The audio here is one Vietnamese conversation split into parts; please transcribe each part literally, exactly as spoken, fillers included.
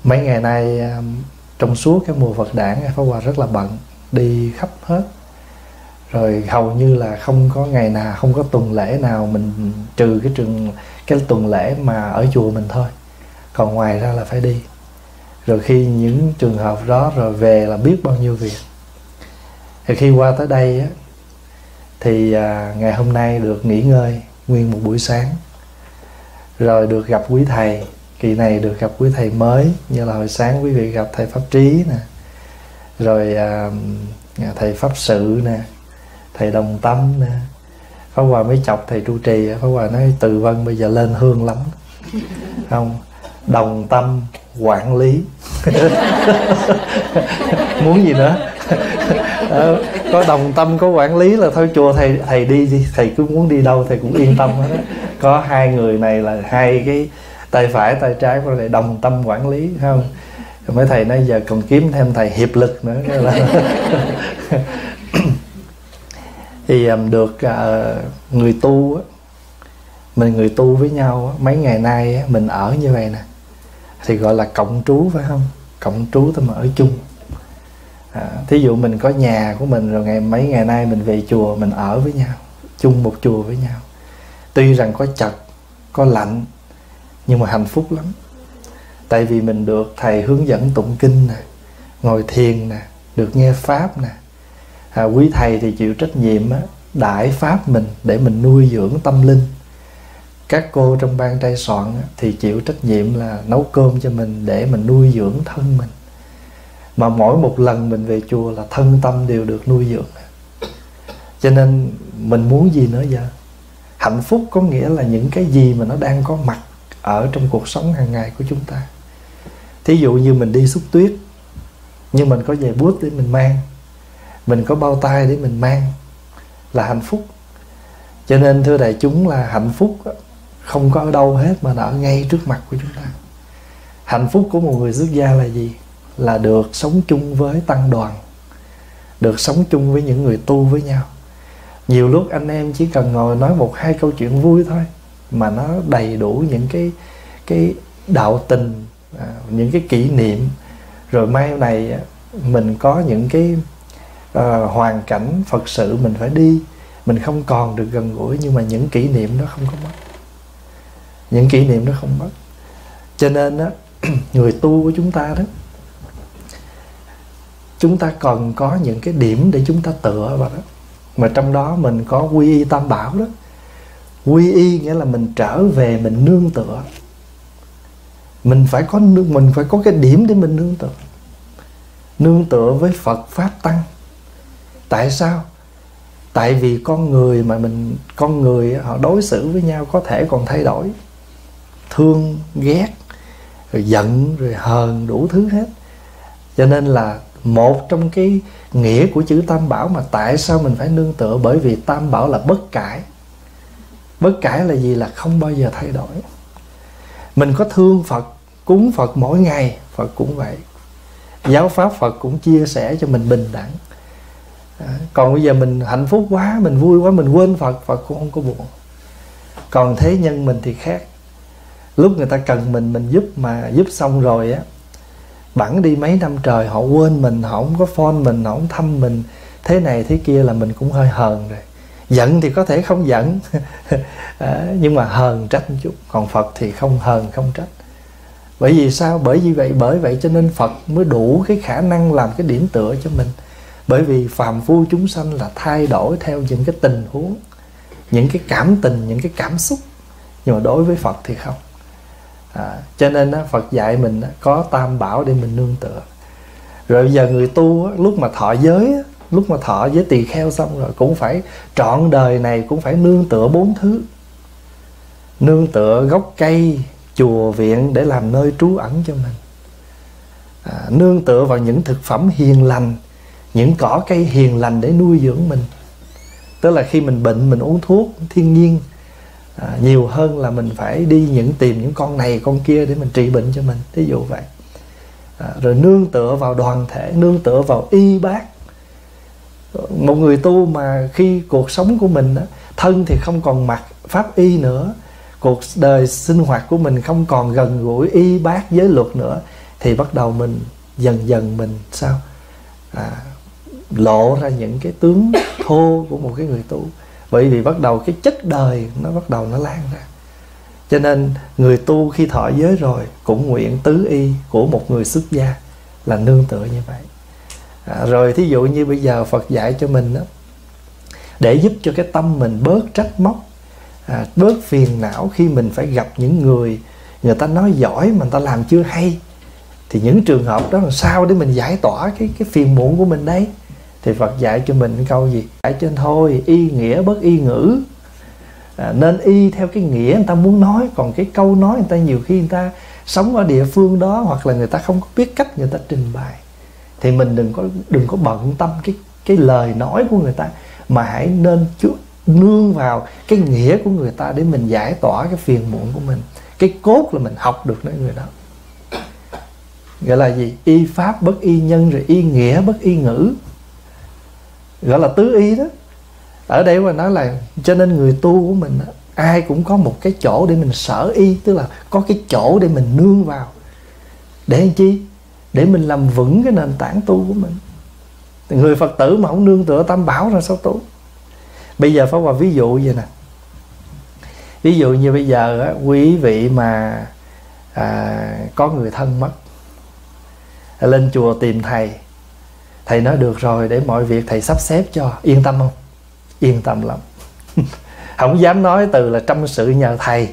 Mấy ngày nay trong suốt cái mùa Phật đản, Pháp Hòa rất là bận, đi khắp hết. Rồi hầu như là không có ngày nào, không có tuần lễ nào mình trừ cái trường cái tuần lễ mà ở chùa mình thôi. Còn ngoài ra là phải đi. Rồi khi những trường hợp đó rồi về là biết bao nhiêu việc. Thì khi qua tới đây á, thì à, ngày hôm nay được nghỉ ngơi nguyên một buổi sáng. Rồi được gặp quý thầy. Kỳ này được gặp quý thầy mới, như là hồi sáng quý vị gặp thầy Pháp Trí nè, rồi à, thầy Pháp Sự nè, thầy Đồng Tâm nè. Pháp Hòa mới chọc thầy trụ trì, Pháp Hòa nói Từ Vân bây giờ lên hương lắm. Không, Đồng Tâm quản lý. Muốn gì nữa? Đó, có đồng tâm có quản lý là thôi chùa thầy thầy đi đi, thầy cứ muốn đi đâu thầy cũng yên tâm hết đó. Có hai người này là hai cái tay phải tay trái của thầy đồng tâm quản lý, phải không? Rồi mấy thầy nói giờ còn kiếm thêm thầy hiệp lực nữa là thì được uh, người tu á, mình người tu với nhau á, mấy ngày nay á, mình ở như vậy nè thì gọi là cộng trú, phải không? Cộng trú tức mà ở chung. À, thí dụ mình có nhà của mình rồi ngày mấy ngày nay mình về chùa, mình ở với nhau, chung một chùa với nhau. Tuy rằng có chật, có lạnh, nhưng mà hạnh phúc lắm. Tại vì mình được thầy hướng dẫn tụng kinh nè, ngồi thiền nè, được nghe pháp nè. À, quý thầy thì chịu trách nhiệm á, đãi pháp mình để mình nuôi dưỡng tâm linh. Các cô trong ban trai soạn á, thì chịu trách nhiệm là nấu cơm cho mình để mình nuôi dưỡng thân mình. Mà mỗi một lần mình về chùa là thân tâm đều được nuôi dưỡng. Cho nên mình muốn gì nữa giờ? Hạnh phúc có nghĩa là những cái gì mà nó đang có mặt ở trong cuộc sống hàng ngày của chúng ta. Thí dụ như mình đi xúc tuyết, nhưng mình có giày bút để mình mang, mình có bao tay để mình mang, là hạnh phúc. Cho nên thưa đại chúng là hạnh phúc không có ở đâu hết mà nó ở ngay trước mặt của chúng ta. Hạnh phúc của một người xuất gia là gì? Là được sống chung với tăng đoàn, được sống chung với những người tu với nhau. Nhiều lúc anh em chỉ cần ngồi nói một hai câu chuyện vui thôi mà nó đầy đủ những cái cái đạo tình, à, những cái kỷ niệm. Rồi mai này mình có những cái uh, hoàn cảnh Phật sự mình phải đi, mình không còn được gần gũi, nhưng mà những kỷ niệm đó không có mất. Những kỷ niệm đó không mất. Cho nên đó, người tu của chúng ta đó, chúng ta còn có những cái điểm để chúng ta tựa vào đó. Mà trong đó mình có quy y tam bảo đó. Quy y nghĩa là mình trở về mình nương tựa. Mình phải có mình phải có cái điểm để mình nương tựa. Nương tựa với Phật Pháp Tăng. Tại sao? Tại vì con người mà mình con người họ đối xử với nhau có thể còn thay đổi. Thương, ghét, rồi giận, rồi hờn, đủ thứ hết. Cho nên là một trong cái nghĩa của chữ tam bảo mà tại sao mình phải nương tựa, bởi vì tam bảo là bất cải. Bất cải là gì? Là không bao giờ thay đổi. Mình có thương Phật, cúng Phật mỗi ngày, Phật cũng vậy. Giáo pháp Phật cũng chia sẻ cho mình bình đẳng. À, còn bây giờ mình hạnh phúc quá, mình vui quá, mình quên Phật, Phật cũng không có buồn. Còn thế nhân mình thì khác. Lúc người ta cần mình, mình giúp, mà giúp xong rồi á, bẵng đi mấy năm trời họ quên mình, họ không có phone mình, họ không thăm mình, thế này thế kia là mình cũng hơi hờn rồi. Giận thì có thể không giận à, nhưng mà hờn trách một chút. Còn Phật thì không hờn không trách. Bởi vì sao? Bởi vì vậy, bởi vậy cho nên Phật mới đủ cái khả năng làm cái điểm tựa cho mình. Bởi vì phàm phu chúng sanh là thay đổi theo những cái tình huống, những cái cảm tình, những cái cảm xúc. Nhưng mà đối với Phật thì không. À, cho nên á, Phật dạy mình á, có tam bảo để mình nương tựa. Rồi bây giờ người tu á, lúc mà thọ giới á, lúc mà thọ giới tỳ kheo xong rồi cũng phải trọn đời này cũng phải nương tựa bốn thứ. Nương tựa gốc cây, chùa viện để làm nơi trú ẩn cho mình. À, nương tựa vào những thực phẩm hiền lành, những cỏ cây hiền lành để nuôi dưỡng mình. Tức là khi mình bệnh mình uống thuốc thiên nhiên, à, nhiều hơn là mình phải đi những tìm những con này con kia để mình trị bệnh cho mình, ví dụ vậy. À, rồi nương tựa vào đoàn thể, nương tựa vào y bác. Một người tu mà khi cuộc sống của mình á, thân thì không còn mặc pháp y nữa, cuộc đời sinh hoạt của mình không còn gần gũi y bác giới luật nữa, thì bắt đầu mình dần dần mình sao à, lộ ra những cái tướng thô của một cái người tu. Bởi vì bắt đầu cái chất đời nó bắt đầu nó lan ra. Cho nên người tu khi thọ giới rồi cũng nguyện tứ y của một người xuất gia là nương tựa như vậy. à, Rồi thí dụ như bây giờ Phật dạy cho mình đó, để giúp cho cái tâm mình bớt trách móc, à, bớt phiền não khi mình phải gặp những người người ta nói giỏi mà người ta làm chưa hay, thì những trường hợp đó làm sao để mình giải tỏa cái, cái phiền muộn của mình đấy. Thì Phật dạy cho mình câu gì? Dạy trên thôi, y nghĩa bất y ngữ. à, Nên y theo cái nghĩa người ta muốn nói. Còn cái câu nói người ta nhiều khi người ta sống ở địa phương đó, hoặc là người ta không có biết cách người ta trình bày, thì mình đừng có đừng có bận tâm cái, cái lời nói của người ta, mà hãy nên chú, nương vào cái nghĩa của người ta để mình giải tỏa cái phiền muộn của mình. Cái cốt là mình học được nơi người đó. Gọi là gì? Y pháp bất y nhân, rồi y nghĩa bất y ngữ, gọi là tứ y đó. Ở đây mà nói là cho nên người tu của mình đó, ai cũng có một cái chỗ để mình sở y, tức là có cái chỗ để mình nương vào. Để làm chi? Để mình làm vững cái nền tảng tu của mình. Người Phật tử mà không nương tựa Tam Bảo ra sao tu? Bây giờ Pháp Hòa ví dụ vậy nè. Ví dụ như bây giờ á, quý vị mà à, có người thân mất, lên chùa tìm thầy, thầy nói được rồi, để mọi việc thầy sắp xếp cho. Yên tâm không? Yên tâm lắm. Không dám nói từ là trăm sự nhờ thầy.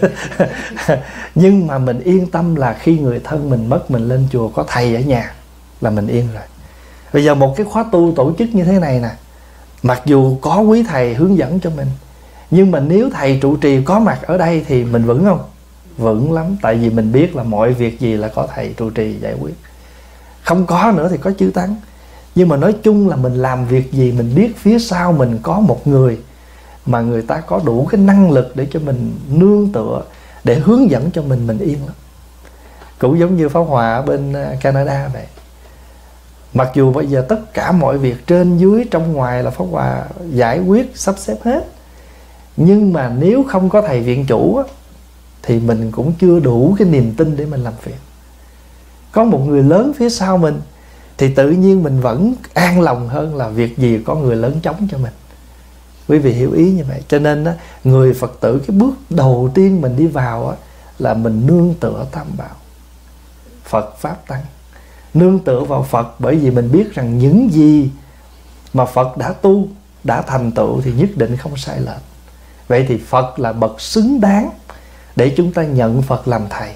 Nhưng mà mình yên tâm là khi người thân mình mất, mình lên chùa có thầy ở nhà là mình yên rồi. Bây giờ một cái khóa tu tổ chức như thế này nè, mặc dù có quý thầy hướng dẫn cho mình, nhưng mà nếu thầy trụ trì có mặt ở đây thì mình vững không? Vững lắm. Tại vì mình biết là mọi việc gì là có thầy trụ trì giải quyết. Không có nữa thì có chư tăng. Nhưng mà nói chung là mình làm việc gì mình biết phía sau mình có một người mà người ta có đủ cái năng lực để cho mình nương tựa, để hướng dẫn cho mình, mình yên lắm. Cũng giống như Pháp Hòa ở bên Canada vậy. Mặc dù bây giờ tất cả mọi việc trên dưới trong ngoài là Pháp Hòa giải quyết sắp xếp hết, nhưng mà nếu không có thầy viện chủ á, thì mình cũng chưa đủ cái niềm tin để mình làm việc. Có một người lớn phía sau mình thì tự nhiên mình vẫn an lòng hơn là việc gì có người lớn chống cho mình. Quý vị hiểu ý như vậy. Cho nên á, người Phật tử cái bước đầu tiên mình đi vào á, là mình nương tựa Tam Bảo, Phật Pháp Tăng. Nương tựa vào Phật, bởi vì mình biết rằng những gì mà Phật đã tu, đã thành tựu thì nhất định không sai lệch. Vậy thì Phật là bậc xứng đáng để chúng ta nhận Phật làm thầy.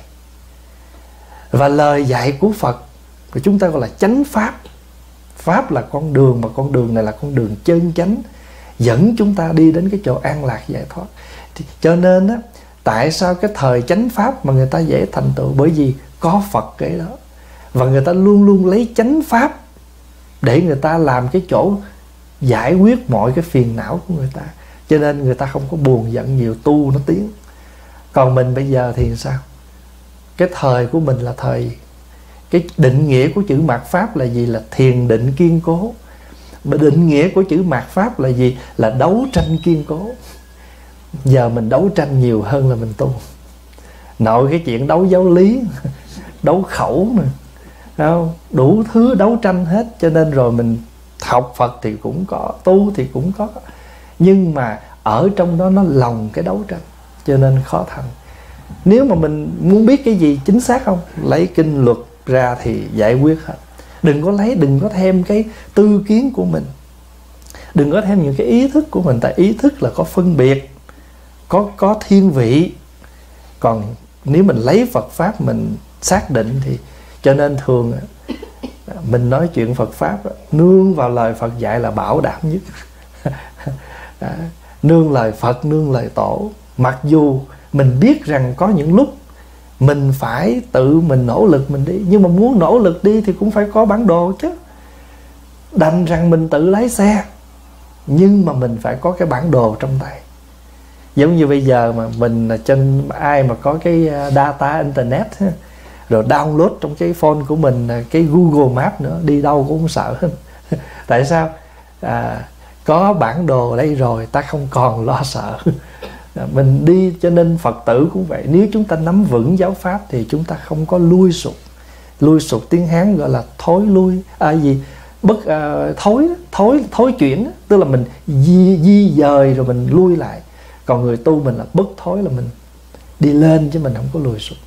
Và lời dạy của Phật của chúng ta gọi là chánh Pháp. Pháp là con đường, mà con đường này là con đường chân chánh, dẫn chúng ta đi đến cái chỗ an lạc giải thoát. Thì, cho nên á, tại sao cái thời chánh Pháp mà người ta dễ thành tựu? Bởi vì có Phật cái đó. Và người ta luôn luôn lấy chánh Pháp để người ta làm cái chỗ giải quyết mọi cái phiền não của người ta. Cho nên người ta không có buồn giận nhiều, tu nó tiến. Còn mình bây giờ thì sao? Cái thời của mình là thời, cái định nghĩa của chữ mạt Pháp là gì? Là thiền định kiên cố. Định nghĩa của chữ mạt Pháp là gì? Là đấu tranh kiên cố. Giờ mình đấu tranh nhiều hơn là mình tu. Nội cái chuyện đấu giáo lý, đấu khẩu nè, không? Đủ thứ đấu tranh hết. Cho nên rồi mình học Phật thì cũng có, tu thì cũng có, nhưng mà ở trong đó nó lồng cái đấu tranh, cho nên khó thành. Nếu mà mình muốn biết cái gì chính xác không, lấy kinh luật ra thì giải quyết hết. Đừng có lấy, đừng có thêm cái tư kiến của mình, đừng có thêm những cái ý thức của mình. Tại ý thức là có phân biệt, có, có thiên vị. Còn nếu mình lấy Phật Pháp mình xác định thì, cho nên thường mình nói chuyện Phật Pháp nương vào lời Phật dạy là bảo đảm nhất. Nương lời Phật, nương lời Tổ. Mặc dù mình biết rằng có những lúc mình phải tự mình nỗ lực mình đi, nhưng mà muốn nỗ lực đi thì cũng phải có bản đồ chứ. Đành rằng mình tự lái xe, nhưng mà mình phải có cái bản đồ trong tay. Giống như bây giờ mà mình trên, ai mà có cái data internet rồi download trong cái phone của mình cái Google Maps nữa, đi đâu cũng không sợ. Tại sao? À, có bản đồ đây rồi, ta không còn lo sợ. Mình đi. Cho nên Phật tử cũng vậy. Nếu chúng ta nắm vững giáo Pháp thì chúng ta không có lui sụp. Lui sụp tiếng Hán gọi là thối lui, à gì bất à, thối thối thối chuyển, tức là mình di, di dời rồi mình lui lại. Còn người tu mình là bất thối, là mình đi lên chứ mình không có lùi sụp.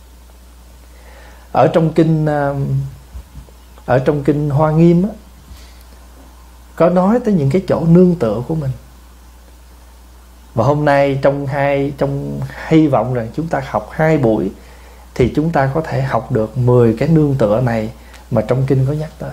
Ở trong kinh ở trong kinh Hoa Nghiêm á, có nói tới những cái chỗ nương tựa của mình. Và hôm nay trong hai trong hy vọng rằng chúng ta học hai buổi thì chúng ta có thể học được mười cái nương tựa này mà trong kinh có nhắc tới.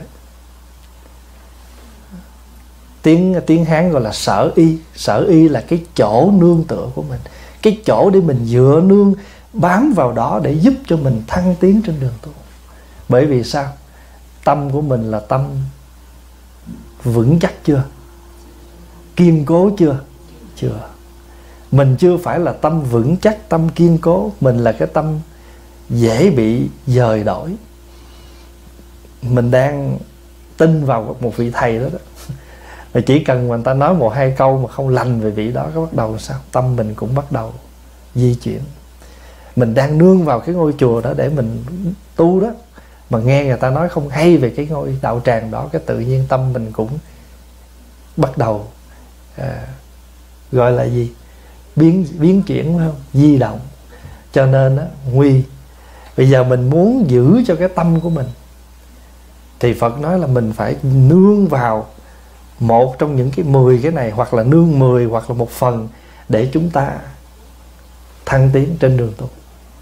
Tiếng tiếng Hán gọi là sở y. Sở y là cái chỗ nương tựa của mình, cái chỗ để mình dựa nương, bám vào đó để giúp cho mình thăng tiến trên đường tu. Bởi vì sao? Tâm của mình là tâm vững chắc chưa? Kiên cố chưa? Chưa. Mình chưa phải là tâm vững chắc, tâm kiên cố. Mình là cái tâm dễ bị dời đổi. Mình đang tin vào một vị thầy đó đó. Và chỉ cần người ta nói một hai câu mà không lành về vị đó, có bắt đầu sao? Tâm mình cũng bắt đầu di chuyển. Mình đang nương vào cái ngôi chùa đó để mình tu đó, mà nghe người ta nói không hay về cái ngôi đạo tràng đó, cái tự nhiên tâm mình cũng bắt đầu à, gọi là gì? Biến, biến chuyển, phải không? Di động. Cho nên á, nguy. Bây giờ mình muốn giữ cho cái tâm của mình thì Phật nói là mình phải nương vào một trong những cái mười cái này, hoặc là nương mười, hoặc là một phần, để chúng ta thăng tiến trên đường tu.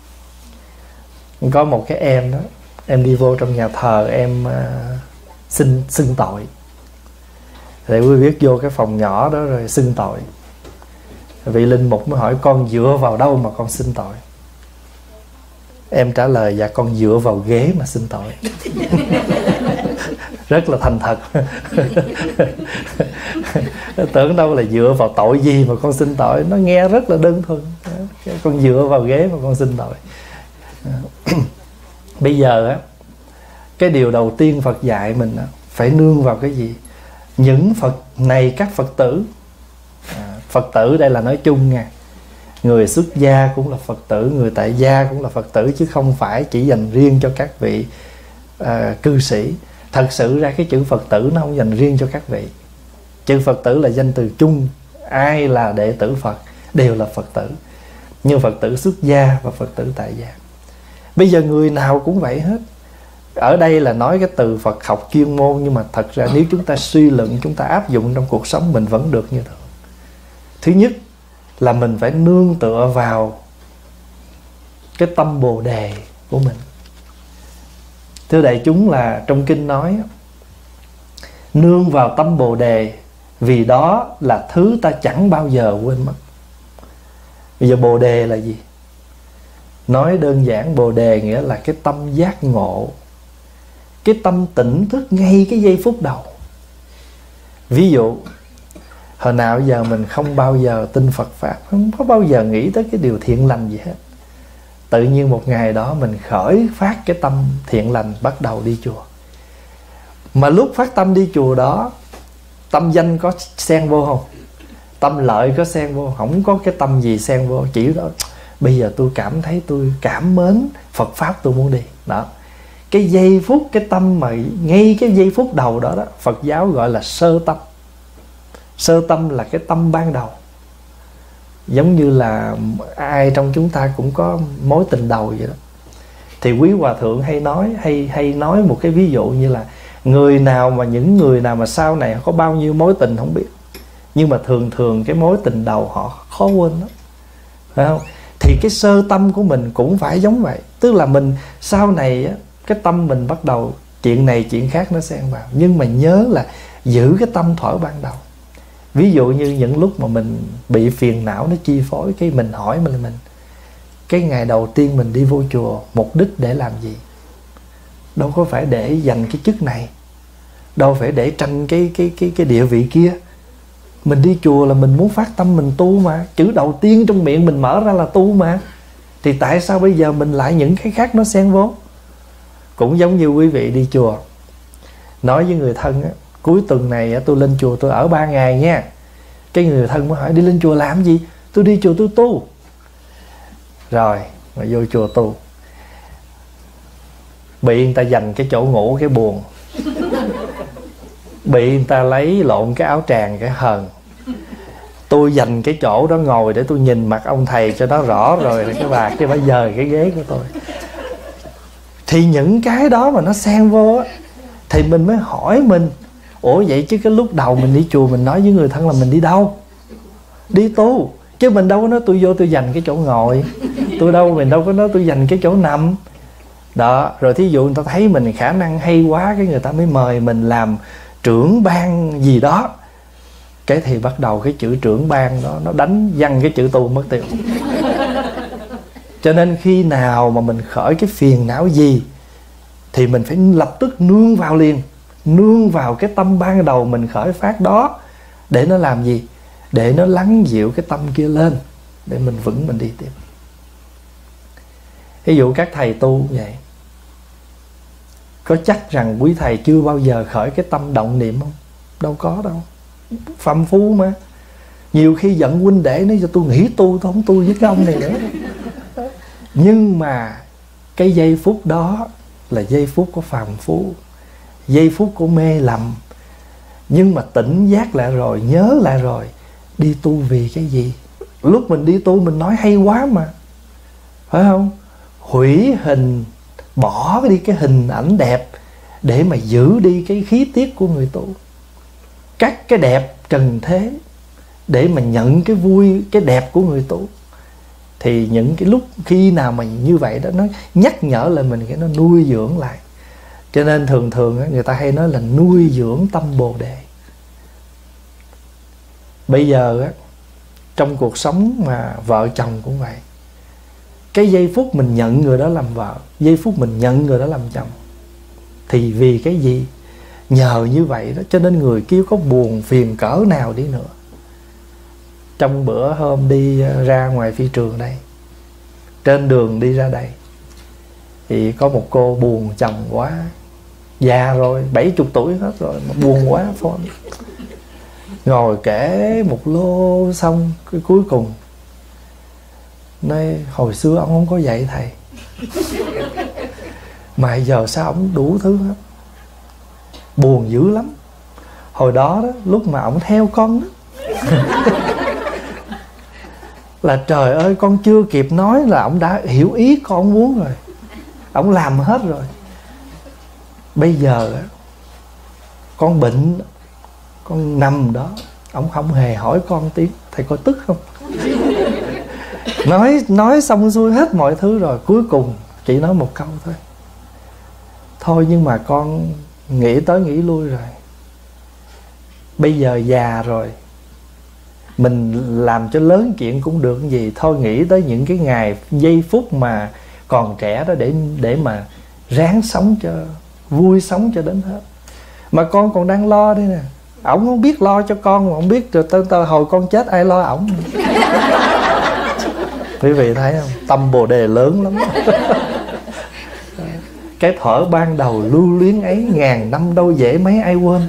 Có một cái em đó, em đi vô trong nhà thờ, em uh, xin xưng tội. Để quý biết vô cái phòng nhỏ đó rồi xưng tội. Vị linh mục mới hỏi con dựa vào đâu mà con xưng tội? Em trả lời dạ con dựa vào ghế mà xưng tội. Rất là thành thật. Tưởng đâu là dựa vào tội gì mà con xin tội. Nó nghe rất là đơn thuần. Con dựa vào ghế mà con xin tội. Bây giờ á, cái điều đầu tiên Phật dạy mình á, phải nương vào cái gì? Những Phật này các Phật tử, à, Phật tử đây là nói chung nha. Người xuất gia cũng là Phật tử, người tại gia cũng là Phật tử, chứ không phải chỉ dành riêng cho các vị à, cư sĩ. Thật sự ra cái chữ Phật tử nó không dành riêng cho các vị. Chữ Phật tử là danh từ chung. Ai là đệ tử Phật đều là Phật tử, như Phật tử xuất gia và Phật tử tại gia. Bây giờ người nào cũng vậy hết. Ở đây là nói cái từ Phật học chuyên môn, nhưng mà thật ra nếu chúng ta suy luận, chúng ta áp dụng trong cuộc sống mình vẫn được như thường. Thứ nhất là mình phải nương tựa vào cái tâm Bồ Đề của mình. Thưa đại chúng, là trong kinh nói nương vào tâm Bồ Đề, vì đó là thứ ta chẳng bao giờ quên mất. Bây giờ Bồ Đề là gì? Nói đơn giản, Bồ Đề nghĩa là cái tâm giác ngộ, cái tâm tỉnh thức ngay cái giây phút đầu. Ví dụ hồi nào giờ mình không bao giờ tin Phật Pháp, không có bao giờ nghĩ tới cái điều thiện lành gì hết. Tự nhiên một ngày đó mình khởi phát cái tâm thiện lành, bắt đầu đi chùa. Mà lúc phát tâm đi chùa đó, tâm danh có xen vô không? Tâm lợi có xen vô? Không có cái tâm gì xen vô. Chỉ đó, bây giờ tôi cảm thấy tôi cảm mến Phật Pháp, tôi muốn đi. Đó, cái giây phút, cái tâm mà ngay cái giây phút đầu đó, đó Phật giáo gọi là sơ tâm. Sơ tâm là cái tâm ban đầu. Giống như là ai trong chúng ta cũng có mối tình đầu vậy đó. Thì quý hòa thượng hay nói hay hay nói một cái ví dụ như là người nào mà những người nào mà sau này có bao nhiêu mối tình không biết, nhưng mà thường thường cái mối tình đầu họ khó quên lắm, phải không? Thì cái sơ tâm của mình cũng phải giống vậy. Tức là mình sau này á, cái tâm mình bắt đầu chuyện này chuyện khác nó xen vào, nhưng mà nhớ là giữ cái tâm thuở ban đầu. Ví dụ như những lúc mà mình bị phiền não nó chi phối, cái mình hỏi mình mình cái ngày đầu tiên mình đi vô chùa mục đích để làm gì? Đâu có phải để giành cái chức này, đâu phải để tranh cái cái cái cái địa vị kia. Mình đi chùa là mình muốn phát tâm mình tu mà. Chữ đầu tiên trong miệng mình mở ra là tu mà. Thì tại sao bây giờ mình lại những cái khác nó xen vô? Cũng giống như quý vị đi chùa, nói với người thân á, cuối tuần này tôi lên chùa tôi ở ba ngày nha. Cái người thân mới hỏi đi lên chùa làm gì? Tôi đi chùa tôi tu. Rồi mà vô chùa tu, bị người ta giành cái chỗ ngủ cái buồn, bị người ta lấy lộn cái áo tràng cái hờn. Tôi dành cái chỗ đó ngồi để tôi nhìn mặt ông thầy cho nó rõ rồi cái bà cái bà dời cái ghế của tôi. Thì những cái đó mà nó xen vô á, thì mình mới hỏi mình, ủa vậy chứ cái lúc đầu mình đi chùa mình nói với người thân là mình đi đâu? Đi tu. Chứ mình đâu có nói tôi vô tôi dành cái chỗ ngồi, tôi đâu mình đâu có nói tôi dành cái chỗ nằm. Đó, rồi thí dụ người ta thấy mình khả năng hay quá, cái người ta mới mời mình làm trưởng ban gì đó. Cái thì bắt đầu cái chữ trưởng ban đó nó đánh văng cái chữ tu mất tiêu. Cho nên khi nào mà mình khởi cái phiền não gì thì mình phải lập tức nương vào liền, nương vào cái tâm ban đầu mình khởi phát đó, để nó làm gì? Để nó lắng dịu cái tâm kia lên, để mình vững mình đi tiếp. Ví dụ các thầy tu vậy, có chắc rằng quý thầy chưa bao giờ khởi cái tâm động niệm không? Đâu có đâu. Phàm phu mà. Nhiều khi giận huynh đệ nói cho tôi nghỉ tu, tôi không tu với cái ông này nữa. Nhưng mà cái giây phút đó là giây phút của phàm phu, giây phút của mê lầm. Nhưng mà tỉnh giác lại rồi, nhớ lại rồi, đi tu vì cái gì? Lúc mình đi tu mình nói hay quá mà, phải không? Hủy hình, bỏ đi cái hình ảnh đẹp để mà giữ đi cái khí tiết của người tu. Cắt cái đẹp trần thế để mà nhận cái vui, cái đẹp của người tu. Thì những cái lúc khi nào mà như vậy đó, nó nhắc nhở lại mình, cái nó nuôi dưỡng lại. Cho nên thường thường người ta hay nói là nuôi dưỡng tâm Bồ Đề. Bây giờ á, trong cuộc sống mà vợ chồng cũng vậy. Cái giây phút mình nhận người đó làm vợ, giây phút mình nhận người đó làm chồng, thì vì cái gì? Nhờ như vậy đó, cho nên người kia có buồn phiền cỡ nào đi nữa. Trong bữa hôm đi ra ngoài phi trường đây, trên đường đi ra đây, thì có một cô buồn chồng quá, già rồi, bảy chục tuổi hết rồi mà buồn quá phone. Ngồi kể một lô xong, cái cuối cùng nói hồi xưa ông không có dạy thầy, mà giờ sao ông đủ thứ hết, buồn dữ lắm. Hồi đó đó, lúc mà ông theo con đó là trời ơi, con chưa kịp nói là ông đã hiểu ý con muốn rồi, ông làm hết rồi. Bây giờ á, con bệnh, con nằm đó, ông không hề hỏi con tiếng thầy có tức không. Nói nói xong xuôi hết mọi thứ rồi, cuối cùng chỉ nói một câu thôi: thôi nhưng mà con nghĩ tới nghĩ lui rồi, bây giờ già rồi, mình làm cho lớn chuyện cũng được cái gì, thôi nghĩ tới những cái ngày giây phút mà còn trẻ đó để để mà ráng sống cho vui, sống cho đến hết. Mà con còn đang lo đây nè, ổng không biết lo cho con mà không biết rồi tới tới hồi con chết ai lo ổng. Quý vị thấy không? Tâm Bồ Đề lớn lắm. Cái thuở ban đầu lưu luyến ấy, ngàn năm đâu dễ mấy ai quên.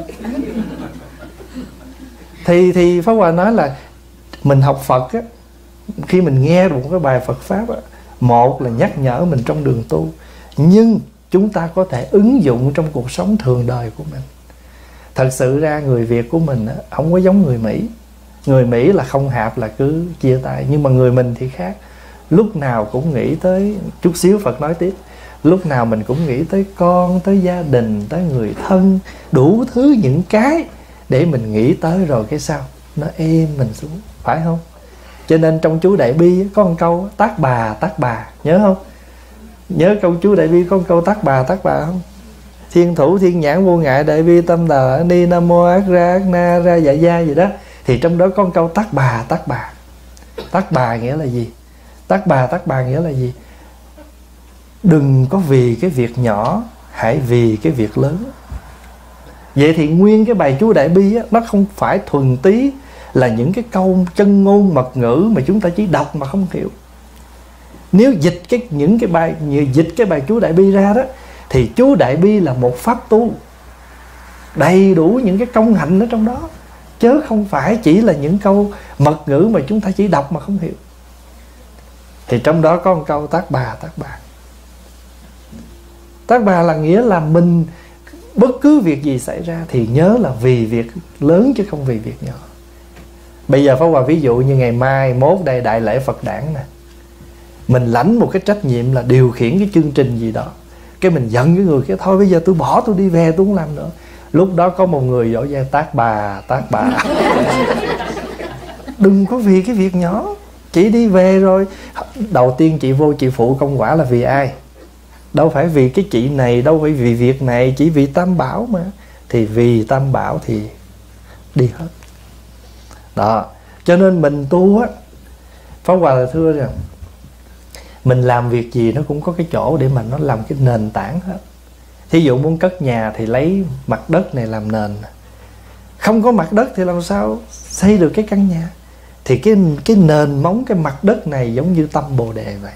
Thì thì Pháp Hòa nói là mình học Phật á, khi mình nghe được một cái bài Phật Pháp á, một là nhắc nhở mình trong đường tu, nhưng chúng ta có thể ứng dụng trong cuộc sống thường đời của mình. Thật sự ra người Việt của mình á, không có giống người Mỹ. Người Mỹ là không hạp là cứ chia tay, nhưng mà người mình thì khác. Lúc nào cũng nghĩ tới, chút xíu Phật nói tiếp, lúc nào mình cũng nghĩ tới con, tới gia đình, tới người thân, đủ thứ những cái để mình nghĩ tới rồi cái sao nó êm mình xuống, phải không? Cho nên trong chú Đại Bi có một câu tác bà tác bà, nhớ không? Nhớ câu chú Đại Bi có một câu tác bà tác bà không? Thiên thủ thiên nhãn vô ngại đại bi tâm đà ni nam mô ác ra ác na ra dạ gia gì đó. Thì trong đó có một câu tác bà tác bà. Tác bà nghĩa là gì? Tác bà tác bà nghĩa là gì? Đừng có vì cái việc nhỏ, hãy vì cái việc lớn. Vậy thì nguyên cái bài chú Đại Bi á, nó không phải thuần túy là những cái câu chân ngôn mật ngữ mà chúng ta chỉ đọc mà không hiểu. Nếu dịch cái những cái bài dịch cái bài chú Đại Bi ra đó, thì chú Đại Bi là một pháp tu đầy đủ những cái công hạnh ở trong đó, chứ không phải chỉ là những câu mật ngữ mà chúng ta chỉ đọc mà không hiểu. Thì trong đó có một câu tác bà tác bà. Tác bà là nghĩa là mình bất cứ việc gì xảy ra thì nhớ là vì việc lớn chứ không vì việc nhỏ. Bây giờ Pháp Hòa ví dụ như ngày mai mốt đây đại lễ Phật đản nè, mình lãnh một cái trách nhiệm là điều khiển cái chương trình gì đó, cái mình giận cái người kia, thôi bây giờ tôi bỏ, tôi đi về, tôi không làm nữa. Lúc đó có một người giỏi giang tác bà, tác bà. Đừng có vì cái việc nhỏ, chị đi về rồi. Đầu tiên chị vô chị phụ công quả là vì ai? Đâu phải vì cái chị này, đâu phải vì việc này, chỉ vì Tam Bảo mà. Thì vì Tam Bảo thì đi hết. Đó, cho nên mình tu á, Pháp Hòa là thưa rằng mình làm việc gì nó cũng có cái chỗ để mà nó làm cái nền tảng hết. Thí dụ muốn cất nhà thì lấy mặt đất này làm nền. Không có mặt đất thì làm sao xây được cái căn nhà? Thì cái, cái nền móng, cái mặt đất này giống như tâm Bồ Đề vậy.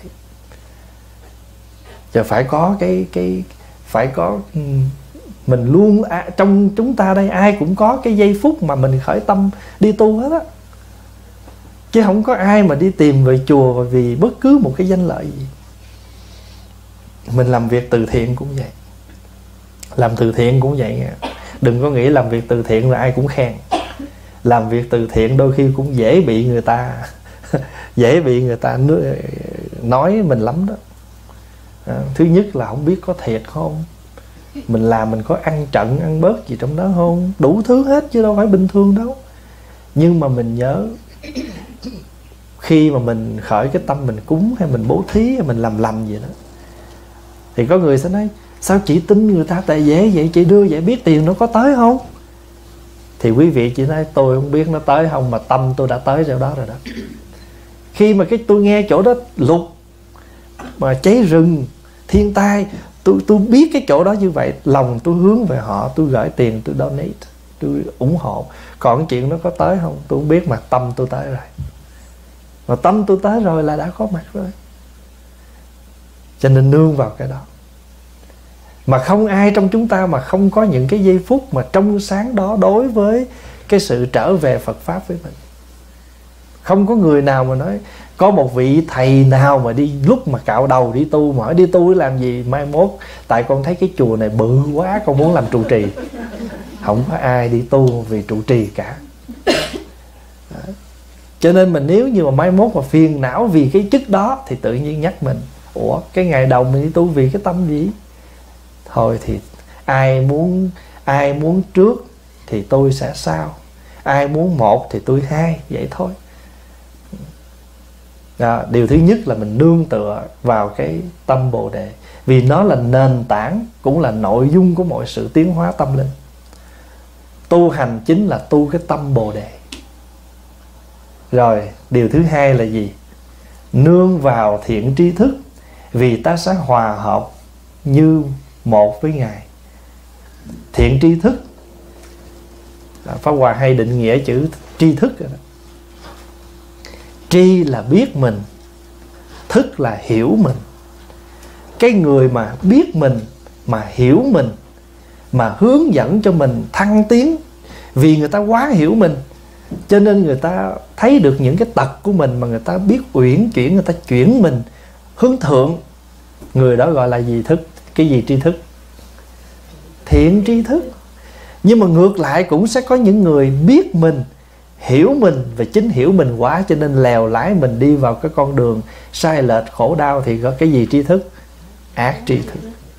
Giờ phải có cái, cái phải có mình luôn à, trong chúng ta đây ai cũng có cái giây phút mà mình khởi tâm đi tu hết á. Chứ không có ai mà đi tìm về chùa vì bất cứ một cái danh lợi gì. Mình làm việc từ thiện cũng vậy. Làm từ thiện cũng vậy nha. Đừng có nghĩ làm việc từ thiện là ai cũng khen. Làm việc từ thiện đôi khi cũng dễ bị người ta dễ bị người ta nói mình lắm đó. À, thứ nhất là không biết có thiệt không, mình làm mình có ăn trận ăn bớt gì trong đó không, đủ thứ hết chứ đâu phải bình thường đâu. Nhưng mà mình nhớ khi mà mình khởi cái tâm mình cúng hay mình bố thí hay mình làm lành gì đó, thì có người sẽ nói sao chị tin người ta tại dễ vậy, chị đưa vậy biết tiền nó có tới không? Thì quý vị chỉ nói tôi không biết nó tới không, mà tâm tôi đã tới chỗ đó rồi đó. Khi mà cái tôi nghe chỗ đó lụt mà cháy rừng thiên tai, tôi tôi biết cái chỗ đó như vậy, lòng tôi hướng về họ, tôi gửi tiền, tôi donate, tôi ủng hộ. Còn chuyện nó có tới không tôi không biết, mà tâm tôi tới rồi. Mà tâm tôi tới rồi là đã có mặt rồi. Cho nên nương vào cái đó. Mà không ai trong chúng ta mà không có những cái giây phút mà trong sáng đó đối với cái sự trở về Phật Pháp với mình. Không có người nào mà nói có một vị thầy nào mà đi lúc mà cạo đầu đi tu, mà hỏi đi tu để làm gì, mai mốt tại con thấy cái chùa này bự quá con muốn làm trụ trì. Không có ai đi tu vì trụ trì cả. Đó. Cho nên mình nếu như mà mai mốt mà phiền não vì cái chức đó thì tự nhiên nhắc mình, ủa cái ngày đầu mình đi tu vì cái tâm gì? Thôi thì ai muốn ai muốn trước thì tôi sẽ sau, ai muốn một thì tôi hai, vậy thôi. Đó, điều thứ nhất là mình nương tựa vào cái tâm Bồ Đề, vì nó là nền tảng, cũng là nội dung của mọi sự tiến hóa tâm linh. Tu hành chính là tu cái tâm Bồ Đề. Rồi điều thứ hai là gì? Nương vào thiện tri thức, vì ta sẽ hòa hợp như một với Ngài. Thiện tri thức, Pháp Hòa hay định nghĩa chữ tri thức rồi đó. Tri là biết mình, thức là hiểu mình. Cái người mà biết mình, mà hiểu mình, mà hướng dẫn cho mình thăng tiến, vì người ta quá hiểu mình, cho nên người ta thấy được những cái tật của mình, mà người ta biết uyển chuyển, người ta chuyển mình hướng thượng. Người đó gọi là gì? Thức. Cái gì tri thức? Thiện tri thức. Nhưng mà ngược lại cũng sẽ có những người biết mình, hiểu mình, và chính hiểu mình quá cho nên lèo lái mình đi vào cái con đường sai lệch khổ đau. Thì có cái gì tri thức? Ác tri thức.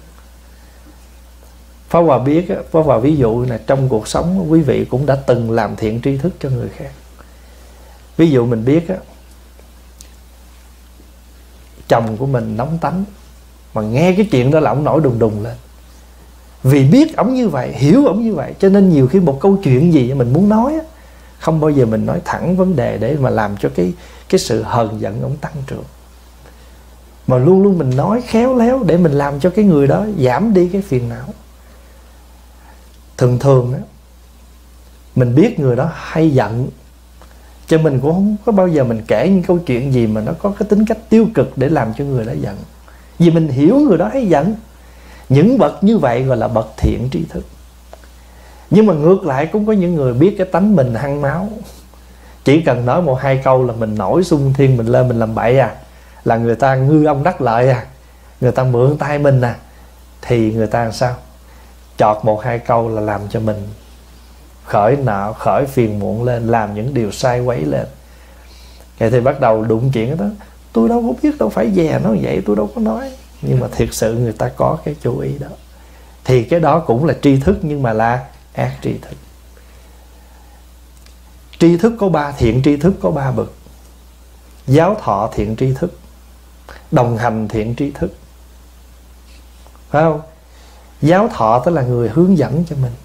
Pháp Hòa biết, Pháp Hòa ví dụ là trong cuộc sống quý vị cũng đã từng làm thiện tri thức cho người khác. Ví dụ mình biết á, chồng của mình nóng tánh, mà nghe cái chuyện đó là ông nổi đùng đùng lên. Vì biết ổng như vậy, hiểu ổng như vậy, cho nên nhiều khi một câu chuyện gì mình muốn nói á, không bao giờ mình nói thẳng vấn đề để mà làm cho cái, cái sự hờn giận ổng tăng trưởng. Mà luôn luôn mình nói khéo léo để mình làm cho cái người đó giảm đi cái phiền não. Thường thường á, mình biết người đó hay giận, cho mình cũng không có bao giờ mình kể những câu chuyện gì mà nó có cái tính cách tiêu cực để làm cho người đó giận. Vì mình hiểu người đó hay giận. Những bậc như vậy gọi là bậc thiện tri thức. Nhưng mà ngược lại cũng có những người biết cái tánh mình hăng máu, chỉ cần nói một hai câu là mình nổi xung thiên, mình lên mình làm bậy à, là người ta ngư ông đắc lợi à, người ta mượn tay mình à, thì người ta làm sao? Chọt một hai câu là làm cho mình khởi nợ, khởi phiền muộn lên, làm những điều sai quấy lên. Vậy thì bắt đầu đụng chuyện đó. Tôi đâu có biết, đâu phải dè nó vậy, tôi đâu có nói. Nhưng mà thiệt sự người ta có cái chú ý đó. Thì cái đó cũng là tri thức, nhưng mà là ác tri thức. Tri thức có ba, thiện tri thức có ba bậc. Giáo thọ thiện tri thức, đồng hành thiện tri thức. Phải không? Giáo thọ tức là người hướng dẫn cho mình.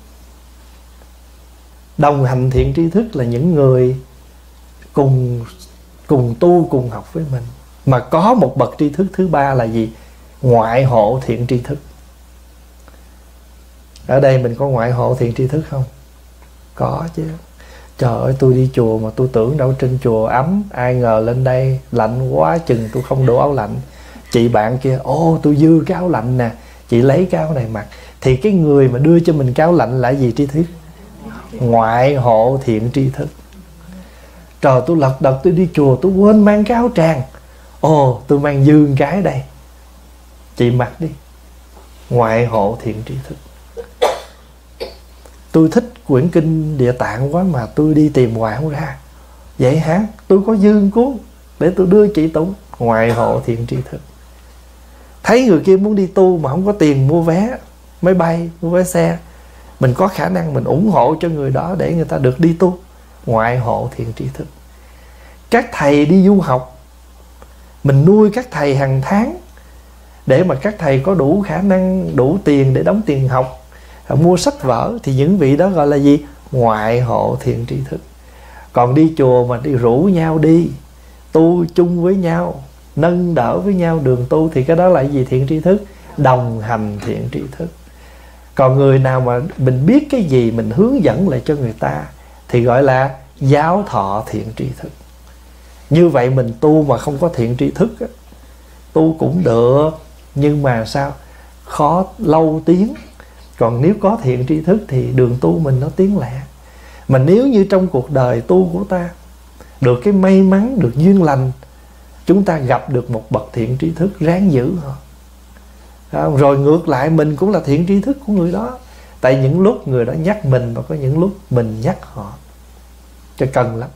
Đồng hành thiện tri thức là những người cùng cùng tu, cùng học với mình. Mà có một bậc tri thức thứ ba là gì? Ngoại hộ thiện tri thức. Ở đây mình có ngoại hộ thiện tri thức không? Có chứ. Trời ơi, tôi đi chùa mà tôi tưởng đâu trên chùa ấm, ai ngờ lên đây lạnh quá chừng tôi không đủ áo lạnh. Chị bạn kia, ô tôi dư cái áo lạnh nè, chị lấy cái áo này mặc. Thì cái người mà đưa cho mình cái áo lạnh là gì tri thức? Ngoại hộ thiện tri thức. Trời, tôi lật đật tôi đi chùa, tôi quên mang cái áo tràng. Ồ, tôi mang dư cái đây, chị mặc đi. Ngoại hộ thiện tri thức. Tôi thích quyển kinh Địa Tạng quá mà tôi đi tìm hoài không ra. Vậy hả? Tôi có dư cuốn để tôi đưa chị tụng. Ngoại hộ thiện tri thức. Thấy người kia muốn đi tu mà không có tiền mua vé máy bay, mua vé xe, mình có khả năng mình ủng hộ cho người đó để người ta được đi tu. Ngoại hộ thiện tri thức. Các thầy đi du học, mình nuôi các thầy hàng tháng để mà các thầy có đủ khả năng, đủ tiền để đóng tiền học, mua sách vở, thì những vị đó gọi là gì? Ngoại hộ thiện tri thức. Còn đi chùa mà đi rủ nhau đi tu chung với nhau, nâng đỡ với nhau đường tu, thì cái đó là gì? Thiện tri thức. Đồng hành thiện tri thức. Còn người nào mà mình biết cái gì mình hướng dẫn lại cho người ta thì gọi là giáo thọ thiện tri thức. Như vậy mình tu mà không có thiện tri thức á, tu cũng được, nhưng mà sao? Khó lâu tiến. Còn nếu có thiện tri thức thì đường tu mình nó tiến lẹ. Mà nếu như trong cuộc đời tu của ta được cái may mắn, được duyên lành, chúng ta gặp được một bậc thiện tri thức, ráng giữ họ. Rồi ngược lại mình cũng là thiện tri thức của người đó. Tại những lúc người đó nhắc mình, và có những lúc mình nhắc họ, cho cần lắm.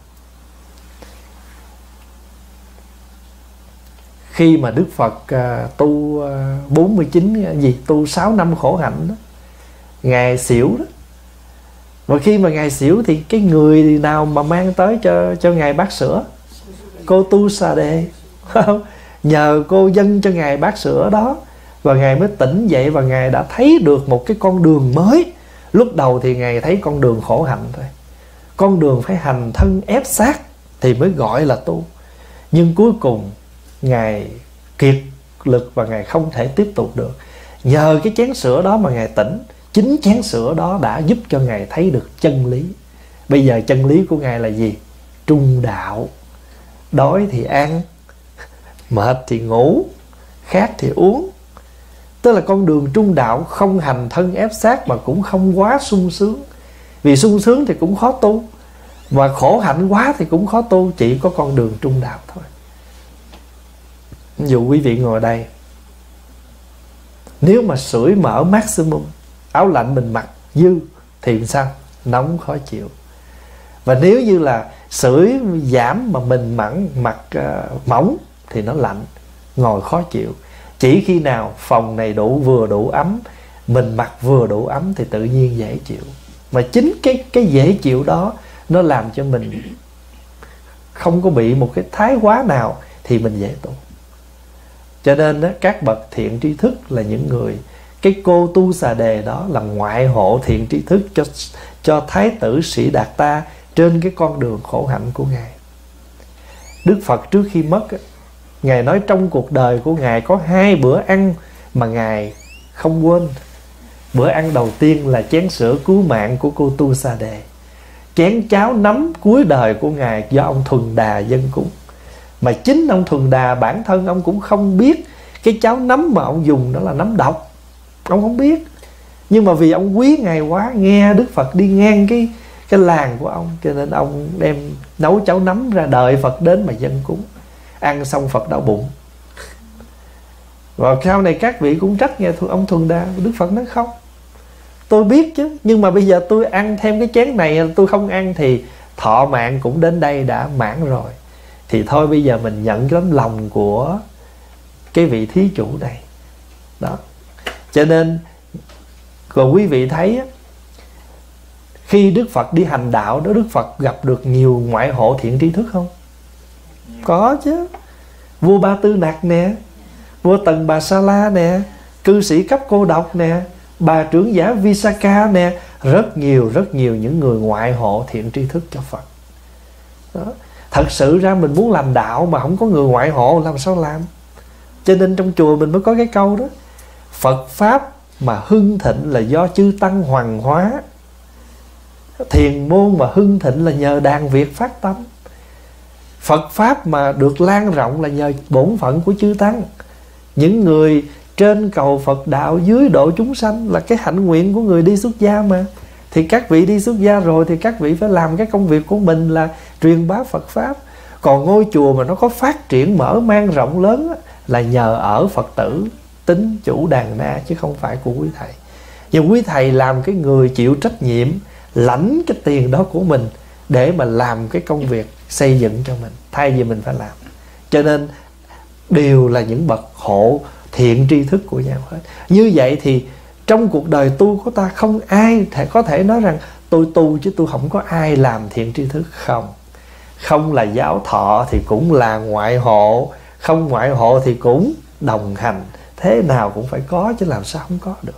Khi mà Đức Phật uh, tu uh, bốn mươi chín uh, gì tu sáu năm khổ hạnh đó, Ngài xỉu đó. Và khi mà Ngài xỉu thì cái người nào mà mang tới cho cho Ngài bát sữa? Cô Tu Sa Đề. Nhờ cô dâng cho Ngài bát sữa đó, và Ngài mới tỉnh dậy, và Ngài đã thấy được một cái con đường mới. Lúc đầu thì Ngài thấy con đường khổ hạnh thôi, con đường phải hành thân ép sát thì mới gọi là tu. Nhưng cuối cùng Ngài kiệt lực và Ngài không thể tiếp tục được. Nhờ cái chén sữa đó mà Ngài tỉnh. Chính chén sữa đó đã giúp cho Ngài thấy được chân lý. Bây giờ chân lý của Ngài là gì? Trung đạo. Đói thì ăn, mệt thì ngủ, khát thì uống. Tức là con đường trung đạo, không hành thân ép sát mà cũng không quá sung sướng. Vì sung sướng thì cũng khó tu, mà khổ hạnh quá thì cũng khó tu. Chỉ có con đường trung đạo thôi. Ví dụ quý vị ngồi đây, nếu mà sưởi mở maximum, áo lạnh mình mặc dư thì sao? Nóng khó chịu. Và nếu như là sưởi giảm mà mình mặn mặc uh, mỏng thì nó lạnh, ngồi khó chịu. Chỉ khi nào phòng này đủ vừa đủ ấm, mình mặc vừa đủ ấm thì tự nhiên dễ chịu. Mà chính cái cái dễ chịu đó nó làm cho mình không có bị một cái thái quá nào thì mình dễ tu. Cho nên đó, các bậc thiện tri thức là những người, cái cô Tu Xà Đề đó là ngoại hộ thiện tri thức cho cho Thái tử Sĩ Đạt Ta trên cái con đường khổ hạnh của Ngài. Đức Phật trước khi mất, Ngài nói trong cuộc đời của Ngài có hai bữa ăn mà Ngài không quên. Bữa ăn đầu tiên là chén sữa cứu mạng của cô Tu Xà Đề. Chén cháo nấm cuối đời của Ngài do ông Thuần Đà dâng cúng. Mà chính ông Thuần Đà bản thân ông cũng không biết cái cháo nấm mà ông dùng đó là nấm độc. Ông không biết. Nhưng mà vì ông quý Ngài quá, nghe Đức Phật đi ngang cái cái làng của ông, cho nên ông đem nấu cháo nấm ra đợi Phật đến mà dâng cúng. Ăn xong Phật đau bụng. Và sau này các vị cũng trách nghe ông Thuần Đa. Đức Phật nói không, tôi biết chứ, nhưng mà bây giờ tôi ăn thêm cái chén này, tôi không ăn thì thọ mạng cũng đến đây đã mãn rồi. Thì thôi bây giờ mình nhận cái tấm lòng của cái vị thí chủ này. Đó. Cho nên rồi quý vị thấy á, khi Đức Phật đi hành đạo đó, Đức Phật gặp được nhiều ngoại hộ thiện tri thức không? Có chứ. Vua Ba Tư Nặc nè, vua Tần Bà Sa La nè, cư sĩ cấp cô độc nè, bà trưởng giả Visakha nè, rất nhiều rất nhiều những người ngoại hộ thiện tri thức cho Phật. Đó. Thật sự ra mình muốn làm đạo mà không có người ngoại hộ làm sao làm? Cho nên trong chùa mình mới có cái câu đó: Phật Pháp mà hưng thịnh là do chư Tăng hoàng hóa, thiền môn mà hưng thịnh là nhờ đàn Việt phát tâm. Phật Pháp mà được lan rộng là nhờ bổn phận của chư Tăng. Những người trên cầu Phật đạo, dưới độ chúng sanh là cái hạnh nguyện của người đi xuất gia mà. Thì các vị đi xuất gia rồi thì các vị phải làm cái công việc của mình là truyền bá Phật Pháp. Còn ngôi chùa mà nó có phát triển mở mang rộng lớn á, là nhờ ở Phật tử tín chủ đàn na, chứ không phải của quý thầy. Nhưng quý thầy làm cái người chịu trách nhiệm, lãnh cái tiền đó của mình để mà làm cái công việc xây dựng cho mình, thay vì mình phải làm. Cho nên đều là những bậc hộ thiện tri thức của nhau hết. Như vậy thì trong cuộc đời tu của ta không ai thể có thể nói rằng tôi tu chứ tôi không có ai làm thiện tri thức. Không. Không là giáo thọ thì cũng là ngoại hộ, không ngoại hộ thì cũng đồng hành. Thế nào cũng phải có chứ làm sao không có được.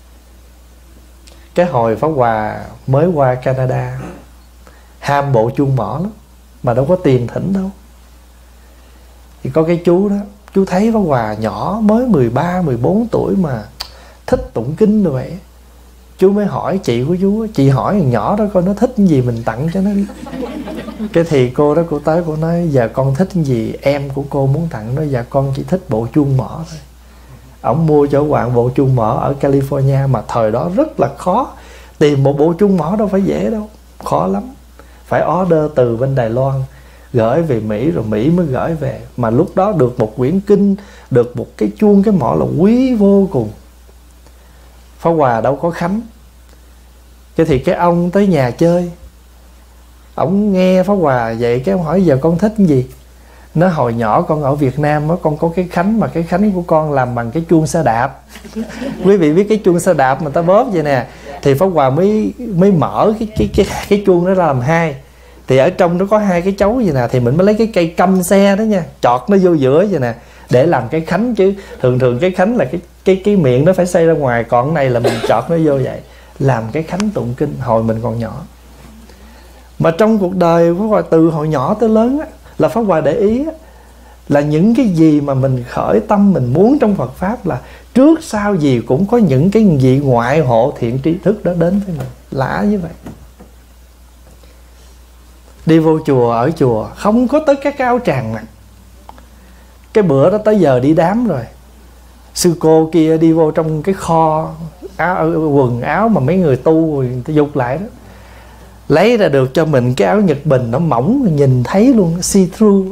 Cái hồi Pháp Hòa mới qua Canada, ham bộ chuông mỏ lắm, mà đâu có tiền thỉnh đâu. Thì có cái chú đó, chú thấy Pháp Hòa nhỏ mới mười ba, mười bốn tuổi mà thích tụng kinh rồi vậy. Chú mới hỏi chị của chú, chị hỏi thằng nhỏ đó coi nó thích cái gì mình tặng cho nó đi. Cái thì cô đó, cô tới cô nói: Dạ con thích cái gì em của cô muốn tặng nó? Dạ con chỉ thích bộ chuông mỏ thôi. Ổng mua cho Hoàng bộ chuông mỏ ở California, mà thời đó rất là khó tìm một bộ chuông mỏ, đâu phải dễ đâu, khó lắm. Phải order từ bên Đài Loan gửi về Mỹ, rồi Mỹ mới gửi về. Mà lúc đó được một quyển kinh, được một cái chuông cái mỏ là quý vô cùng. Pháp Hòa đâu có khánh. Cái thì cái ông tới nhà chơi, ổng nghe Pháp Hòa vậy cái ông hỏi: Giờ con thích cái gì? Nó: Hồi nhỏ con ở Việt Nam đó, con có cái khánh, mà cái khánh của con làm bằng cái chuông xe đạp. Quý vị biết cái chuông xe đạp mà ta bóp vậy nè. Thì Pháp Hòa mới mới mở cái cái cái cái chuông đó ra làm hai. Thì ở trong nó có hai cái chấu vậy nè, thì mình mới lấy cái cây căm xe đó nha, chọt nó vô giữa vậy nè để làm cái khánh. Chứ thường thường cái khánh là cái cái cái miệng nó phải xây ra ngoài, còn cái này là mình chọt nó vô vậy, làm cái khánh tụng kinh hồi mình còn nhỏ. Mà trong cuộc đời Pháp Hòa từ hồi nhỏ tới lớn á, là Pháp Hòa để ý á, là những cái gì mà mình khởi tâm mình muốn trong Phật Pháp là trước sau gì cũng có những cái vị ngoại hộ thiện tri thức đó đến với mình. Lạ như vậy. Đi vô chùa, ở chùa không có tới các cái áo tràng mặc. Cái bữa đó tới giờ đi đám rồi, sư cô kia đi vô trong cái kho áo, quần áo mà mấy người tu rồi dục lại đó, lấy ra được cho mình cái áo Nhật Bình, nó mỏng nhìn thấy luôn, see through.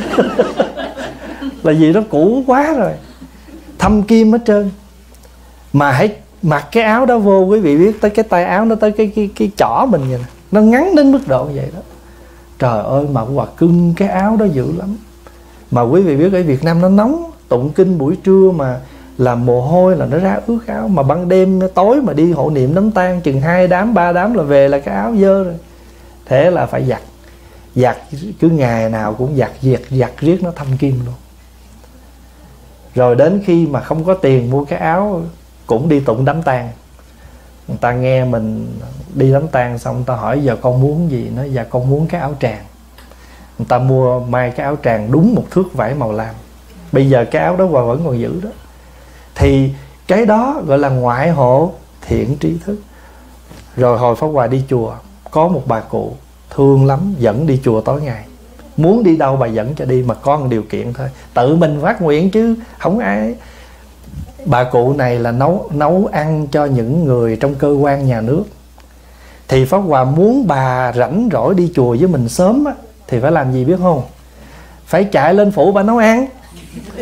Là gì nó cũ quá rồi, thâm kim hết trơn. Mà hãy mặc cái áo đó vô, quý vị biết tới cái tay áo nó tới cái cái cái chỏ mình vậy nè, nó ngắn đến mức độ vậy đó. Trời ơi mà Hòa cưng cái áo đó dữ lắm. Mà quý vị biết ở Việt Nam nó nóng, tụng kinh buổi trưa mà làm mồ hôi là nó ra ướt áo. Mà ban đêm tối mà đi hộ niệm đám tang chừng hai đám ba đám là về là cái áo dơ rồi. Thế là phải giặt. Giặt cứ ngày nào cũng giặt giặt giặt riết nó thâm kim luôn. Rồi đến khi mà không có tiền mua cái áo cũng đi tụng đám tang. Người ta nghe mình đi đám tang xong, người ta hỏi giờ con muốn gì? Nói dạ con muốn cái áo tràng. Người ta mua may cái áo tràng đúng một thước vải màu lam. Bây giờ cái áo đó Hòa vẫn còn giữ đó. Thì cái đó gọi là ngoại hộ thiện trí thức. Rồi hồi Pháp Hòa đi chùa, có một bà cụ thương lắm, dẫn đi chùa tối ngày. Muốn đi đâu bà dẫn cho đi, mà có một điều kiện thôi, tự mình phát nguyện chứ không ai. Bà cụ này là nấu nấu ăn cho những người trong cơ quan nhà nước. Thì Pháp Hòa muốn bà rảnh rỗi đi chùa với mình sớm á, thì phải làm gì biết không? Phải chạy lên phủ bà nấu ăn.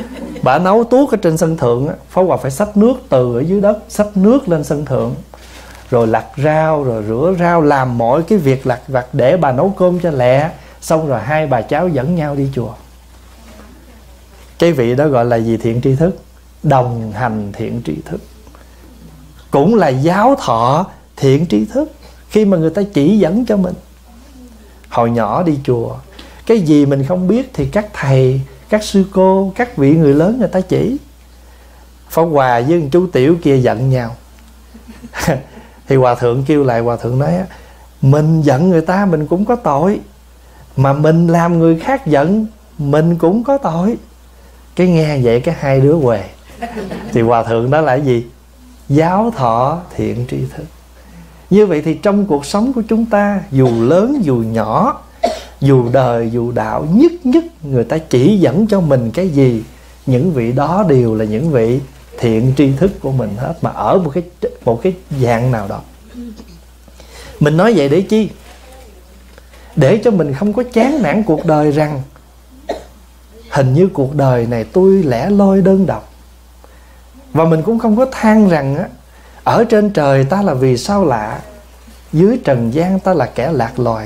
Bà nấu tuốt ở trên sân thượng á, Pháp Hòa phải xách nước từ ở dưới đất, xách nước lên sân thượng, rồi lặt rau, rồi rửa rau, làm mọi cái việc lặt vặt để bà nấu cơm cho lẹ. Xong rồi hai bà cháu dẫn nhau đi chùa. Cái vị đó gọi là gì? Thiện tri thức. Đồng hành thiện tri thức. Cũng là giáo thọ thiện tri thức, khi mà người ta chỉ dẫn cho mình. Hồi nhỏ đi chùa, cái gì mình không biết thì các thầy, các sư cô, các vị người lớn người ta chỉ. Pháp Hòa với một chú tiểu kia giận nhau. Thì Hòa thượng kêu lại, Hòa thượng nói: mình giận người ta mình cũng có tội, mà mình làm người khác giận mình cũng có tội. Cái nghe vậy cái hai đứa què. Thì Hòa thượng đó là cái gì? Giáo thọ thiện tri thức. Như vậy thì trong cuộc sống của chúng ta, dù lớn dù nhỏ, dù đời dù đạo, nhất nhất người ta chỉ dẫn cho mình cái gì, những vị đó đều là những vị thiện tri thức của mình hết, mà ở một cái một cái dạng nào đó. Mình nói vậy để chi? Để cho mình không có chán nản cuộc đời rằng hình như cuộc đời này tôi lẻ loi đơn độc. Và mình cũng không có than rằng á, ở trên trời ta là vì sao lạ, dưới trần gian ta là kẻ lạc loài.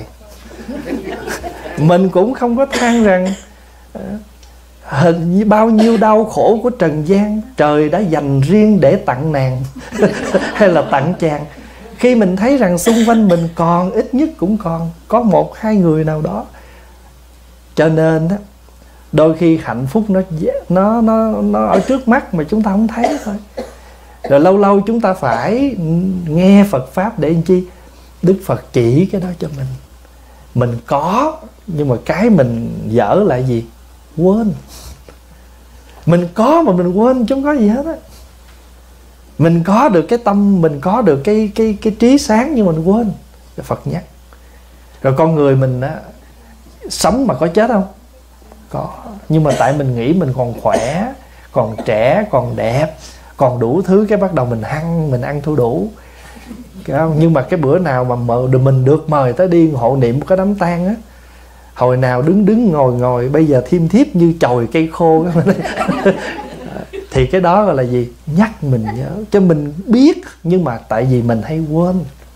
Mình cũng không có than rằng hình như bao nhiêu đau khổ của trần gian trời đã dành riêng để tặng nàng hay là tặng chàng. Khi mình thấy rằng xung quanh mình còn, ít nhất cũng còn có một hai người nào đó. Cho nên đó, đôi khi hạnh phúc nó nó nó nó ở trước mắt mà chúng ta không thấy thôi. Rồi lâu lâu chúng ta phải nghe Phật pháp để làm chi? Đức Phật chỉ cái đó cho mình. Mình có, nhưng mà cái mình dở lại gì? Quên. Mình có mà mình quên chứ không có gì hết á. Mình có được cái tâm, mình có được cái cái cái trí sáng, nhưng mình quên. Rồi Phật nhắc. Rồi con người mình á, sống mà có chết không? Có. Nhưng mà tại mình nghĩ mình còn khỏe, còn trẻ, còn đẹp, còn đủ thứ, cái bắt đầu mình hăng, mình ăn thua đủ. Nhưng mà cái bữa nào mà mình được mời tới đi hộ niệm một cái đám tang á, hồi nào đứng đứng ngồi ngồi, bây giờ thiêm thiếp như chồi cây khô. Thì cái đó gọi là gì? Nhắc mình nhớ. Cho mình biết, nhưng mà tại vì mình hay quên.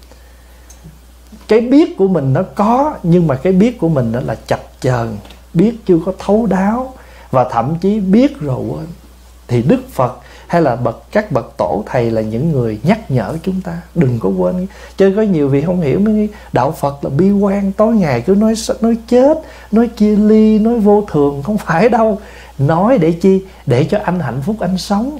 Cái biết của mình nó có, nhưng mà cái biết của mình đó là chập chờn, biết chưa có thấu đáo, và thậm chí biết rồi quên. Thì Đức Phật hay là bậc các bậc tổ thầy là những người nhắc nhở chúng ta đừng có quên. Chứ có nhiều vị không hiểu, mới đạo Phật là bi quan, tối ngày cứ nói nói chết, nói chia ly, nói vô thường. Không phải đâu. Nói để chi? Để cho anh hạnh phúc anh sống.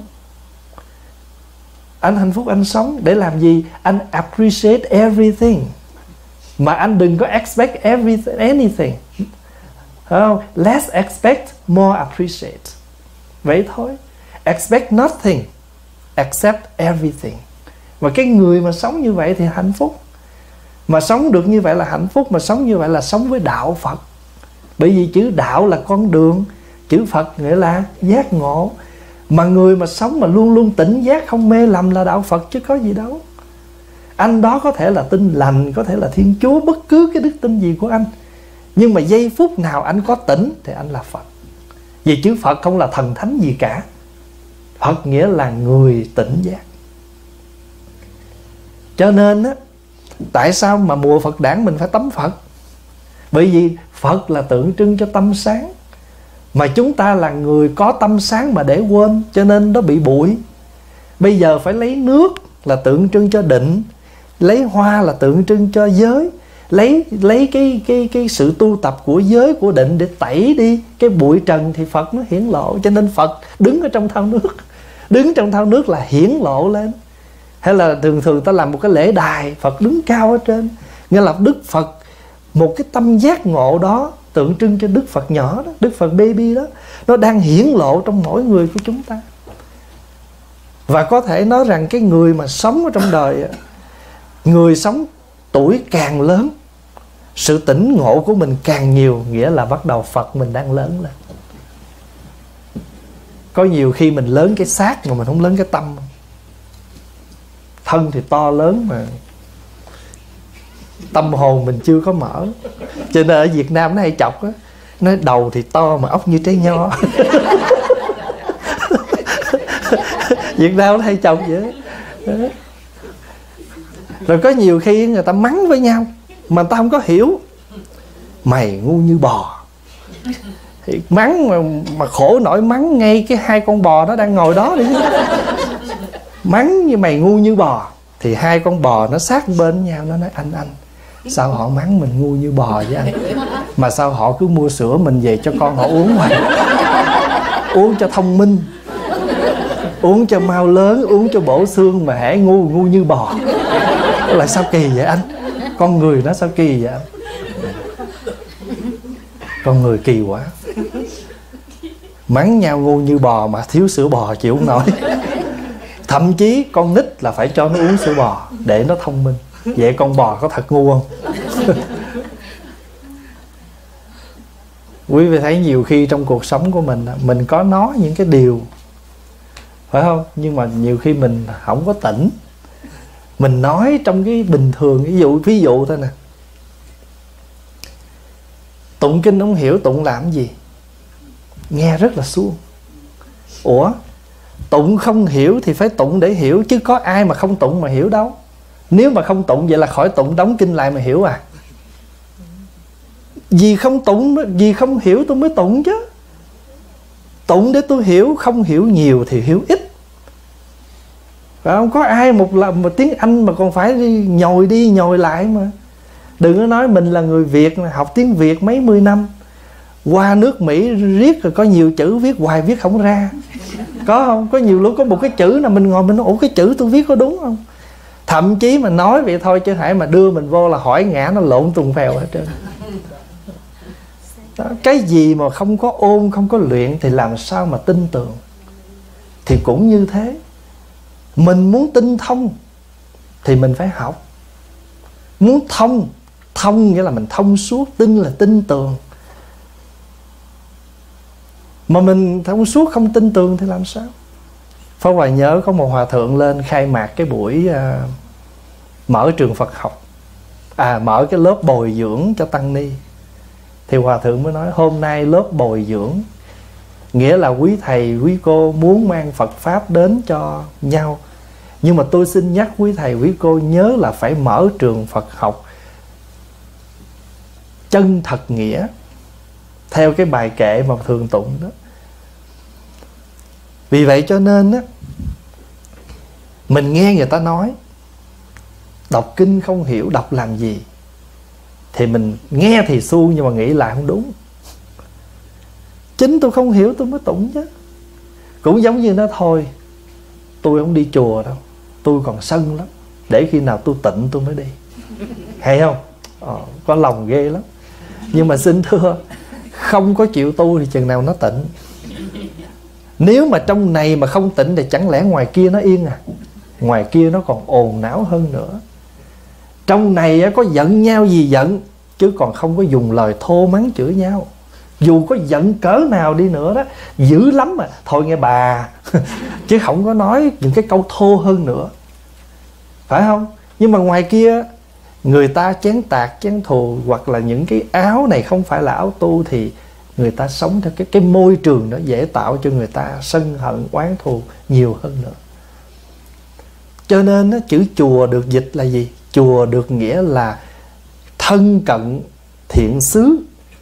Anh hạnh phúc anh sống để làm gì? Anh appreciate everything, mà anh đừng có expect everything, anything. Oh, less expect, more appreciate. Vậy thôi. Expect nothing, accept everything. Và cái người mà sống như vậy thì hạnh phúc. Mà sống được như vậy là hạnh phúc. Mà sống như vậy là sống với đạo Phật. Bởi vì chữ đạo là con đường, chữ Phật nghĩa là giác ngộ. Mà người mà sống mà luôn luôn tỉnh giác, không mê lầm là đạo Phật chứ có gì đâu. Anh đó có thể là tin lành, có thể là Thiên Chúa, bất cứ cái đức tin gì của anh, nhưng mà giây phút nào anh có tỉnh thì anh là Phật. Vì chữ Phật không là thần thánh gì cả. Phật nghĩa là người tỉnh giác. Cho nên á, tại sao mà mùa Phật đản mình phải tắm Phật? Bởi vì Phật là tượng trưng cho tâm sáng. Mà chúng ta là người có tâm sáng mà để quên, cho nên nó bị bụi. Bây giờ phải lấy nước là tượng trưng cho định, lấy hoa là tượng trưng cho giới, lấy lấy cái cái cái sự tu tập của giới của định để tẩy đi cái bụi trần thì Phật nó hiển lộ. Cho nên Phật đứng ở trong thau nước. Đứng trong thau nước là hiển lộ lên. Hay là thường thường ta làm một cái lễ đài, Phật đứng cao ở trên, nghĩa là Đức Phật, một cái tâm giác ngộ đó tượng trưng cho Đức Phật nhỏ đó, Đức Phật baby đó, nó đang hiển lộ trong mỗi người của chúng ta. Và có thể nói rằng cái người mà sống ở trong đời, người sống tuổi càng lớn, sự tỉnh ngộ của mình càng nhiều, nghĩa là bắt đầu Phật mình đang lớn lên. Có nhiều khi mình lớn cái xác mà mình không lớn cái tâm. Thân thì to lớn mà tâm hồn mình chưa có mở. Cho nên ở Việt Nam nó hay chọc á, nói đầu thì to mà óc như trái nho. Việt Nam nó hay chồng vậy đó. Rồi có nhiều khi người ta mắng với nhau mà người ta không có hiểu. Mày ngu như bò. Thì mắng mà, mà khổ nổi mắng ngay cái hai con bò nó đang ngồi đó đi. Mắng như mày ngu như bò. Thì hai con bò nó sát bên nhau. Nó nói anh anh sao họ mắng mình ngu như bò với anh, mà sao họ cứ mua sữa mình về cho con họ uống hoài. Uống cho thông minh, uống cho mau lớn, uống cho bổ xương, mà hễ ngu ngu như bò. Là sao kỳ vậy anh? Con người nó sao kỳ vậy anh? Con người kỳ quá. Mắng nhau ngu như bò mà thiếu sữa bò chịu không nổi. Thậm chí con nít là phải cho nó uống sữa bò để nó thông minh. Vậy con bò có thật ngu không? Quý vị thấy nhiều khi trong cuộc sống của mình, mình có nói những cái điều, phải không? Nhưng mà nhiều khi mình không có tỉnh. Mình nói trong cái bình thường. Ví dụ ví dụ thôi nè, tụng kinh không hiểu tụng làm gì? Nghe rất là suông. Ủa, tụng không hiểu thì phải tụng để hiểu, chứ có ai mà không tụng mà hiểu đâu. Nếu mà không tụng vậy là khỏi tụng, đóng kinh lại mà hiểu à? Vì không tụng, vì không hiểu tôi mới tụng chứ. Tụng để tôi hiểu, không hiểu nhiều thì hiểu ít. Phải không? Có ai một lần mà tiếng Anh mà còn phải đi nhồi đi nhồi lại mà. Đừng có nói mình là người Việt, học tiếng Việt mấy mươi năm, qua nước Mỹ riết rồi có nhiều chữ viết hoài viết không ra. Có không? Có nhiều lúc có một cái chữ nào mình ngồi mình nói ủa cái chữ tôi viết có đúng không? Thậm chí mà nói vậy thôi chứ hãy mà đưa mình vô là hỏi ngã nó lộn tùng phèo hết trơn. Đó, cái gì mà không có ôn, không có luyện thì làm sao mà tin tưởng. Thì cũng như thế, mình muốn tinh thông thì mình phải học. Muốn thông, thông nghĩa là mình thông suốt, tin là tin tưởng. Mà mình thông suốt không tin tưởng thì làm sao? Pháp Hòa nhớ có một hòa thượng lên khai mạc cái buổi uh, mở trường Phật học, à mở cái lớp bồi dưỡng cho tăng ni. Thì hòa thượng mới nói hôm nay lớp bồi dưỡng nghĩa là quý thầy quý cô muốn mang Phật pháp đến cho nhau, nhưng mà tôi xin nhắc quý thầy quý cô nhớ là phải mở trường Phật học chân thật nghĩa, theo cái bài kệ mà thường tụng đó. Vì vậy cho nên á, mình nghe người ta nói đọc kinh không hiểu đọc làm gì, thì mình nghe thì suông nhưng mà nghĩ lại không đúng. Chính tôi không hiểu tôi mới tụng chứ. Cũng giống như nó thôi, tôi không đi chùa đâu, tôi còn sân lắm, để khi nào tôi tịnh tôi mới đi. Hay không? Ờ, có lòng ghê lắm. Nhưng mà xin thưa, không có chịu tu thì chừng nào nó tịnh. Nếu mà trong này mà không tịnh thì chẳng lẽ ngoài kia nó yên à? Ngoài kia nó còn ồn náo hơn nữa. Trong này có giận nhau gì giận, chứ còn không có dùng lời thô mắng chửi nhau. Dù có giận cỡ nào đi nữa đó, dữ lắm mà thôi nghe bà chứ không có nói những cái câu thô hơn nữa, phải không? Nhưng mà ngoài kia người ta chén tạc chén thù, hoặc là những cái áo này không phải là áo tu, thì người ta sống theo cái, cái môi trường đó dễ tạo cho người ta sân hận oán thù nhiều hơn nữa. Cho nên đó, chữ chùa được dịch là gì? Chùa được nghĩa là thân cận thiện xứ,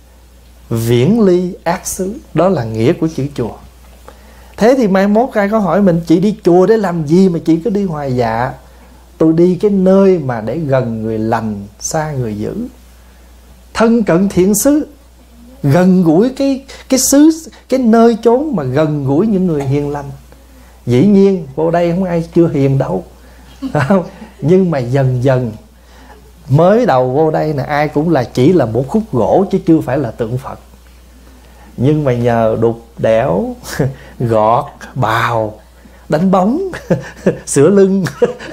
viễn ly ác xứ. Đó là nghĩa của chữ chùa. Thế thì mai mốt ai có hỏi mình chị đi chùa để làm gì mà chị cứ đi hoài? Dạ, tôi đi cái nơi mà để gần người lành, xa người dữ. Thân cận thiện xứ, gần gũi cái, cái xứ, cái nơi chốn mà gần gũi những người hiền lành. Dĩ nhiên vô đây không ai chưa hiền đâu, không? Nhưng mà dần dần, mới đầu vô đây là ai cũng là chỉ là một khúc gỗ chứ chưa phải là tượng Phật. Nhưng mà nhờ đục đẽo, gọt, bào, đánh bóng, sửa lưng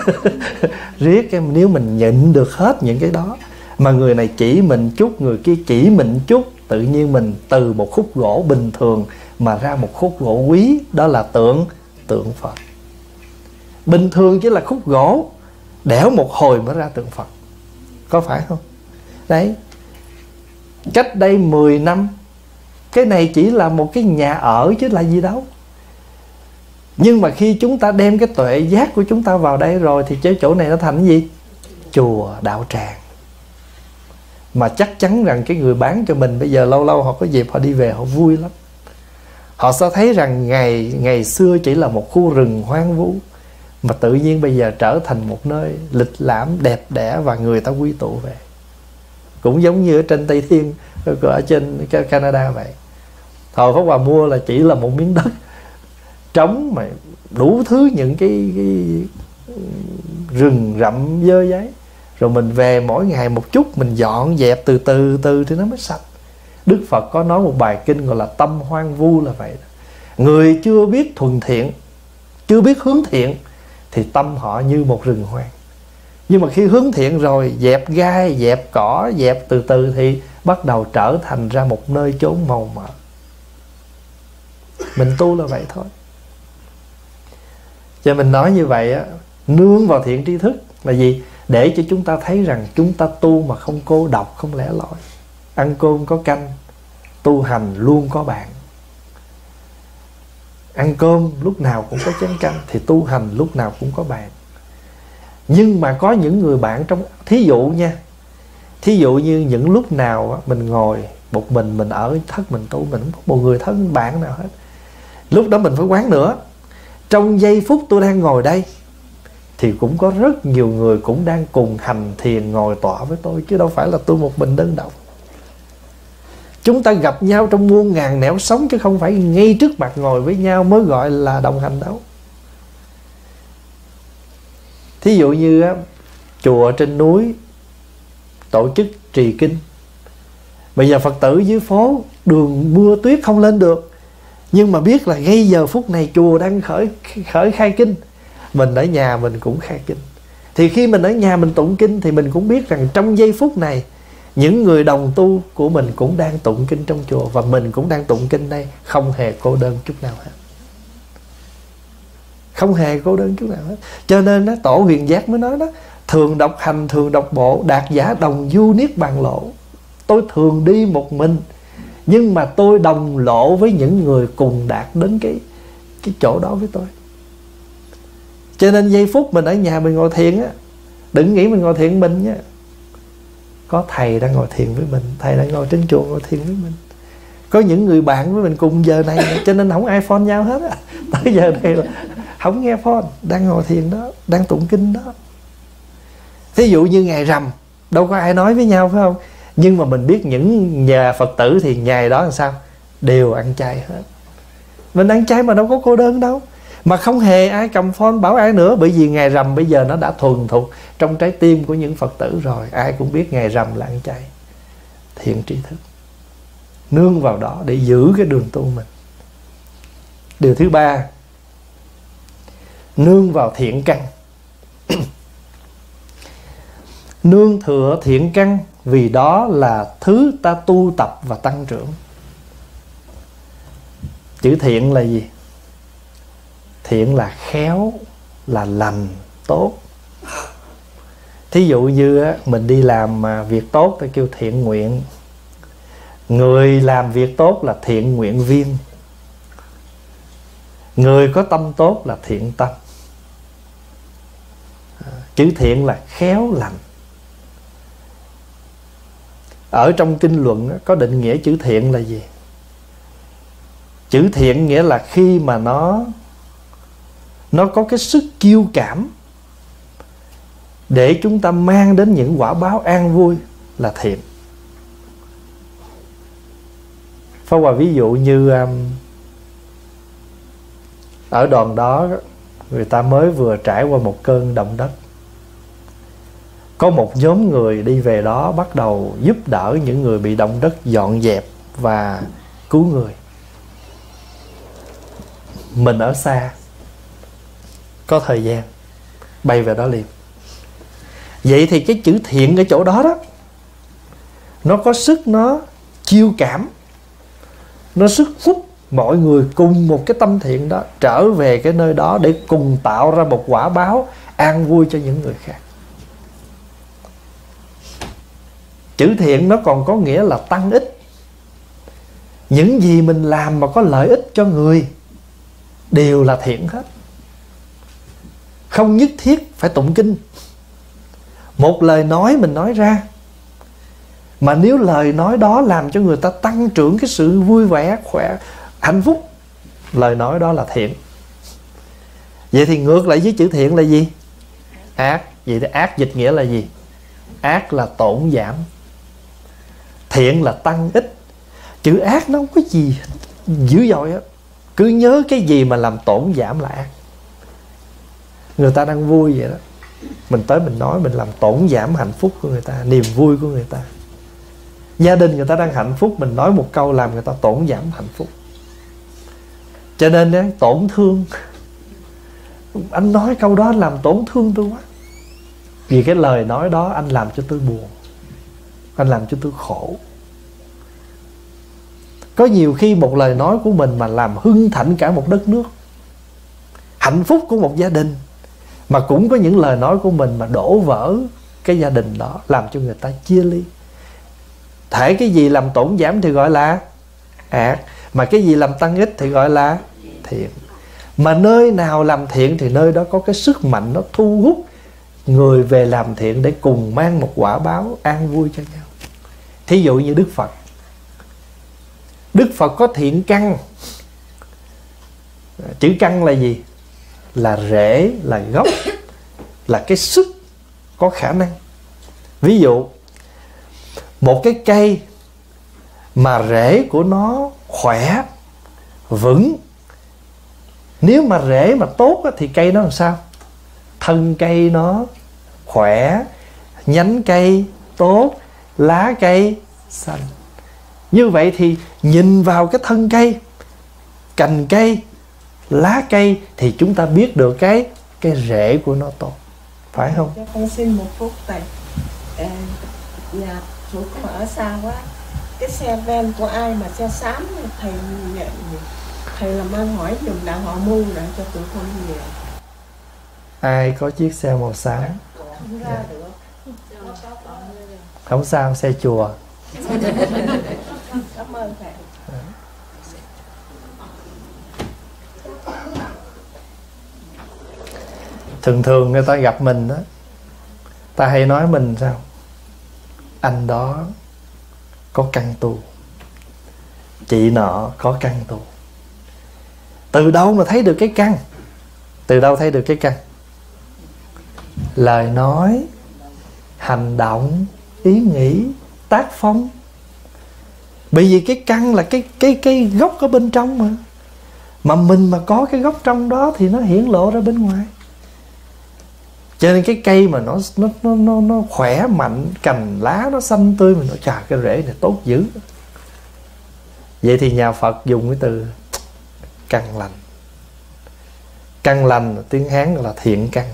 riết em, nếu mình nhịn được hết những cái đó, mà người này chỉ mình chút, người kia chỉ mình chút, tự nhiên mình từ một khúc gỗ bình thường mà ra một khúc gỗ quý. Đó là tượng tượng Phật. Bình thường chỉ là khúc gỗ, đẽo một hồi mới ra tượng Phật. Có phải không? Đấy, cách đây mười năm, cái này chỉ là một cái nhà ở chứ là gì đâu. Nhưng mà khi chúng ta đem cái tuệ giác của chúng ta vào đây rồi thì cái chỗ này nó thành cái gì? Chùa, đạo tràng. Mà chắc chắn rằng cái người bán cho mình bây giờ lâu lâu họ có dịp họ đi về họ vui lắm. Họ sẽ thấy rằng ngày ngày xưa chỉ là một khu rừng hoang vu, mà tự nhiên bây giờ trở thành một nơi lịch lãm, đẹp đẽ và người ta quy tụ về. Cũng giống như ở trên Tây Thiên, ở trên Canada vậy. Hồi Pháp Hòa mua là chỉ là một miếng đất trống mà đủ thứ những cái, cái rừng rậm dơ giấy. Rồi mình về mỗi ngày một chút, mình dọn dẹp từ từ từ thì nó mới sạch. Đức Phật có nói một bài kinh gọi là tâm hoang vu là vậy đó. Người chưa biết thuần thiện, chưa biết hướng thiện thì tâm họ như một rừng hoang. Nhưng mà khi hướng thiện rồi, dẹp gai, dẹp cỏ, dẹp từ từ thì bắt đầu trở thành ra một nơi chốn màu mỡ. Mình tu là vậy thôi. Cho mình nói như vậy á, nương vào thiện tri thức là gì? Để cho chúng ta thấy rằng chúng ta tu mà không cô độc, không lẻ loi. Ăn cơm có canh, tu hành luôn có bạn. Ăn cơm lúc nào cũng có chén canh thì tu hành lúc nào cũng có bạn. Nhưng mà có những người bạn trong, thí dụ nha, thí dụ như những lúc nào mình ngồi một mình, mình ở thất mình tu, mình không có một người thân bạn nào hết. Lúc đó mình phải quán nữa. Trong giây phút tôi đang ngồi đây thì cũng có rất nhiều người cũng đang cùng hành thiền ngồi tọa với tôi, chứ đâu phải là tôi một mình đơn độc. Chúng ta gặp nhau trong muôn ngàn nẻo sống, chứ không phải ngay trước mặt ngồi với nhau mới gọi là đồng hành đâu. Thí dụ như á, chùa trên núi tổ chức trì kinh. Bây giờ Phật tử dưới phố đường mưa tuyết không lên được, nhưng mà biết là ngay giờ phút này chùa đang khởi khởi khai kinh, mình ở nhà mình cũng khai kinh. Thì khi mình ở nhà mình tụng kinh thì mình cũng biết rằng trong giây phút này những người đồng tu của mình cũng đang tụng kinh trong chùa, và mình cũng đang tụng kinh đây, không hề cô đơn chút nào hết. Không hề cô đơn chút nào hết. Cho nên đó, Tổ Huyền Giác mới nói đó, thường độc hành, thường độc bộ, đạt giả đồng du niết bàn lộ. Tôi thường đi một mình, nhưng mà tôi đồng lộ với những người cùng đạt đến cái, cái chỗ đó với tôi. Cho nên giây phút mình ở nhà mình ngồi thiền á, đừng nghĩ mình ngồi thiền mình nhé. Có thầy đang ngồi thiền với mình, thầy đang ngồi trên chùa ngồi thiền với mình. Có những người bạn với mình cùng giờ này, cho nên không ai phone nhau hết á. Tới giờ này là không nghe phone, đang ngồi thiền đó, đang tụng kinh đó. Thí dụ như ngày rằm, đâu có ai nói với nhau phải không? Nhưng mà mình biết những nhà Phật tử thì ngày đó làm sao? Đều ăn chay hết. Mình ăn chay mà đâu có cô đơn đâu. Mà không hề ai cầm phone bảo ai nữa. Bởi vì ngày rằm bây giờ nó đã thuần thục trong trái tim của những Phật tử rồi. Ai cũng biết ngày rằm là ăn chay. Thiện tri thức, nương vào đó để giữ cái đường tu mình. Điều thứ ba, nương vào thiện căn. Nương tựa thiện căn, vì đó là thứ ta tu tập và tăng trưởng. Chữ thiện là gì? Thiện là khéo, là lành, tốt. Thí dụ như á, mình đi làm việc tốt ta kêu thiện nguyện. Người làm việc tốt là thiện nguyện viên. Người có tâm tốt là thiện tâm. Chữ thiện là khéo lành. Ở trong kinh luận có định nghĩa chữ thiện là gì? Chữ thiện nghĩa là khi mà nó Nó có cái sức kiêu cảm để chúng ta mang đến những quả báo an vui là thiện. Pháp Hòa ví dụ như um, ở đoàn đó người ta mới vừa trải qua một cơn động đất. Có một nhóm người đi về đó bắt đầu giúp đỡ những người bị động đất dọn dẹp và cứu người. Mình ở xa, có thời gian bay về đó liền. Vậy thì cái chữ thiện ở chỗ đó đó, nó có sức nó chiêu cảm, nó sức hút mọi người cùng một cái tâm thiện đó trở về cái nơi đó để cùng tạo ra một quả báo an vui cho những người khác. Chữ thiện nó còn có nghĩa là tăng ích. Những gì mình làm mà có lợi ích cho người đều là thiện hết. Không nhất thiết phải tụng kinh. Một lời nói mình nói ra, mà nếu lời nói đó làm cho người ta tăng trưởng cái sự vui vẻ, khỏe, hạnh phúc, lời nói đó là thiện. Vậy thì ngược lại với chữ thiện là gì? Ác. Vậy thì ác dịch nghĩa là gì? Ác là tổn giảm, thiện là tăng ích. Chữ ác nó không có gì dữ dội á. Cứ nhớ cái gì mà làm tổn giảm là ác. Người ta đang vui vậy đó, mình tới mình nói mình làm tổn giảm hạnh phúc của người ta, niềm vui của người ta. Gia đình người ta đang hạnh phúc, mình nói một câu làm người ta tổn giảm hạnh phúc. Cho nên á, tổn thương. Anh nói câu đó làm tổn thương tôi quá. Vì cái lời nói đó anh làm cho tôi buồn, anh làm cho tôi khổ. Có nhiều khi một lời nói của mình mà làm hưng thịnh cả một đất nước, hạnh phúc của một gia đình. Mà cũng có những lời nói của mình mà đổ vỡ cái gia đình đó, làm cho người ta chia ly. Thể cái gì làm tổn giảm thì gọi là ác, mà cái gì làm tăng ích thì gọi là thiện. Mà nơi nào làm thiện thì nơi đó có cái sức mạnh nó thu hút người về làm thiện để cùng mang một quả báo an vui cho nhau. Thí dụ như Đức Phật. Đức Phật có thiện căn. Chữ căn là gì? Là rễ, là gốc, là cái sức có khả năng. Ví dụ một cái cây mà rễ của nó khỏe, vững, nếu mà rễ mà tốt thì cây nó làm sao? Thân cây nó khỏe, nhánh cây tốt, lá cây xanh. Như vậy thì nhìn vào cái thân cây, cành cây, lá cây thì chúng ta biết được cái cái rễ của nó tốt, phải không? Cho con xin một phút thầy. À, nhà chú con ở xa quá, cái xe ven của ai mà xe xám thầy thầy làm ơn hỏi dùm đạo họ mua để cho tụi con về. Ai có chiếc xe màu xám? Không ra được. Không sao, xe chùa. Cảm ơn thầy. Thường thường người ta gặp mình đó, ta hay nói mình sao? Anh đó có căn tu, chị nọ có căn tu. Từ đâu mà thấy được cái căn? Từ đâu thấy được cái căn? Lời nói, hành động, ý nghĩ, tác phong. Bởi vì cái căn là cái cái cái gốc ở bên trong mà. Mà mình mà có cái gốc trong đó thì nó hiển lộ ra bên ngoài. Cho nên cái cây mà nó nó nó nó, nó khỏe mạnh, cành lá nó xanh tươi, mình nói chà cái rễ này tốt dữ. Vậy thì nhà Phật dùng cái từ căn lành. Căn lành tiếng Hán là thiện căn.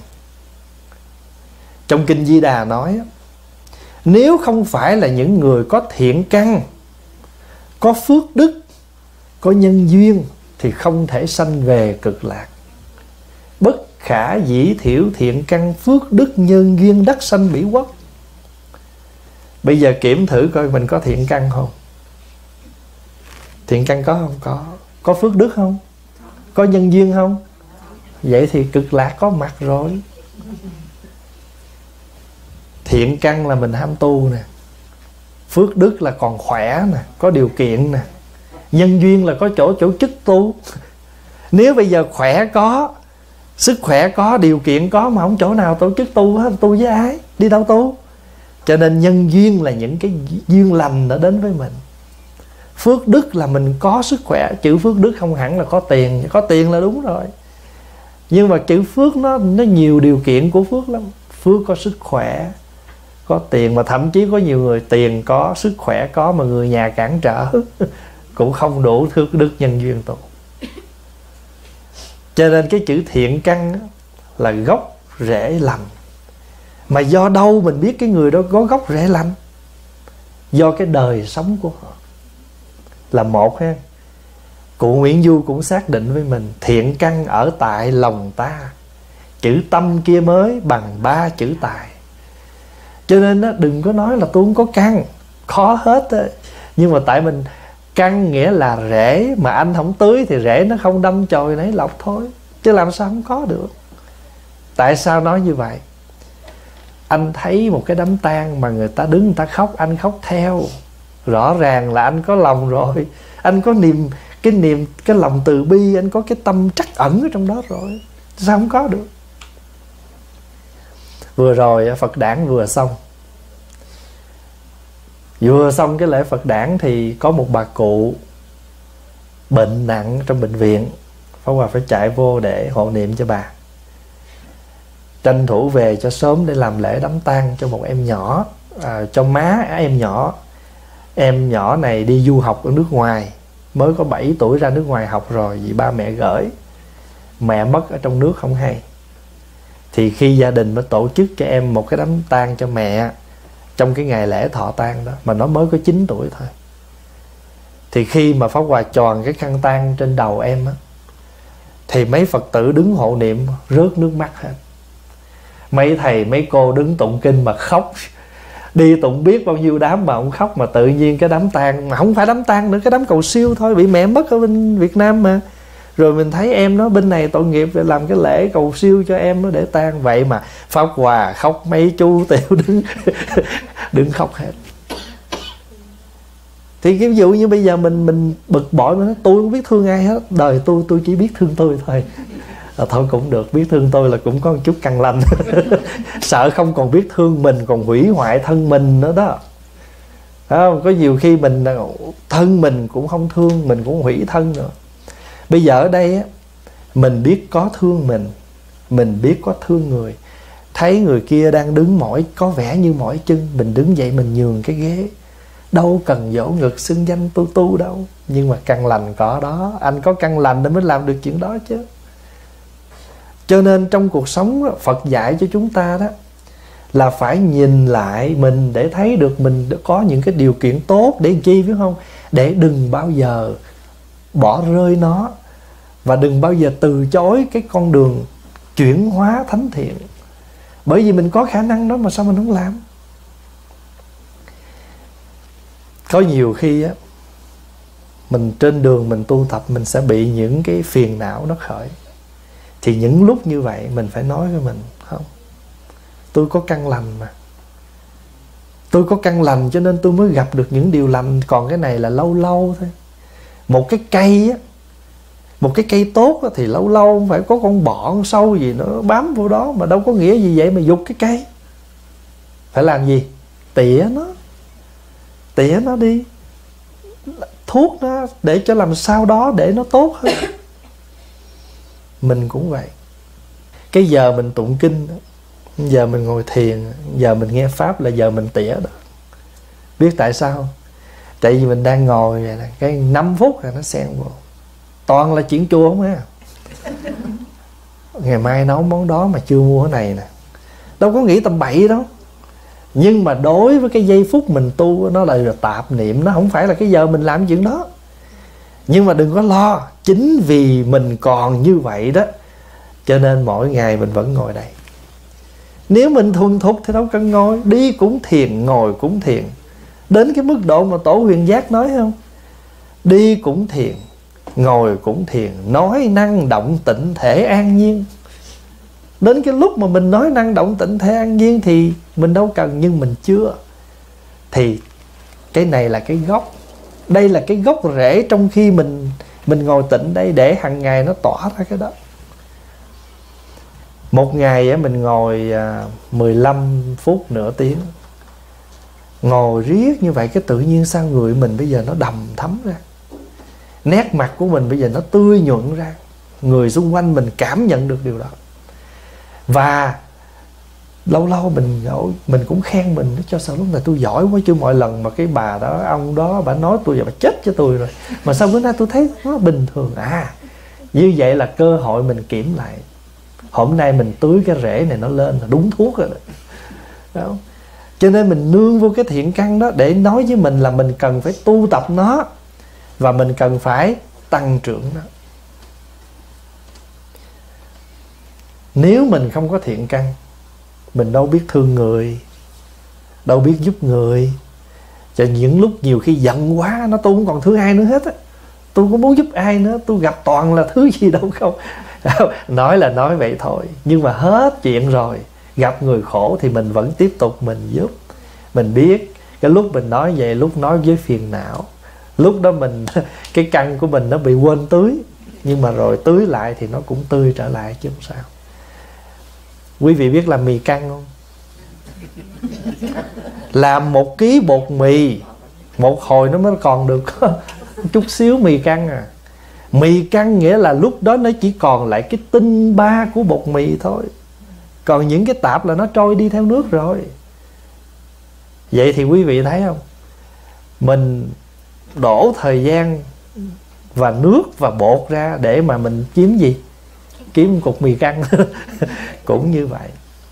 Trong kinh Di Đà nói, nếu không phải là những người có thiện căn, có phước đức, có nhân duyên thì không thể sanh về cực lạc. Bất khả dĩ thiểu thiện căn phước đức nhân duyên đắc sanh bỉ quốc. Bây giờ kiểm thử coi mình có thiện căn không? Thiện căn có không? Có. Có phước đức không? Có nhân duyên không? Vậy thì cực lạc có mặt rồi. Thiện căn là mình ham tu nè, phước đức là còn khỏe nè, có điều kiện nè, nhân duyên là có chỗ chỗ chức tu. Nếu bây giờ khỏe có, sức khỏe có, điều kiện có mà không chỗ nào tổ chức tu hết, tu với ai? Đi đâu tu? Cho nên nhân duyên là những cái duyên lành đã đến với mình. Phước đức là mình có sức khỏe. Chữ phước đức không hẳn là có tiền. Có tiền là đúng rồi, nhưng mà chữ phước nó, nó nhiều điều kiện của phước lắm. Phước có sức khỏe, có tiền, mà thậm chí có nhiều người tiền có, sức khỏe có mà người nhà cản trở cũng không đủ phước đức nhân duyên tu. Cho nên cái chữ thiện căn là gốc rễ lành. Mà do đâu mình biết cái người đó có gốc rễ lành? Do cái đời sống của họ là một ha. Cụ Nguyễn Du cũng xác định với mình, thiện căn ở tại lòng ta, chữ tâm kia mới bằng ba chữ tài. Cho nên đó, đừng có nói là tôi không có căn, khó hết á. Nhưng mà tại mình Căn nghĩa là rễ, mà anh không tưới thì rễ nó không đâm chồi nảy lọc thôi, chứ làm sao không có được. Tại sao nói như vậy? Anh thấy một cái đám tang mà người ta đứng người ta khóc, anh khóc theo, rõ ràng là anh có lòng rồi, anh có niềm, cái niềm, cái lòng từ bi, anh có cái tâm trắc ẩn ở trong đó rồi, sao không có được. Vừa rồi Phật đản vừa xong, vừa xong cái lễ Phật đản thì có một bà cụ bệnh nặng trong bệnh viện. Pháp Hòa phải chạy vô để hộ niệm cho bà, tranh thủ về cho sớm để làm lễ đám tang cho một em nhỏ, à, cho má em nhỏ. Em nhỏ này đi du học ở nước ngoài, mới có bảy tuổi ra nước ngoài học rồi, vì ba mẹ gửi, mẹ mất ở trong nước không hay. Thì khi gia đình mới tổ chức cho em một cái đám tang cho mẹ trong cái ngày lễ thọ tang đó, mà nó mới có chín tuổi thôi. Thì khi mà Pháp Hòa tròn cái khăn tang trên đầu em á, thì mấy Phật tử đứng hộ niệm rớt nước mắt hết. Mấy thầy mấy cô đứng tụng kinh mà khóc, đi tụng biết bao nhiêu đám mà không khóc. Mà tự nhiên cái đám tang, mà không phải đám tang nữa, cái đám cầu siêu thôi, bị mẹ mất ở bên Việt Nam mà. Rồi mình thấy em nó bên này tội nghiệp, để làm cái lễ cầu siêu cho em nó để tang. Vậy mà Pháp Hòa khóc, mấy chú tiểu đứng đứng khóc hết. Thì cái ví dụ như bây giờ mình mình bực bội, mà nói tôi không biết thương ai hết, đời tôi tôi chỉ biết thương tôi thôi. À, thôi cũng được, biết thương tôi là cũng có một chút căn lành. Sợ không còn biết thương mình, còn hủy hoại thân mình nữa đó. Không, có nhiều khi mình thân mình cũng không thương, mình cũng hủy thân nữa. Bây giờ ở đây á, mình biết có thương mình, mình biết có thương người. Thấy người kia đang đứng mỏi, có vẻ như mỏi chân, mình đứng dậy mình nhường cái ghế. Đâu cần dỗ ngực xưng danh tu tu đâu. Nhưng mà căn lành có đó, anh có căn lành nên mới làm được chuyện đó chứ. Cho nên trong cuộc sống Phật dạy cho chúng ta đó là phải nhìn lại mình để thấy được mình có những cái điều kiện tốt để chi, biết không? Để đừng bao giờ bỏ rơi nó, và đừng bao giờ từ chối cái con đường chuyển hóa thánh thiện. Bởi vì mình có khả năng đó mà sao mình không làm? Có nhiều khi á, mình trên đường mình tu tập, mình sẽ bị những cái phiền não nó khởi. Thì những lúc như vậy mình phải nói với mình, không, tôi có căn lành mà, tôi có căn lành cho nên tôi mới gặp được những điều lành. Còn cái này là lâu lâu thôi. Một cái cây á, một cái cây tốt á, thì lâu lâu không phải có con bọ, con sâu gì nó bám vô đó, mà đâu có nghĩa gì vậy mà giục cái cây. Phải làm gì? Tỉa nó, tỉa nó đi, thuốc nó để cho làm sao đó để nó tốt hơn. Mình cũng vậy. Cái giờ mình tụng kinh, giờ mình ngồi thiền, giờ mình nghe pháp là giờ mình tỉa đó. Biết tại sao không? Tại vì mình đang ngồi vậy nè, cái năm phút là nó xen vô, toàn là chuyện chua không á. Ngày mai nấu món đó mà chưa mua cái này nè, đâu có nghĩ tầm bậy đâu. Nhưng mà đối với cái giây phút mình tu, nó là tạp niệm, nó không phải là cái giờ mình làm chuyện đó. Nhưng mà đừng có lo, chính vì mình còn như vậy đó, cho nên mỗi ngày mình vẫn ngồi đây. Nếu mình thuần thục thì đâu cần ngồi, đi cũng thiền, ngồi cũng thiền. Đến cái mức độ mà Tổ Huyền Giác nói không, đi cũng thiền, ngồi cũng thiền, nói năng động tịnh thể an nhiên. Đến cái lúc mà mình nói năng động tịnh thể an nhiên thì mình đâu cần, nhưng mình chưa. Thì cái này là cái gốc. Đây là cái gốc rễ trong khi mình mình ngồi tịnh đây, để hàng ngày nó tỏa ra cái đó. Một ngày mình ngồi mười lăm phút, nửa tiếng, ngồi riết như vậy, cái tự nhiên sao người mình bây giờ nó đầm thấm ra, nét mặt của mình bây giờ nó tươi nhuận ra, người xung quanh mình cảm nhận được điều đó. Và lâu lâu mình mình cũng khen mình, cho sao lúc này tôi giỏi quá, chứ mọi lần mà cái bà đó, ông đó, bà nói tôi giờ bà chết cho tôi rồi, mà sao bữa nay tôi thấy nó bình thường. À, như vậy là cơ hội mình kiểm lại, hôm nay mình tưới cái rễ này nó lên là đúng thuốc rồi đó. Đó. Cho nên mình nương vô cái thiện căn đó để nói với mình là mình cần phải tu tập nó, và mình cần phải tăng trưởng nó. Nếu mình không có thiện căn, mình đâu biết thương người, đâu biết giúp người, Cho những lúc nhiều khi giận quá, nó tôi không còn thương ai nữa hết á, tôi không muốn giúp ai nữa, tôi gặp toàn là thứ gì đâu không. Nói là nói vậy thôi, nhưng mà hết chuyện rồi, gặp người khổ thì mình vẫn tiếp tục mình giúp. Mình biết cái lúc mình nói vậy, lúc nói với phiền não, lúc đó mình cái căn của mình nó bị quên tưới, nhưng mà rồi tưới lại thì nó cũng tươi trở lại chứ không sao. Quý vị biết làm mì căn không? Làm một ký bột mì một hồi nó mới còn được chút xíu mì căn à. Mì căn nghĩa là lúc đó nó chỉ còn lại cái tinh ba của bột mì thôi, còn những cái tạp là nó trôi đi theo nước rồi. Vậy thì quý vị thấy không, mình đổ thời gian và nước và bột ra để mà mình kiếm gì? Kiếm cục mì căn. Cũng như vậy,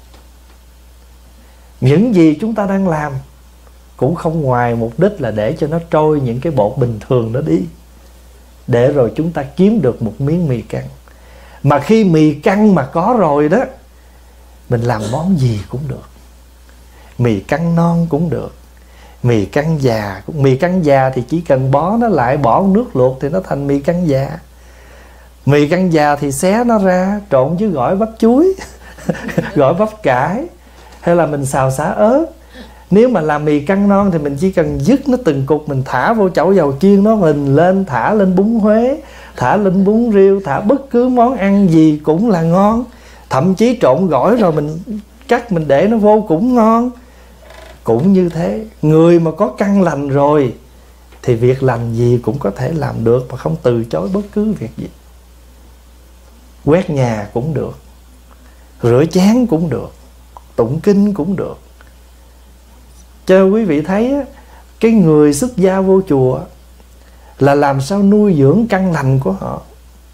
những gì chúng ta đang làm cũng không ngoài mục đích là để cho nó trôi những cái bột bình thường đó đi, để rồi chúng ta kiếm được một miếng mì căn. Mà khi mì căn mà có rồi đó, mình làm món gì cũng được. Mì căn non cũng được, mì căn già cũng. Mì căn già thì chỉ cần bó nó lại, bỏ nước luộc thì nó thành mì căn già. Mì căn già thì xé nó ra, trộn với gỏi bắp chuối, gỏi bắp cải, hay là mình xào xả ớt. Nếu mà làm mì căn non thì mình chỉ cần dứt nó từng cục, mình thả vô chảo dầu chiên nó, mình lên thả lên bún Huế, thả lên bún riêu, thả bất cứ món ăn gì cũng là ngon. Thậm chí trộn gỏi rồi mình cắt mình để nó vô cũng ngon. Cũng như thế, người mà có căn lành rồi thì việc lành gì cũng có thể làm được mà không từ chối bất cứ việc gì. Quét nhà cũng được, rửa chén cũng được, tụng kinh cũng được. Cho quý vị thấy cái người xuất gia vô chùa là làm sao nuôi dưỡng căn lành của họ.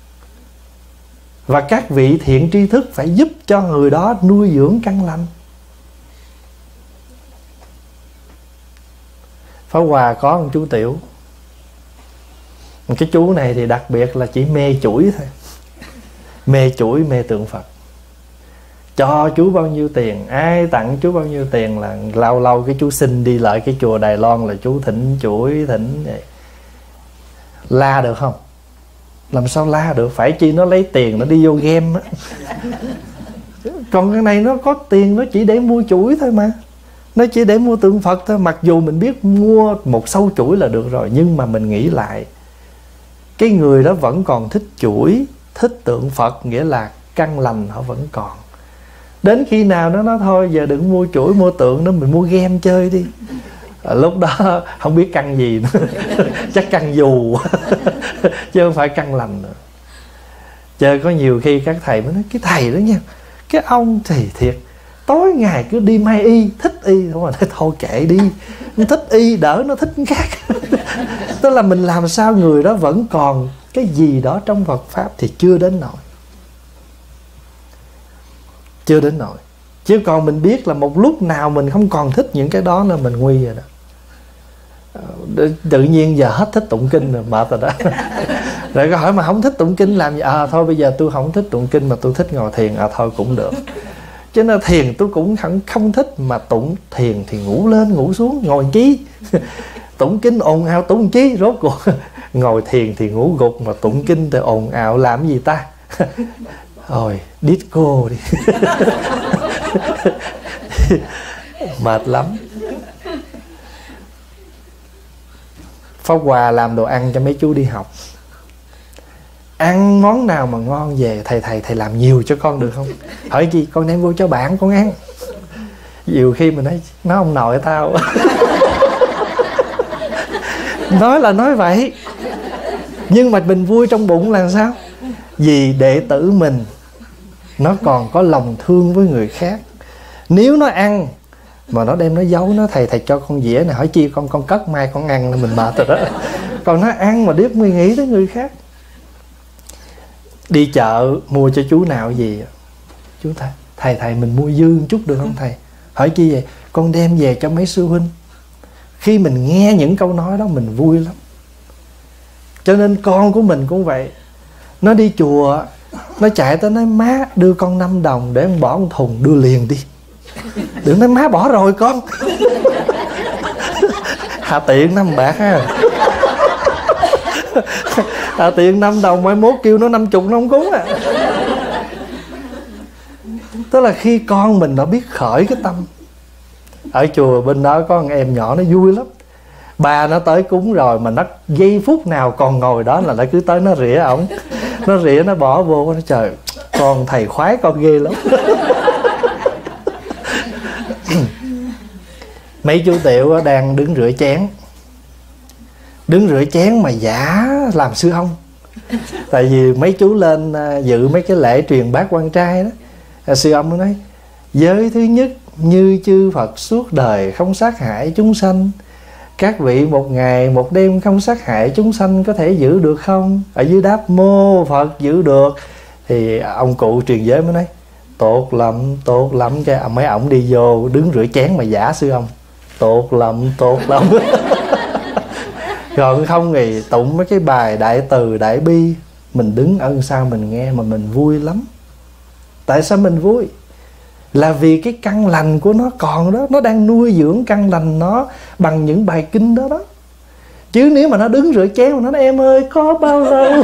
Và các vị thiện tri thức phải giúp cho người đó nuôi dưỡng căn lành. Pháp Hòa có một chú Tiểu. Cái chú này thì đặc biệt là chỉ mê chuỗi thôi, mê chuỗi, mê tượng Phật. Cho chú bao nhiêu tiền, ai tặng chú bao nhiêu tiền là lâu lâu cái chú xin đi lại cái chùa Đài Loan là chú thỉnh chuỗi, thỉnh vậy. La được không? Làm sao la được? Phải chi nó lấy tiền nó đi vô game á. Còn cái này nó có tiền, nó chỉ để mua chuỗi thôi mà, nó chỉ để mua tượng Phật thôi. Mặc dù mình biết mua một sâu chuỗi là được rồi, nhưng mà mình nghĩ lại, cái người đó vẫn còn thích chuỗi, thích tượng Phật, nghĩa là căn lành họ vẫn còn. Đến khi nào nó nói thôi giờ đừng mua chuỗi mua tượng nữa, mình mua game chơi đi. À, lúc đó không biết căn gì nữa. Chắc căn dù chứ không phải căn lành nữa. Chứ có nhiều khi các thầy mới nói, cái thầy đó nha, cái ông thì thiệt tối ngày cứ đi may y, thích y. Đúng rồi, thôi kệ đi, thích y đỡ nó thích khác. Tức là mình làm sao người đó vẫn còn cái gì đó trong Phật Pháp thì chưa đến nỗi. Chưa đến nỗi. Chứ còn mình biết là một lúc nào mình không còn thích những cái đó là mình nguy rồi đó. Tự nhiên giờ hết thích tụng kinh rồi, mệt rồi đó. Rồi có hỏi mà không thích tụng kinh làm gì? À thôi bây giờ tôi không thích tụng kinh mà tôi thích ngồi thiền. À thôi cũng được. Cho nên thiền tôi cũng không, không thích, mà tụng thiền thì ngủ lên ngủ xuống, ngồi chi. Tụng kinh ồn ào tụng chi, rốt cuộc ngồi thiền thì ngủ gục, mà tụng kinh thì ồn ào làm gì ta? Rồi disco đi. Mệt lắm. Pháp Hòa làm đồ ăn cho mấy chú đi học. Ăn món nào mà ngon về, thầy thầy thầy làm nhiều cho con được không? Hỏi gì? Con đem vô cho bạn con ăn. Nhiều khi mình nói nó ông nội tao. Nói là nói vậy, nhưng mà mình vui trong bụng là sao? Vì đệ tử mình nó còn có lòng thương với người khác. Nếu nó ăn mà nó đem nó giấu, nó thầy thầy cho con dĩa này, hỏi chi con con cất mai con ăn là mình mệt rồi đó. Còn nó ăn mà điếc mới nghĩ tới người khác. Đi chợ mua cho chú nào gì, chú thầy thầy thầy mình mua dư một chút được không thầy? Hỏi chi vậy? Con đem về cho mấy sư huynh. Khi mình nghe những câu nói đó mình vui lắm. Cho nên con của mình cũng vậy. Nó đi chùa, nó chạy tới nói má đưa con năm đồng để con bỏ một thùng, đưa liền đi. Đừng nói má bỏ rồi con. Hà tiện năm bạc ha. Hà tiện năm đồng, mai mốt kêu nó năm chục nó không cúng à. Tức là khi con mình nó biết khởi cái tâm. Ở chùa bên đó có một em nhỏ nó vui lắm. Ba nó tới cúng rồi mà nó giây phút nào còn ngồi đó là nó cứ tới nó rỉa ổng. Nó rỉa nó bỏ vô, nó trời con thầy khoái con ghê lắm. Mấy chú Tiểu đang đứng rửa chén. Đứng rửa chén mà giả làm sư ông. Tại vì mấy chú lên dự mấy cái lễ truyền bát quan trai đó, sư ông nó nói: giới thứ nhất, như chư Phật suốt đời không sát hại chúng sanh, các vị một ngày một đêm không sát hại chúng sanh có thể giữ được không? Ở dưới đáp mô Phật giữ được. Thì ông cụ truyền giới mới nói: tốt lắm, tốt lắm. Cái mấy ổng đi vô đứng rửa chén mà giả sư ông. Tốt lắm, tốt lắm. Rồi không thì tụng mấy cái bài đại từ đại bi. Mình đứng ở sau mình nghe mà mình vui lắm. Tại sao mình vui? Là vì cái căn lành của nó còn đó. Nó đang nuôi dưỡng căn lành nó bằng những bài kinh đó đó. Chứ nếu mà nó đứng rửa chén mà nó nói: em ơi có bao lâu.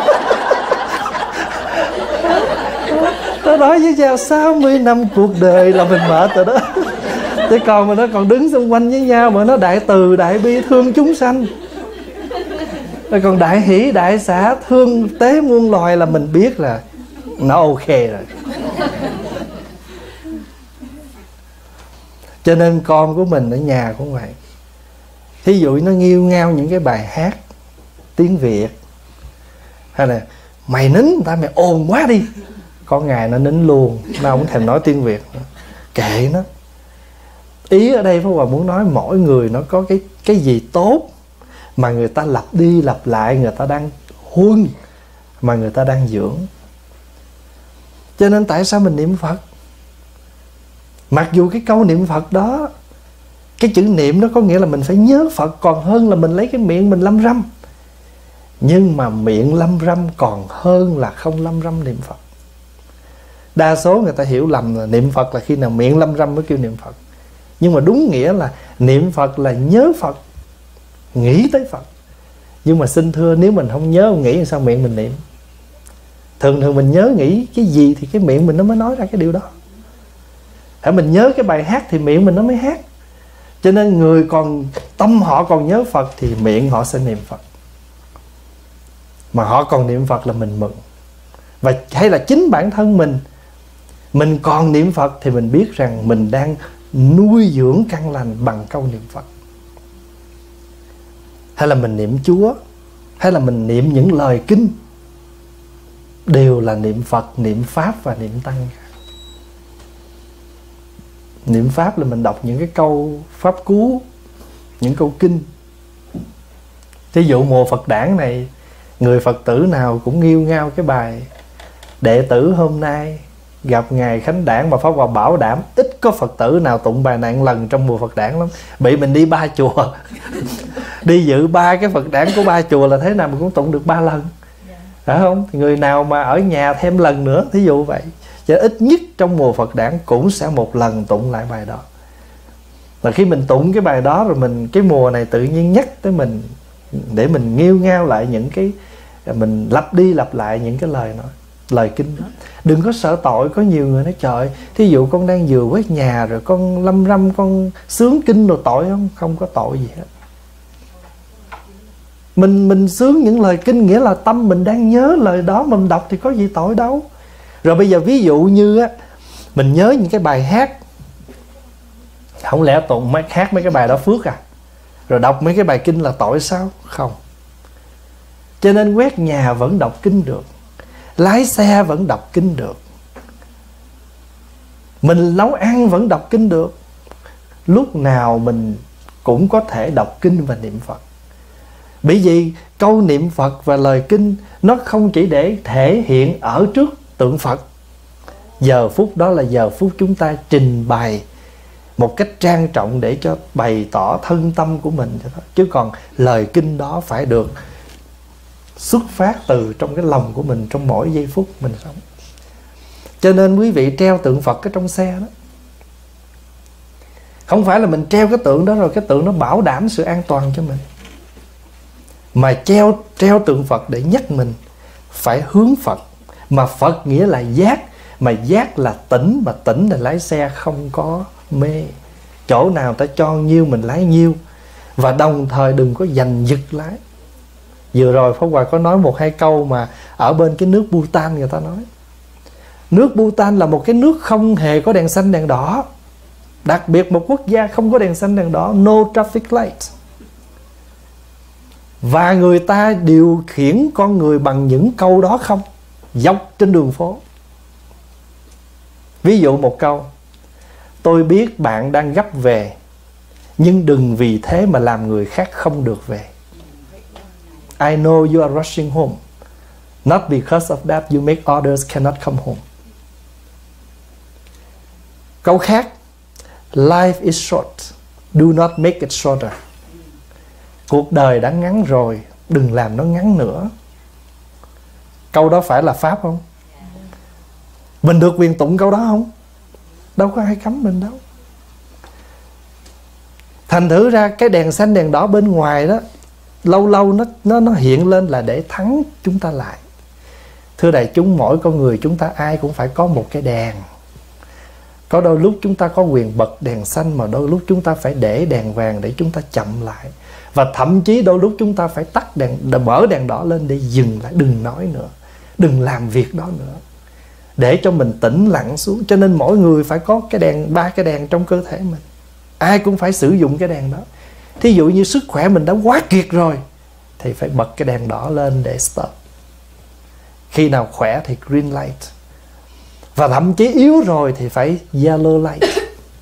Nó nói với nhau sáu mươi năm cuộc đời là mình mệt rồi đó. Thế còn mà nó còn đứng xung quanh với nhau mà nó đại từ đại bi thương chúng sanh, rồi còn đại hỷ đại xả thương tế muôn loài là mình biết là nó ok rồi. Cho nên con của mình ở nhà cũng vậy. Thí dụ nó nghêu ngao những cái bài hát tiếng Việt, hay là mày nín người ta, mày ồn quá đi, có ngày nó nín luôn, nó không thèm nói tiếng Việt nữa. Kệ nó. Ý ở đây Pháp Hòa muốn nói mỗi người nó có cái cái gì tốt mà người ta lặp đi lặp lại, người ta đang huân, mà người ta đang dưỡng. Cho nên tại sao mình niệm Phật? Mặc dù cái câu niệm Phật đó, cái chữ niệm nó có nghĩa là mình phải nhớ Phật, còn hơn là mình lấy cái miệng mình lâm râm. Nhưng mà miệng lâm râm còn hơn là không lâm râm niệm Phật. Đa số người ta hiểu lầm là niệm Phật là khi nào miệng lâm râm mới kêu niệm Phật. Nhưng mà đúng nghĩa là niệm Phật là nhớ Phật, nghĩ tới Phật. Nhưng mà xin thưa, nếu mình không nhớ không nghĩ thì sao miệng mình niệm? Thường thường mình nhớ nghĩ cái gì thì cái miệng mình nó mới nói ra cái điều đó. Hãy mình nhớ cái bài hát thì miệng mình nó mới hát. Cho nên người còn tâm họ còn nhớ Phật thì miệng họ sẽ niệm Phật. Mà họ còn niệm Phật là mình mừng. Và hay là chính bản thân mình, mình còn niệm Phật thì mình biết rằng mình đang nuôi dưỡng căn lành bằng câu niệm Phật. Hay là mình niệm Chúa, hay là mình niệm những lời kinh, đều là niệm Phật, niệm Pháp và niệm Tăng. Niệm Pháp là mình đọc những cái câu Pháp cú, những câu kinh. Thí dụ mùa Phật đản này, người Phật tử nào cũng nghêu ngao cái bài đệ tử hôm nay gặp ngày khánh đản, mà Pháp Hòa bảo đảm ít có Phật tử nào tụng bài này lần trong mùa Phật đản lắm. Bị mình đi ba chùa đi dự ba cái Phật đản của ba chùa là thế nào mình cũng tụng được ba lần, phải không? Người nào mà ở nhà thêm lần nữa, thí dụ vậy. Chứ ít nhất trong mùa Phật đản cũng sẽ một lần tụng lại bài đó. Và khi mình tụng cái bài đó rồi, mình cái mùa này tự nhiên nhắc tới mình, để mình nghêu ngao lại những cái, mình lặp đi lặp lại những cái lời nói, lời kinh đó. Đừng có sợ tội. Có nhiều người nói trời, thí dụ con đang vừa quét nhà rồi con lâm râm con sướng kinh rồi tội không? Không có tội gì hết. Mình mình sướng những lời kinh nghĩa là tâm mình đang nhớ lời đó mà mình đọc thì có gì tội đâu. Rồi bây giờ ví dụ như á, mình nhớ những cái bài hát, không lẽ tụng mấy hát mấy cái bài đó phước à? Rồi đọc mấy cái bài kinh là tội sao? Không. Cho nên quét nhà vẫn đọc kinh được, lái xe vẫn đọc kinh được, mình nấu ăn vẫn đọc kinh được. Lúc nào mình cũng có thể đọc kinh và niệm Phật. Bởi vì câu niệm Phật và lời kinh nó không chỉ để thể hiện ở trước tượng Phật. Giờ phút đó là giờ phút chúng ta trình bày một cách trang trọng để cho bày tỏ thân tâm của mình. Chứ còn lời kinh đó phải được xuất phát từ trong cái lòng của mình trong mỗi giây phút mình sống. Cho nên quý vị treo tượng Phật ở trong xe đó, Không phải là mình treo cái tượng đó rồi cái tượng nó bảo đảm sự an toàn cho mình, mà treo treo tượng Phật để nhắc mình phải hướng Phật. Mà Phật nghĩa là giác, mà giác là tỉnh, mà tỉnh là lái xe không có mê. Chỗ nào ta cho nhiêu mình lái nhiêu, và đồng thời đừng có giành giật lái. Vừa rồi Pháp Hòa có nói một hai câu mà ở bên cái nước Bhutan người ta nói. Nước Bhutan là một cái nước không hề có đèn xanh đèn đỏ. Đặc biệt một quốc gia không có đèn xanh đèn đỏ, no traffic light. Và người ta điều khiển con người bằng những câu đó không, dọc trên đường phố. Ví dụ một câu: tôi biết bạn đang gấp về, nhưng đừng vì thế mà làm người khác không được về. I know you are rushing home. Not because of that you make others cannot come home. Câu khác: life is short. Do not make it shorter. Cuộc đời đã ngắn rồi, đừng làm nó ngắn nữa. Câu đó phải là Pháp không? Mình được quyền tụng câu đó không? Đâu có ai cấm mình đâu. Thành thử ra cái đèn xanh đèn đỏ bên ngoài đó, lâu lâu nó, nó, nó hiện lên là để thắng chúng ta lại. Thưa đại chúng, mỗi con người chúng ta ai cũng phải có một cái đèn. Có đôi lúc chúng ta có quyền bật đèn xanh, mà đôi lúc chúng ta phải để đèn vàng để chúng ta chậm lại. Và thậm chí đôi lúc chúng ta phải tắt đèn, mở đèn đỏ lên để dừng lại, đừng nói nữa, đừng làm việc đó nữa, để cho mình tĩnh lặng xuống. Cho nên mỗi người phải có cái đèn, ba cái đèn trong cơ thể mình. Ai cũng phải sử dụng cái đèn đó. Thí dụ như sức khỏe mình đã quá kiệt rồi thì phải bật cái đèn đỏ lên để stop. Khi nào khỏe thì green light. Và thậm chí yếu rồi thì phải yellow light.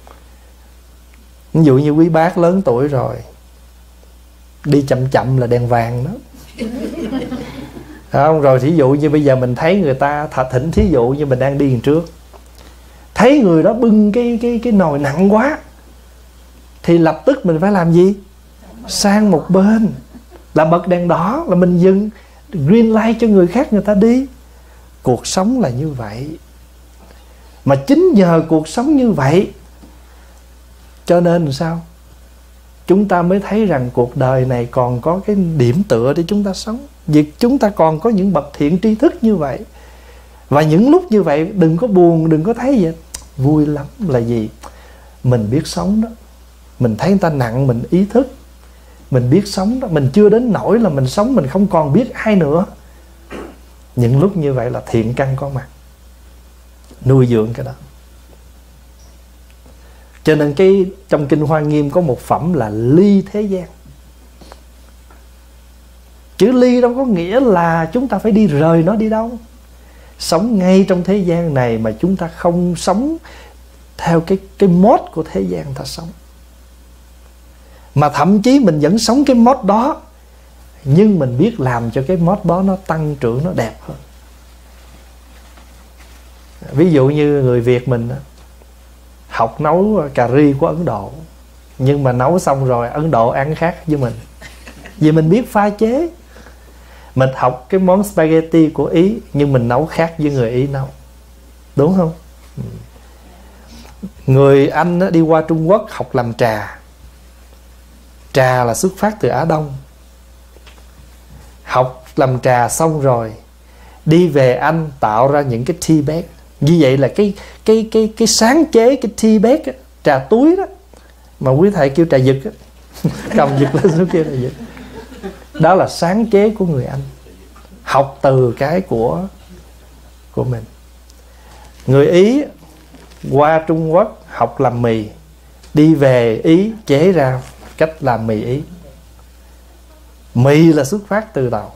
Ví dụ như quý bác lớn tuổi rồi, đi chậm chậm là đèn vàng đó. Không? Rồi thí dụ như bây giờ mình thấy người ta thật thỉnh, thí dụ như mình đang đi đằng trước, thấy người đó bưng cái, cái, cái nồi nặng quá, thì lập tức mình phải làm gì? Sang một bên, là bật đèn đỏ, là mình dừng, green light cho người khác người ta đi. Cuộc sống là như vậy. Mà chính nhờ cuộc sống như vậy cho nên sao? Chúng ta mới thấy rằng cuộc đời này còn có cái điểm tựa để chúng ta sống. Việc chúng ta còn có những bậc thiện tri thức như vậy. Và những lúc như vậy đừng có buồn, đừng có thấy vậy. Vui lắm là gì? Mình biết sống đó. Mình thấy người ta nặng, mình ý thức. Mình biết sống đó. Mình chưa đến nỗi là mình sống mình không còn biết ai nữa. Những lúc như vậy là thiện căn có mặt, nuôi dưỡng cái đó. Cho nên cái trong Kinh Hoa Nghiêm có một phẩm là ly thế gian. Chữ ly đâu có nghĩa là chúng ta phải đi rời nó đi đâu. Sống ngay trong thế gian này mà chúng ta không sống theo cái, cái mốt của thế gian ta sống. Mà thậm chí mình vẫn sống cái mốt đó, nhưng mình biết làm cho cái mốt đó nó tăng trưởng, nó đẹp hơn. Ví dụ như người Việt mình học nấu cà ri của Ấn Độ, nhưng mà nấu xong rồi Ấn Độ ăn khác với mình, vì mình biết pha chế. Mình học cái món spaghetti của Ý, nhưng mình nấu khác với người Ý nấu. Đúng không? Người Anh đi qua Trung Quốc học làm trà. Trà là xuất phát từ Á Đông. Học làm trà xong rồi đi về Anh tạo ra những cái tea bag. Như vậy là cái cái cái cái sáng chế cái tea bag á, trà túi đó mà quý thầy kêu trà giật á. Cầm giật lên xuống kêu trà giật. Đó là sáng chế của người Anh, học từ cái của của mình. Người Ý qua Trung Quốc học làm mì, đi về Ý chế ra cách làm mì Ý. Mì là xuất phát từ đầu.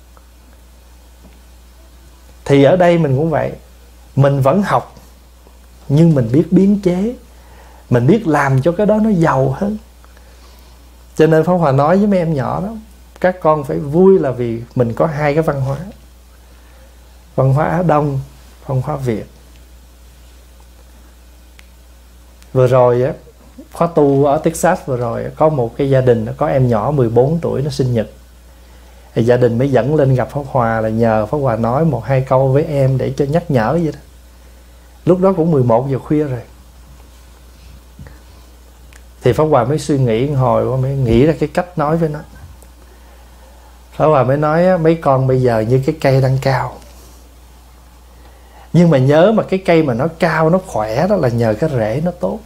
Thì ở đây mình cũng vậy. Mình vẫn học, nhưng mình biết biến chế, mình biết làm cho cái đó nó giàu hơn. Cho nên Pháp Hòa nói với mấy em nhỏ đó, các con phải vui là vì mình có hai cái văn hóa. Văn hóa Á Đông, văn hóa Việt. Vừa rồi á, khóa tu ở Texas vừa rồi, có một cái gia đình có em nhỏ mười bốn tuổi nó sinh nhật. Thì gia đình mới dẫn lên gặp Pháp Hòa là nhờ Pháp Hòa nói một hai câu với em để cho nhắc nhở vậy đó. Lúc đó cũng mười một giờ khuya rồi. Thì Pháp Hòa mới suy nghĩ hồi mới nghĩ ra cái cách nói với nó. Pháp Hòa mới nói mấy con bây giờ như cái cây đang cao, nhưng mà nhớ mà cái cây mà nó cao, nó khỏe đó là nhờ cái rễ nó tốt.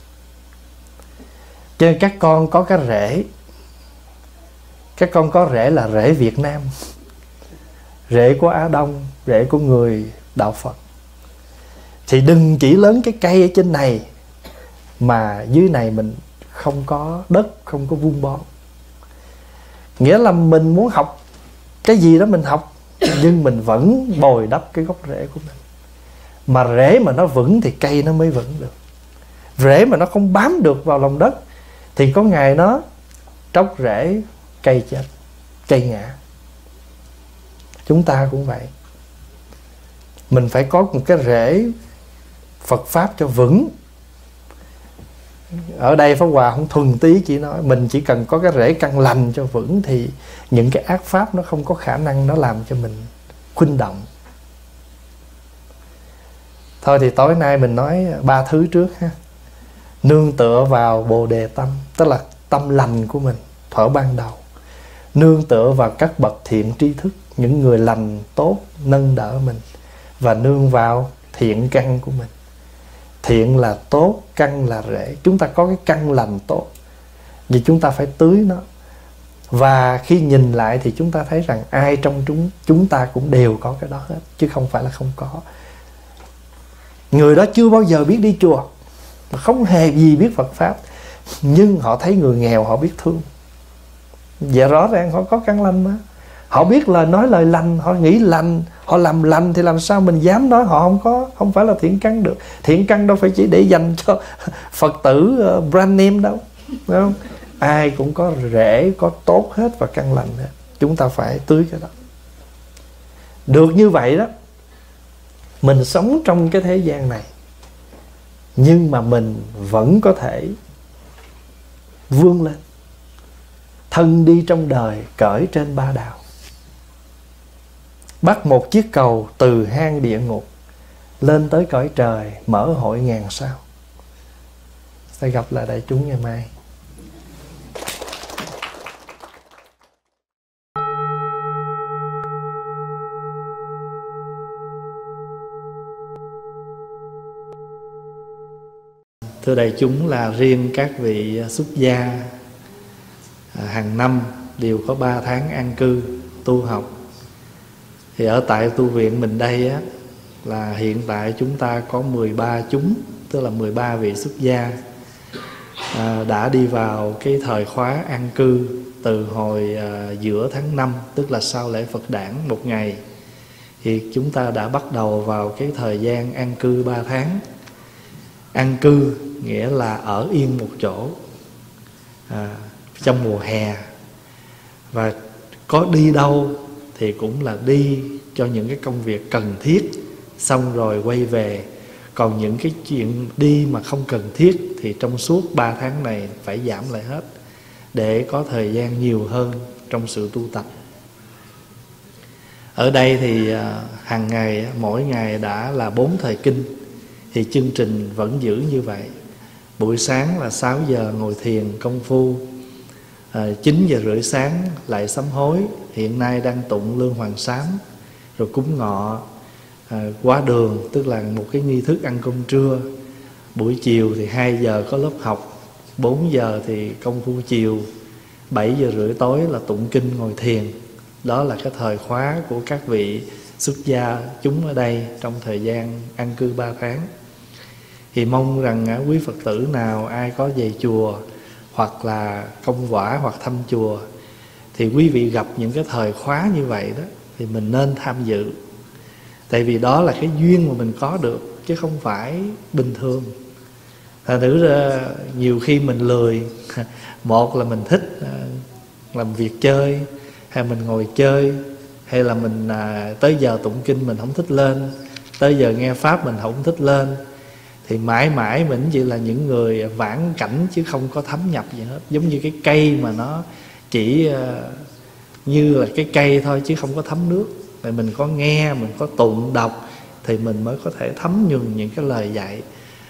Cho nên các con có cái rễ, các con có rễ là rễ Việt Nam, rễ của Á Đông, rễ của người Đạo Phật. Thì đừng chỉ lớn cái cây ở trên này mà dưới này mình không có đất, không có vun bón. Nghĩa là mình muốn học cái gì đó mình học, nhưng mình vẫn bồi đắp cái gốc rễ của mình. Mà rễ mà nó vững thì cây nó mới vững được. Rễ mà nó không bám được vào lòng đất thì có ngày nó tróc rễ, cây chết, cây ngã. Chúng ta cũng vậy. Mình phải có một cái rễ Phật Pháp cho vững. Ở đây Pháp Hòa không thuần tí chỉ nói mình chỉ cần có cái rễ căn lành cho vững thì những cái ác pháp nó không có khả năng nó làm cho mình khuynh động. Thôi thì tối nay mình nói ba thứ trước ha. Nương tựa vào Bồ Đề tâm, tức là tâm lành của mình thuở ban đầu. Nương tựa vào các bậc thiện tri thức, những người lành tốt nâng đỡ mình. Và nương vào thiện căn của mình. Thiện là tốt, căn là rễ. Chúng ta có cái căn lành tốt, vì chúng ta phải tưới nó. Và khi nhìn lại thì chúng ta thấy rằng ai trong chúng chúng ta cũng đều có cái đó hết, chứ không phải là không có. Người đó chưa bao giờ biết đi chùa, không hề gì biết Phật Pháp, nhưng họ thấy người nghèo họ biết thương. Dạ rõ ràng họ có căn lành mà. Họ biết lời nói lời lành, họ nghĩ lành, họ làm lành thì làm sao mình dám nói họ không có, không phải là thiện căn được. Thiện căn đâu phải chỉ để dành cho Phật tử uh, brand name đâu, phải không? Ai cũng có rễ, có tốt hết và căn lành hết. Chúng ta phải tưới cái đó. Được như vậy đó, mình sống trong cái thế gian này, nhưng mà mình vẫn có thể vươn lên. Thân đi trong đời cởi trên ba đạo, bắt một chiếc cầu từ hang địa ngục lên tới cõi trời, mở hội ngàn sao. Sẽ gặp lại đại chúng ngày mai. Thưa đại chúng, là riêng các vị xuất gia hàng năm đều có ba tháng an cư tu học. Thì ở tại tu viện mình đây á, là hiện tại chúng ta có mười ba chúng, tức là mười ba vị xuất gia à, đã đi vào cái thời khóa an cư từ hồi à, giữa tháng năm, tức là sau lễ Phật đản một ngày. Thì chúng ta đã bắt đầu vào cái thời gian an cư ba tháng. An cư nghĩa là ở yên một chỗ à, trong mùa hè. Và có đi đâu thì cũng là đi cho những cái công việc cần thiết, xong rồi quay về. Còn những cái chuyện đi mà không cần thiết thì trong suốt ba tháng này phải giảm lại hết, để có thời gian nhiều hơn trong sự tu tập. Ở đây thì hàng ngày, mỗi ngày đã là bốn thời kinh. Thì chương trình vẫn giữ như vậy. Buổi sáng là sáu giờ ngồi thiền công phu, à, chín giờ rưỡi sáng lại sám hối. Hiện nay đang tụng Lương Hoàng Sám, rồi cúng ngọ, à, quá đường, tức là một cái nghi thức ăn cơm trưa. Buổi chiều thì hai giờ có lớp học, bốn giờ thì công phu chiều, bảy giờ rưỡi tối là tụng kinh ngồi thiền. Đó là cái thời khóa của các vị xuất gia chúng ở đây trong thời gian an cư ba tháng. Thì mong rằng quý Phật tử nào ai có về chùa hoặc là công quả hoặc thăm chùa, thì quý vị gặp những cái thời khóa như vậy đó thì mình nên tham dự. Tại vì đó là cái duyên mà mình có được, chứ không phải bình thường. Thành thử ra nhiều khi mình lười. Một là mình thích làm việc chơi, hay mình ngồi chơi, hay là mình à, tới giờ tụng kinh mình không thích lên, tới giờ nghe Pháp mình không thích lên. Thì mãi mãi mình chỉ là những người vãn cảnh, chứ không có thấm nhập gì hết. Giống như cái cây mà nó chỉ uh, như là cái cây thôi, chứ không có thấm nước. Tại mình có nghe, mình có tụng đọc thì mình mới có thể thấm nhuần những cái lời dạy.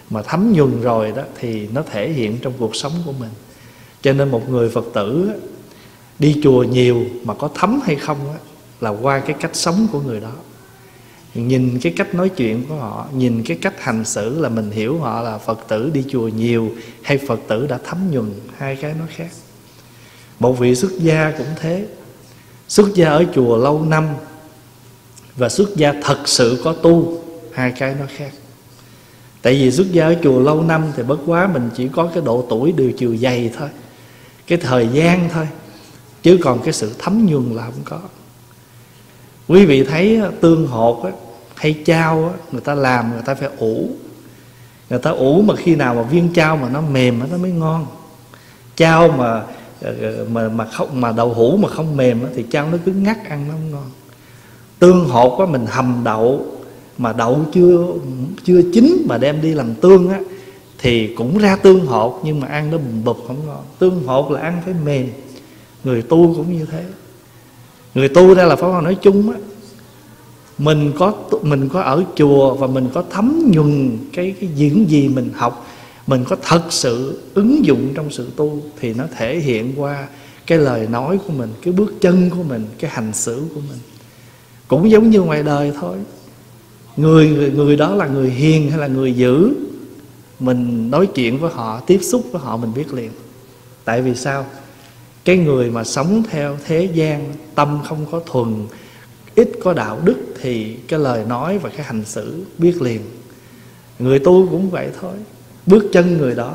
mà thấm nhuần rồi đó thì nó thể hiện trong cuộc sống của mình. Cho nên một người Phật tử đi chùa nhiều mà có thấm hay không là qua cái cách sống của người đó. Nhìn cái cách nói chuyện của họ, nhìn cái cách hành xử là mình hiểu họ là Phật tử đi chùa nhiều hay Phật tử đã thấm nhuần. Hai cái nó khác. Một vị xuất gia cũng thế. Xuất gia ở chùa lâu năm và xuất gia thật sự có tu, hai cái nó khác. Tại vì xuất gia ở chùa lâu năm thì bất quá mình chỉ có cái độ tuổi điều chiều dày thôi, cái thời gian thôi, chứ còn cái sự thấm nhuần là không có. Quý vị thấy tương hột á, hay chao á, người ta làm người ta phải ủ. Người ta ủ mà khi nào mà viên chao mà nó mềm nó mới ngon. Chao mà mà mà không mà đậu hũ mà không mềm thì chao nó cứng ngắc, ăn nó không ngon. Tương hột á, mình hầm đậu mà đậu chưa chưa chín mà đem đi làm tương á thì cũng ra tương hột, nhưng mà ăn nó bùm bụp không ngon. Tương hột là ăn phải mềm. Người tu cũng như thế. Người tu ra là Pháp Hòa nói chung á, mình có mình có ở chùa và mình có thấm nhuần cái cái những gì mình học, mình có thật sự ứng dụng trong sự tu thì nó thể hiện qua cái lời nói của mình, cái bước chân của mình, cái hành xử của mình. Cũng giống như ngoài đời thôi. Người, người, người đó là người hiền hay là người dữ, mình nói chuyện với họ, tiếp xúc với họ mình biết liền. Tại vì sao? Cái người mà sống theo thế gian, tâm không có thuần, ít có đạo đức thì cái lời nói và cái hành xử biết liền. Người tu cũng vậy thôi. Bước chân người đó,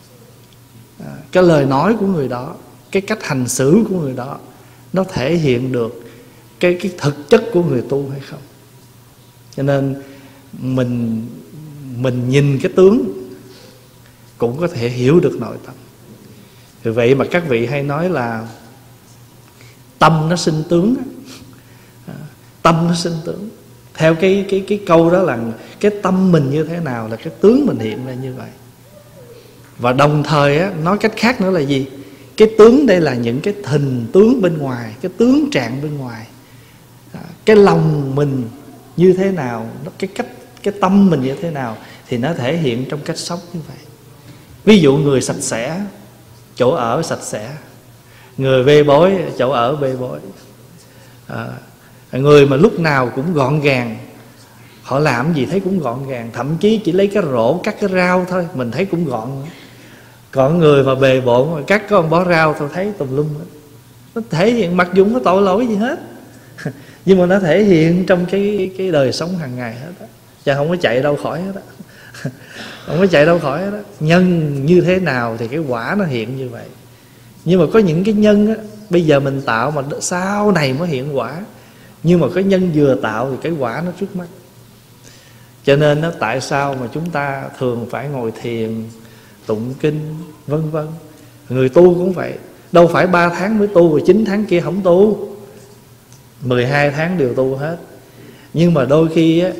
cái lời nói của người đó, cái cách hành xử của người đó, nó thể hiện được cái, cái thực chất của người tu hay không. Cho nên mình mình nhìn cái tướng cũng có thể hiểu được nội tâm. Vì vậy mà các vị hay nói là tâm nó sinh tướng. Tâm nó sinh tướng. Theo cái, cái, cái câu đó là cái tâm mình như thế nào là cái tướng mình hiện ra như vậy. Và đồng thời á, nói cách khác nữa là gì? Cái tướng đây là những cái hình tướng bên ngoài, cái tướng trạng bên ngoài. Cái lòng mình như thế nào, cái cách cái tâm mình như thế nào thì nó thể hiện trong cách sống như vậy. Ví dụ người sạch sẽ, chỗ ở sạch sẽ. Người bê bối, chỗ ở bê bối. à, Người mà lúc nào cũng gọn gàng, họ làm gì thấy cũng gọn gàng. Thậm chí chỉ lấy cái rổ cắt cái rau thôi mình thấy cũng gọn. Còn người mà bề bộn cắt có một bó rau thôi thấy tùm lum. Nó thể hiện mặc dù không có tội lỗi gì hết, nhưng mà nó thể hiện trong cái cái đời sống hàng ngày hết á. Chứ không có chạy đâu khỏi hết á. Không có chạy đâu khỏi hết á. Nhân như thế nào thì cái quả nó hiện như vậy. Nhưng mà có những cái nhân á, bây giờ mình tạo mà sau này mới hiện quả. Nhưng mà cái nhân vừa tạo thì cái quả nó trước mắt. Cho nên nó tại sao mà chúng ta thường phải ngồi thiền, tụng kinh, vân vân. Người tu cũng vậy. Đâu phải ba tháng mới tu rồi chín tháng kia không tu, mười hai tháng đều tu hết. Nhưng mà đôi khi á,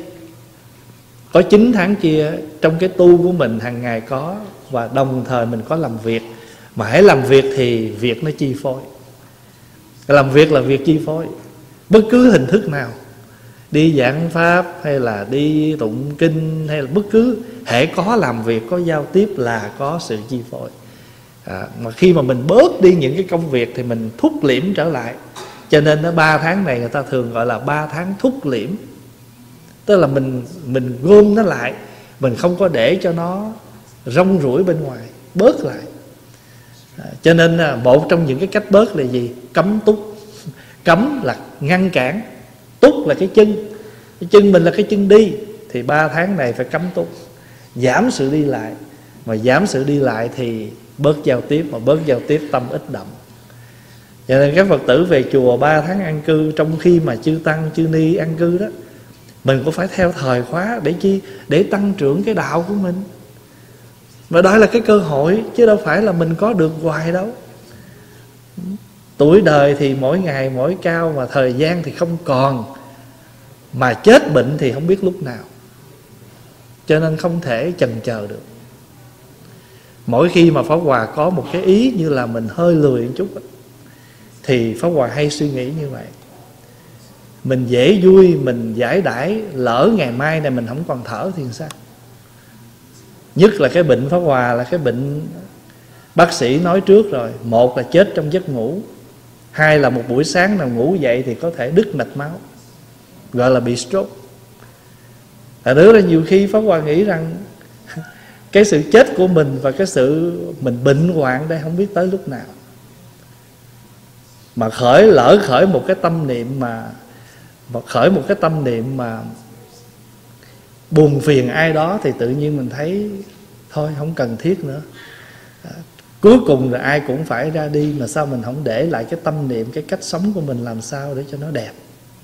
có chín tháng kia trong cái tu của mình hàng ngày có, và đồng thời mình có làm việc. Mà hãy làm việc thì việc nó chi phối. Làm việc là việc chi phối. Bất cứ hình thức nào, đi giảng pháp hay là đi tụng kinh hay là bất cứ, hễ có làm việc, có giao tiếp là có sự chi phối. à, Mà khi mà mình bớt đi những cái công việc thì mình thúc liễm trở lại. Cho nên nó ba tháng này người ta thường gọi là ba tháng thúc liễm. Tức là mình mình gom nó lại, mình không có để cho nó rong ruổi bên ngoài, bớt lại. à, Cho nên một trong những cái cách bớt là gì? Cấm túc. Cấm là ngăn cản, túc là cái chân. Cái chân mình là cái chân đi, thì ba tháng này phải cấm túc, giảm sự đi lại. Mà giảm sự đi lại thì bớt giao tiếp, mà bớt giao tiếp tâm ít động. Cho nên các Phật tử về chùa ba tháng an cư, trong khi mà chư tăng chư ni an cư đó, mình cũng phải theo thời khóa. Để chi? Để tăng trưởng cái đạo của mình. Và đó là cái cơ hội, chứ đâu phải là mình có được hoài đâu. Tuổi đời thì mỗi ngày mỗi cao, mà thời gian thì không còn. Mà chết bệnh thì không biết lúc nào. Cho nên không thể chần chờ được. Mỗi khi mà Pháp Hòa có một cái ý như là mình hơi lười một chút thì Pháp Hòa hay suy nghĩ như vậy. Mình dễ vui, mình giải đãi, lỡ ngày mai này mình không còn thở thì sao? Nhất là cái bệnh Pháp Hòa là cái bệnh bác sĩ nói trước rồi. Một là chết trong giấc ngủ, hai là một buổi sáng nào ngủ dậy thì có thể đứt mạch máu, gọi là bị stroke. Thật nữa là nhiều khi Pháp Hòa nghĩ rằng cái sự chết của mình và cái sự mình bệnh hoạn đây không biết tới lúc nào. Mà khởi lỡ khởi một cái tâm niệm mà, mà khởi một cái tâm niệm mà buồn phiền ai đó thì tự nhiên mình thấy thôi không cần thiết nữa. À, cuối cùng là ai cũng phải ra đi, mà sao mình không để lại cái tâm niệm, cái cách sống của mình làm sao để cho nó đẹp.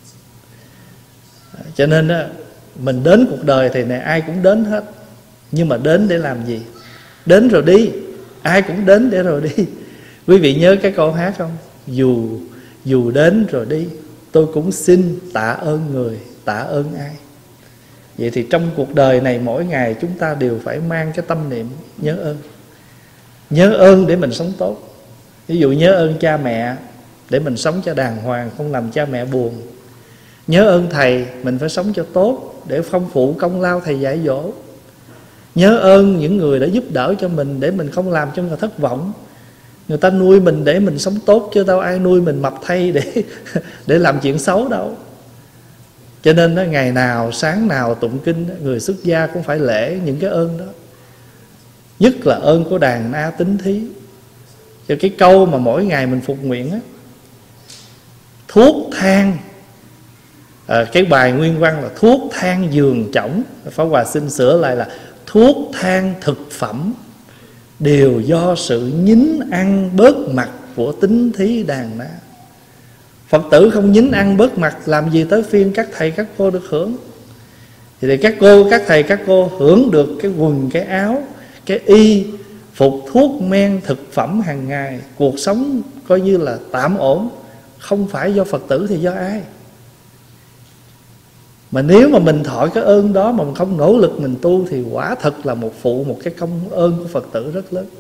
À, cho nên á, mình đến cuộc đời thì này ai cũng đến hết, nhưng mà đến để làm gì? Đến rồi đi, ai cũng đến để rồi đi. Quý vị nhớ cái câu hát không? Dù dù đến rồi đi, tôi cũng xin tạ ơn người, tạ ơn ai. Vậy thì trong cuộc đời này mỗi ngày chúng ta đều phải mang cái tâm niệm nhớ ơn. Nhớ ơn để mình sống tốt. Ví dụ nhớ ơn cha mẹ để mình sống cho đàng hoàng, không làm cha mẹ buồn. Nhớ ơn thầy, mình phải sống cho tốt để phong phụ công lao thầy dạy dỗ. Nhớ ơn những người đã giúp đỡ cho mình để mình không làm cho người thất vọng. Người ta nuôi mình để mình sống tốt, chứ đâu ai nuôi mình mập thay để để làm chuyện xấu đâu. Cho nên đó, ngày nào sáng nào tụng kinh, người xuất gia cũng phải lễ những cái ơn đó. Nhất là ơn của đàn na tính thí. Cho cái câu mà mỗi ngày mình phục nguyện á, thuốc thang, à, cái bài nguyên văn là thuốc thang giường chổng. Pháp Hòa xin sửa lại là thuốc thang thực phẩm đều do sự nhín ăn bớt mặt của tính thí đàn na. Phật tử không nhín ăn bớt mặt, làm gì tới phiên các thầy các cô được hưởng. Thì các cô, các thầy các cô hưởng được cái quần, cái áo, cái y phục, thuốc men, thực phẩm hàng ngày, cuộc sống coi như là tạm ổn. Không phải do Phật tử thì do ai? Mà nếu mà mình thọ cái ơn đó mà mình không nỗ lực mình tu thì quả thật là một phụ, một cái công ơn của Phật tử rất lớn.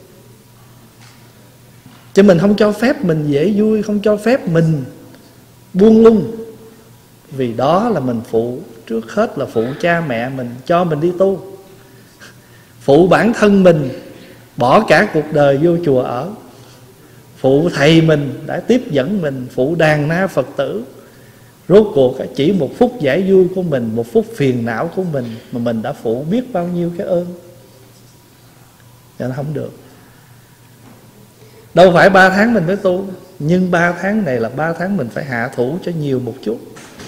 Chứ mình không cho phép mình dễ vui, không cho phép mình buông lung. Vì đó là mình phụ, trước hết là phụ cha mẹ mình cho mình đi tu, phụ bản thân mình bỏ cả cuộc đời vô chùa ở, phụ thầy mình đã tiếp dẫn mình, phụ đàn na Phật tử. Rốt cuộc chỉ một phút giải vui của mình, một phút phiền não của mình mà mình đã phụ biết bao nhiêu cái ơn. Cho nên không được. Đâu phải ba tháng mình mới tu, nhưng ba tháng này là ba tháng mình phải hạ thủ cho nhiều một chút,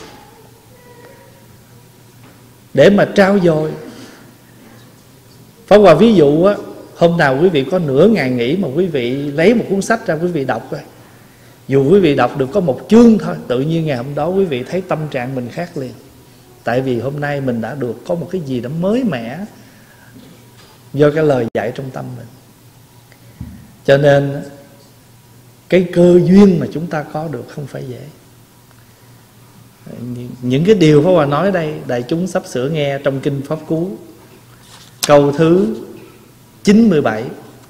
để mà trao dồi. Pháp Hòa ví dụ á, hôm nào quý vị có nửa ngày nghỉ mà quý vị lấy một cuốn sách ra quý vị đọc rồi, dù quý vị đọc được có một chương thôi, tự nhiên ngày hôm đó quý vị thấy tâm trạng mình khác liền. Tại vì hôm nay mình đã được có một cái gì đó mới mẻ do cái lời dạy trong tâm mình. Cho nên cái cơ duyên mà chúng ta có được không phải dễ. Những cái điều Pháp Hòa nói đây, đại chúng sắp sửa nghe trong Kinh Pháp Cú, câu thứ chín mươi bảy.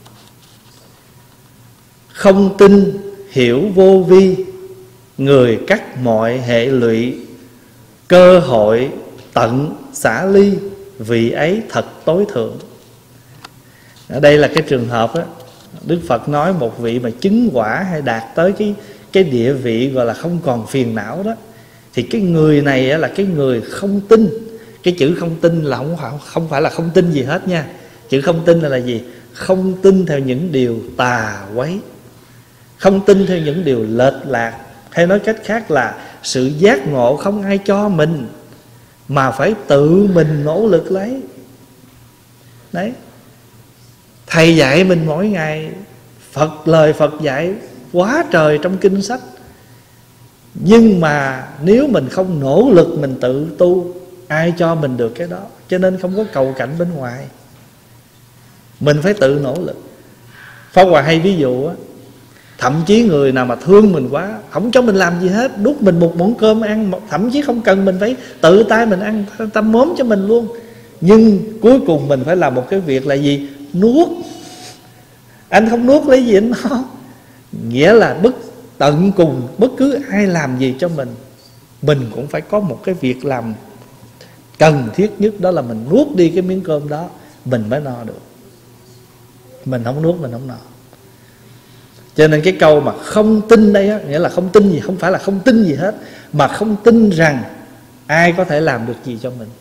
Không tin hiểu vô vi, người cắt mọi hệ lụy, cơ hội tận xả ly, vị ấy thật tối thượng. Ở đây là cái trường hợp đó, Đức Phật nói một vị mà chứng quả hay đạt tới cái, cái địa vị gọi là không còn phiền não đó, thì cái người này là cái người không tin. Cái chữ không tin là không phải, không phải là không tin gì hết nha. Chữ không tin là, là gì? Không tin theo những điều tà quấy, không tin theo những điều lệch lạc. Hay nói cách khác là sự giác ngộ không ai cho mình, mà phải tự mình nỗ lực lấy. Đấy, thầy dạy mình mỗi ngày, Phật lời Phật dạy quá trời trong kinh sách. Nhưng mà nếu mình không nỗ lực mình tự tu, ai cho mình được cái đó? Cho nên không có cầu cạnh bên ngoài, mình phải tự nỗ lực. Pháp Hòa hay ví dụ á, thậm chí người nào mà thương mình quá, không cho mình làm gì hết, đút mình một muỗng cơm ăn, thậm chí không cần mình phải tự tay mình ăn, tâm mốm cho mình luôn, nhưng cuối cùng mình phải làm một cái việc là gì? Nuốt. Anh không nuốt lấy gì anh nó. Nghĩa là bất tận cùng, bất cứ ai làm gì cho mình, mình cũng phải có một cái việc làm cần thiết nhất, đó là mình nuốt đi cái miếng cơm đó, mình mới no được. Mình không nuốt mình không no. Cho nên cái câu mà không tin đây á, nghĩa là không tin gì, không phải là không tin gì hết, mà không tin rằng ai có thể làm được gì cho mình.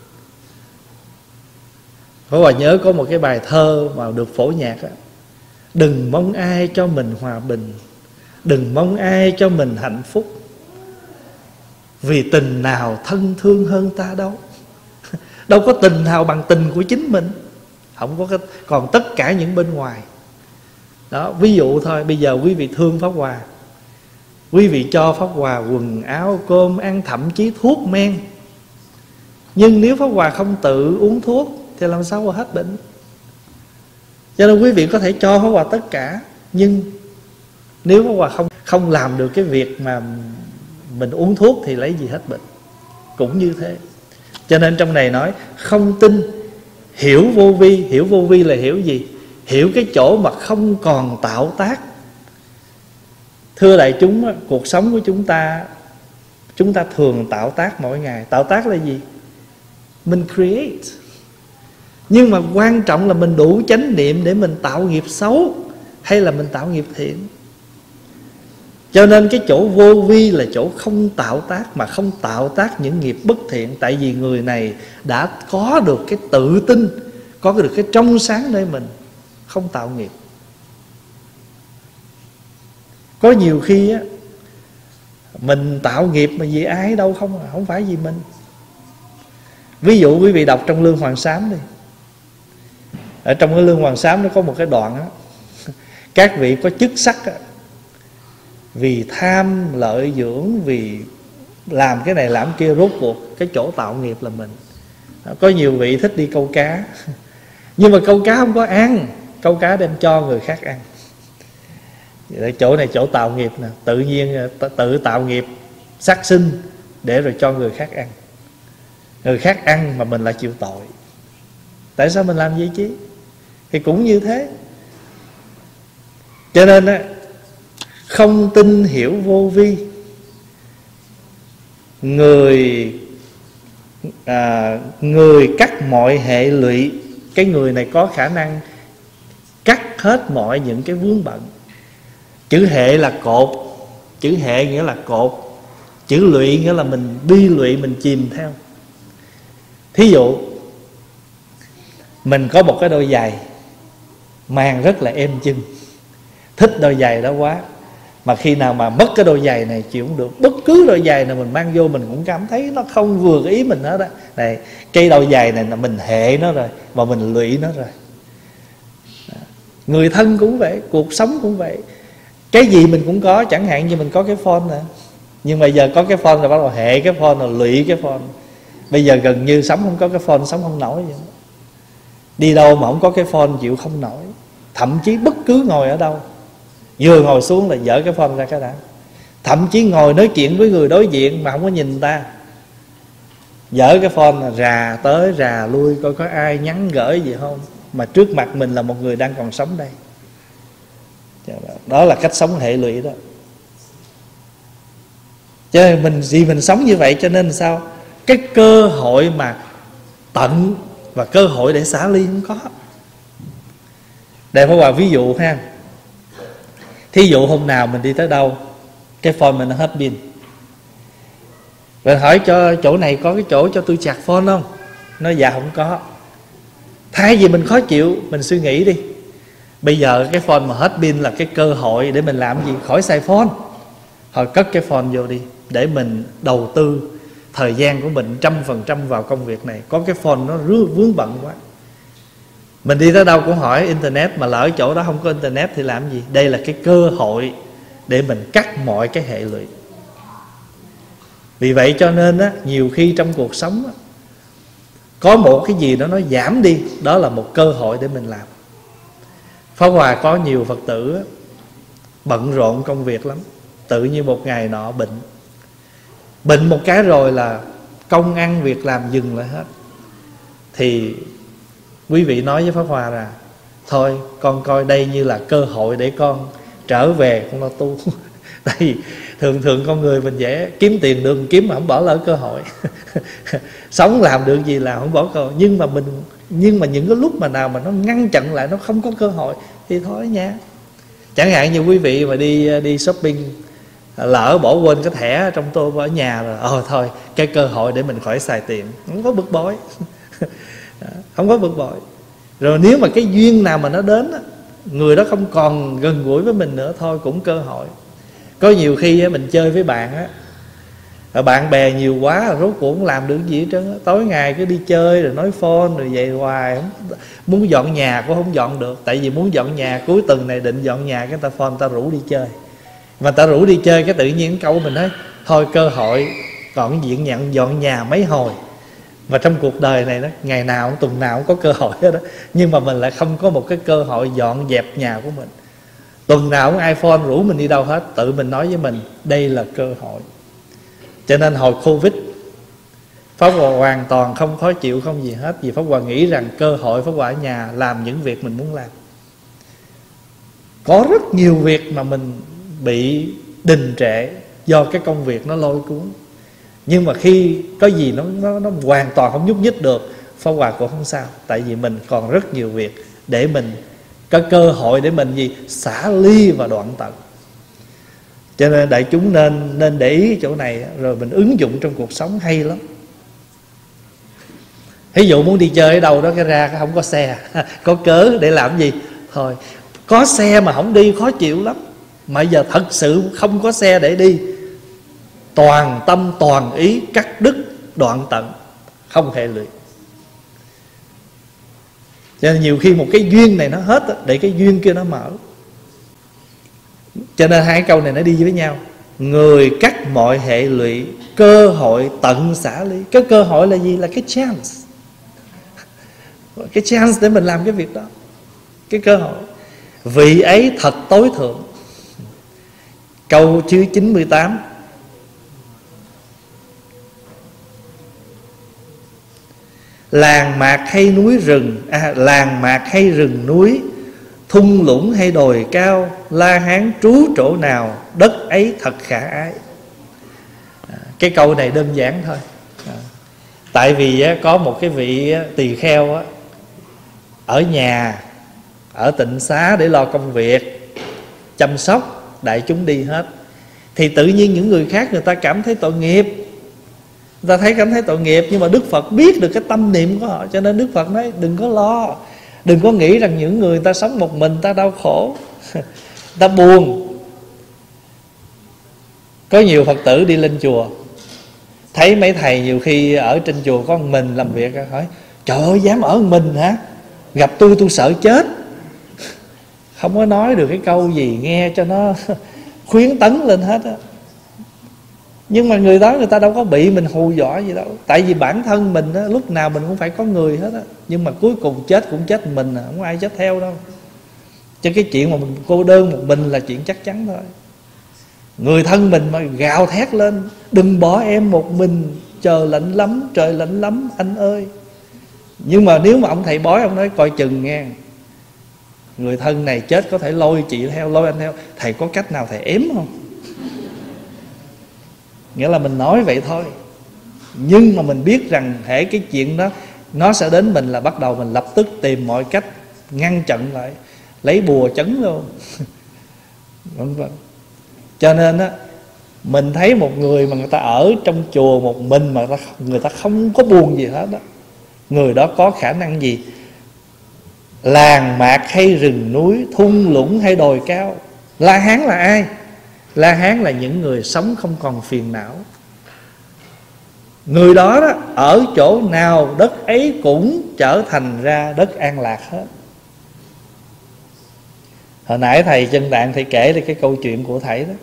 Có bà nhớ có một cái bài thơ mà được phổ nhạc á: đừng mong ai cho mình hòa bình, đừng mong ai cho mình hạnh phúc, vì tình nào thân thương hơn ta đâu. Đâu có tình nào bằng tình của chính mình. Không có cái, còn tất cả những bên ngoài. Đó, ví dụ thôi, bây giờ quý vị thương Pháp Hòa, quý vị cho Pháp Hòa quần áo, cơm ăn, thậm chí thuốc men. Nhưng nếu Pháp Hòa không tự uống thuốc thì làm sao mà hết bệnh. Cho nên quý vị có thể cho Pháp Hòa tất cả, nhưng nếu Pháp Hòa không, không làm được cái việc mà mình uống thuốc thì lấy gì hết bệnh. Cũng như thế. Cho nên trong này nói không tin, hiểu vô vi. Hiểu vô vi là hiểu gì? Hiểu cái chỗ mà không còn tạo tác. Thưa đại chúng, cuộc sống của chúng ta, chúng ta thường tạo tác mỗi ngày. Tạo tác là gì? Mình create. Nhưng mà quan trọng là mình đủ chánh niệm để mình tạo nghiệp xấu hay là mình tạo nghiệp thiện. Cho nên cái chỗ vô vi là chỗ không tạo tác, mà không tạo tác những nghiệp bất thiện. Tại vì người này đã có được cái tự tin, có được cái trong sáng nơi mình, không tạo nghiệp. Có nhiều khi á, mình tạo nghiệp mà vì ai đâu không, không phải vì mình. Ví dụ quý vị đọc trong Lương Hoàng Sám đi. Ở trong cái Lương Hoàng Sám nó có một cái đoạn á: các vị có chức sắc á, vì tham lợi dưỡng, vì làm cái này làm kia, rốt cuộc cái chỗ tạo nghiệp là mình. Có nhiều vị thích đi câu cá, nhưng mà câu cá không có ăn, câu cá đem cho người khác ăn. Vậy chỗ này chỗ tạo nghiệp nè. Tự nhiên tự tạo nghiệp sát sinh để rồi cho người khác ăn. Người khác ăn mà mình lại chịu tội. Tại sao mình làm vậy chứ? Thì cũng như thế. Cho nên á, không tin hiểu vô vi, Người à, Người cắt mọi hệ lụy. Cái người này có khả năng cắt hết mọi những cái vướng bận. Chữ hệ là cột. Chữ hệ nghĩa là cột. Chữ lụy nghĩa là mình bi lụy, mình chìm theo. Thí dụ mình có một cái đôi giày mang rất là êm chân, thích đôi giày đó quá, mà khi nào mà mất cái đôi giày này chịu không được. Bất cứ đôi giày nào mình mang vô mình cũng cảm thấy nó không vừa ý mình hết á. Này, cây đôi giày này là mình hệ nó rồi, mà mình lụy nó rồi. Người thân cũng vậy, cuộc sống cũng vậy. Cái gì mình cũng có, chẳng hạn như mình có cái phone nè, nhưng mà giờ có cái phone rồi bắt đầu hệ cái phone rồi lụy cái phone. Bây giờ gần như sống không có cái phone sống không nổi vậy. Đi đâu mà không có cái phone chịu không nổi. Thậm chí bất cứ ngồi ở đâu, vừa ngồi xuống là dỡ cái phone ra cái đã. Thậm chí ngồi nói chuyện với người đối diện mà không có nhìn ta, dỡ cái phone là rà tới rà lui coi có ai nhắn gửi gì không, mà trước mặt mình là một người đang còn sống đây. Đó là cách sống hệ lụy đó. Cho nên mình vì mình sống như vậy cho nên sao? Cái cơ hội mà tận và cơ hội để xả ly không có. Để Pháp Hòa ví dụ ha. Thí dụ hôm nào mình đi tới đâu, cái phone mình nó hết pin, rồi hỏi cho chỗ này có cái chỗ cho tôi sạc phone không? Nói dạ không có. Thay vì mình khó chịu, mình suy nghĩ đi, bây giờ cái phone mà hết pin là cái cơ hội để mình làm gì? Khỏi xài phone. Thôi cất cái phone vô đi, để mình đầu tư thời gian của mình trăm phần trăm vào công việc này. Có cái phone nó vướng bận quá. Mình đi tới đâu cũng hỏi internet, mà lỡ chỗ đó không có internet thì làm gì? Đây là cái cơ hội để mình cắt mọi cái hệ lụy. Vì vậy cho nên á, nhiều khi trong cuộc sống á, có một cái gì đó nó giảm đi, đó là một cơ hội để mình làm. Pháp Hòa có nhiều Phật tử á, bận rộn công việc lắm, tự nhiên một ngày nọ bệnh. Bệnh một cái rồi là công ăn việc làm dừng lại hết. Thì quý vị nói với Pháp Hòa là thôi con coi đây như là cơ hội để con trở về con lo tu. Tại vì thường thường con người mình dễ kiếm tiền được kiếm mà không bỏ lỡ cơ hội. Sống làm được gì là không bỏ cơ hội. Nhưng mà mình Nhưng mà những cái lúc mà nào mà nó ngăn chặn lại, nó không có cơ hội thì thôi nha. Chẳng hạn như quý vị mà đi đi shopping, lỡ bỏ quên cái thẻ trong tô ở nhà rồi, ồ thôi cái cơ hội để mình khỏi xài tiền, không có bực bội. Không có bực bội. Rồi nếu mà cái duyên nào mà nó đến, người đó không còn gần gũi với mình nữa, thôi cũng cơ hội. Có nhiều khi mình chơi với bạn á, bạn bè nhiều quá, rốt cuộc không làm được gì hết trơn. Tối ngày cứ đi chơi rồi nói phone rồi vậy hoài. Muốn dọn nhà cũng không dọn được. Tại vì muốn dọn nhà, cuối tuần này định dọn nhà, cái ta phone ta rủ đi chơi. Mà ta rủ đi chơi cái tự nhiên câu mình nói thôi cơ hội còn diện nhận dọn nhà mấy hồi. Và trong cuộc đời này đó, ngày nào tuần nào cũng có cơ hội đó, nhưng mà mình lại không có một cái cơ hội dọn dẹp nhà của mình. Tuần nào cũng iPhone rủ mình đi đâu hết, tự mình nói với mình đây là cơ hội. Cho nên hồi Covid, Pháp Hòa hoàn toàn không khó chịu, không gì hết. Vì Pháp Hòa nghĩ rằng cơ hội Pháp Hòa ở nhà làm những việc mình muốn làm. Có rất nhiều việc mà mình bị đình trệ do cái công việc nó lôi cuốn. Nhưng mà khi có gì nó, nó, nó hoàn toàn không nhúc nhích được, Pháp Hòa cũng không sao. Tại vì mình còn rất nhiều việc để mình có cơ hội để mình gì xả ly và đoạn tận. Cho nên đại chúng nên nên để ý chỗ này, rồi mình ứng dụng trong cuộc sống hay lắm. Ví dụ muốn đi chơi ở đâu đó, cái ra không có xe, có cớ để làm gì? Thôi, có xe mà không đi khó chịu lắm. Mà giờ thật sự không có xe để đi, toàn tâm toàn ý cắt đứt đoạn tận, không hệ lụy. Cho nên nhiều khi một cái duyên này nó hết để cái duyên kia nó mở. Cho nên hai câu này nó đi với nhau. Người cắt mọi hệ lụy, cơ hội tận xả ly. Cái cơ hội là gì? Là cái chance. Cái chance để mình làm cái việc đó. Cái cơ hội. Vị ấy thật tối thượng. Câu thứ chín mươi tám. Làng mạc hay núi rừng à, Làng mạc hay rừng núi, thung lũng hay đồi cao, La Hán trú chỗ nào, đất ấy thật khả ái. à, Cái câu này đơn giản thôi. à, Tại vì á, có một cái vị á, tỳ kheo á, ở nhà, ở tịnh xá để lo công việc, chăm sóc, đại chúng đi hết. Thì tự nhiên những người khác người ta cảm thấy tội nghiệp. Người ta thấy cảm thấy tội nghiệp. Nhưng mà Đức Phật biết được cái tâm niệm của họ, cho nên Đức Phật nói đừng có lo, đừng có nghĩ rằng những người ta sống một mình ta đau khổ, ta buồn. Có nhiều Phật tử đi lên chùa, thấy mấy thầy nhiều khi ở trên chùa có một mình làm việc, hỏi trời ơi dám ở một mình hả? Gặp tôi tôi sợ chết. Không có nói được cái câu gì nghe cho nó khuyến tấn lên hết á. Nhưng mà người đó người ta đâu có bị mình hù dọa gì đâu. Tại vì bản thân mình á, lúc nào mình cũng phải có người hết á. Nhưng mà cuối cùng chết cũng chết mình à, không ai chết theo đâu. Cho cái chuyện mà mình cô đơn một mình là chuyện chắc chắn thôi. Người thân mình mà gào thét lên đừng bỏ em một mình, trời lạnh lắm, trời lạnh lắm anh ơi. Nhưng mà nếu mà ông thầy bói ông nói coi chừng nghe, người thân này chết có thể lôi chị theo, lôi anh theo, thầy có cách nào thầy ém không? Nghĩa là mình nói vậy thôi. Nhưng mà mình biết rằng hễ cái chuyện đó nó sẽ đến mình là bắt đầu mình lập tức tìm mọi cách ngăn chặn lại, lấy bùa chấn luôn. Vâng vâng. Cho nên á, mình thấy một người mà người ta ở trong chùa một mình mà người ta, người ta không có buồn gì hết đó, người đó có khả năng gì? Làng mạc hay rừng núi, thung lũng hay đồi cao. La Hán là ai? La Hán là những người sống không còn phiền não. Người đó, đó ở chỗ nào đất ấy cũng trở thành ra đất an lạc hết. Hồi nãy thầy Chân Đạn thầy kể lại cái câu chuyện của thầy đó.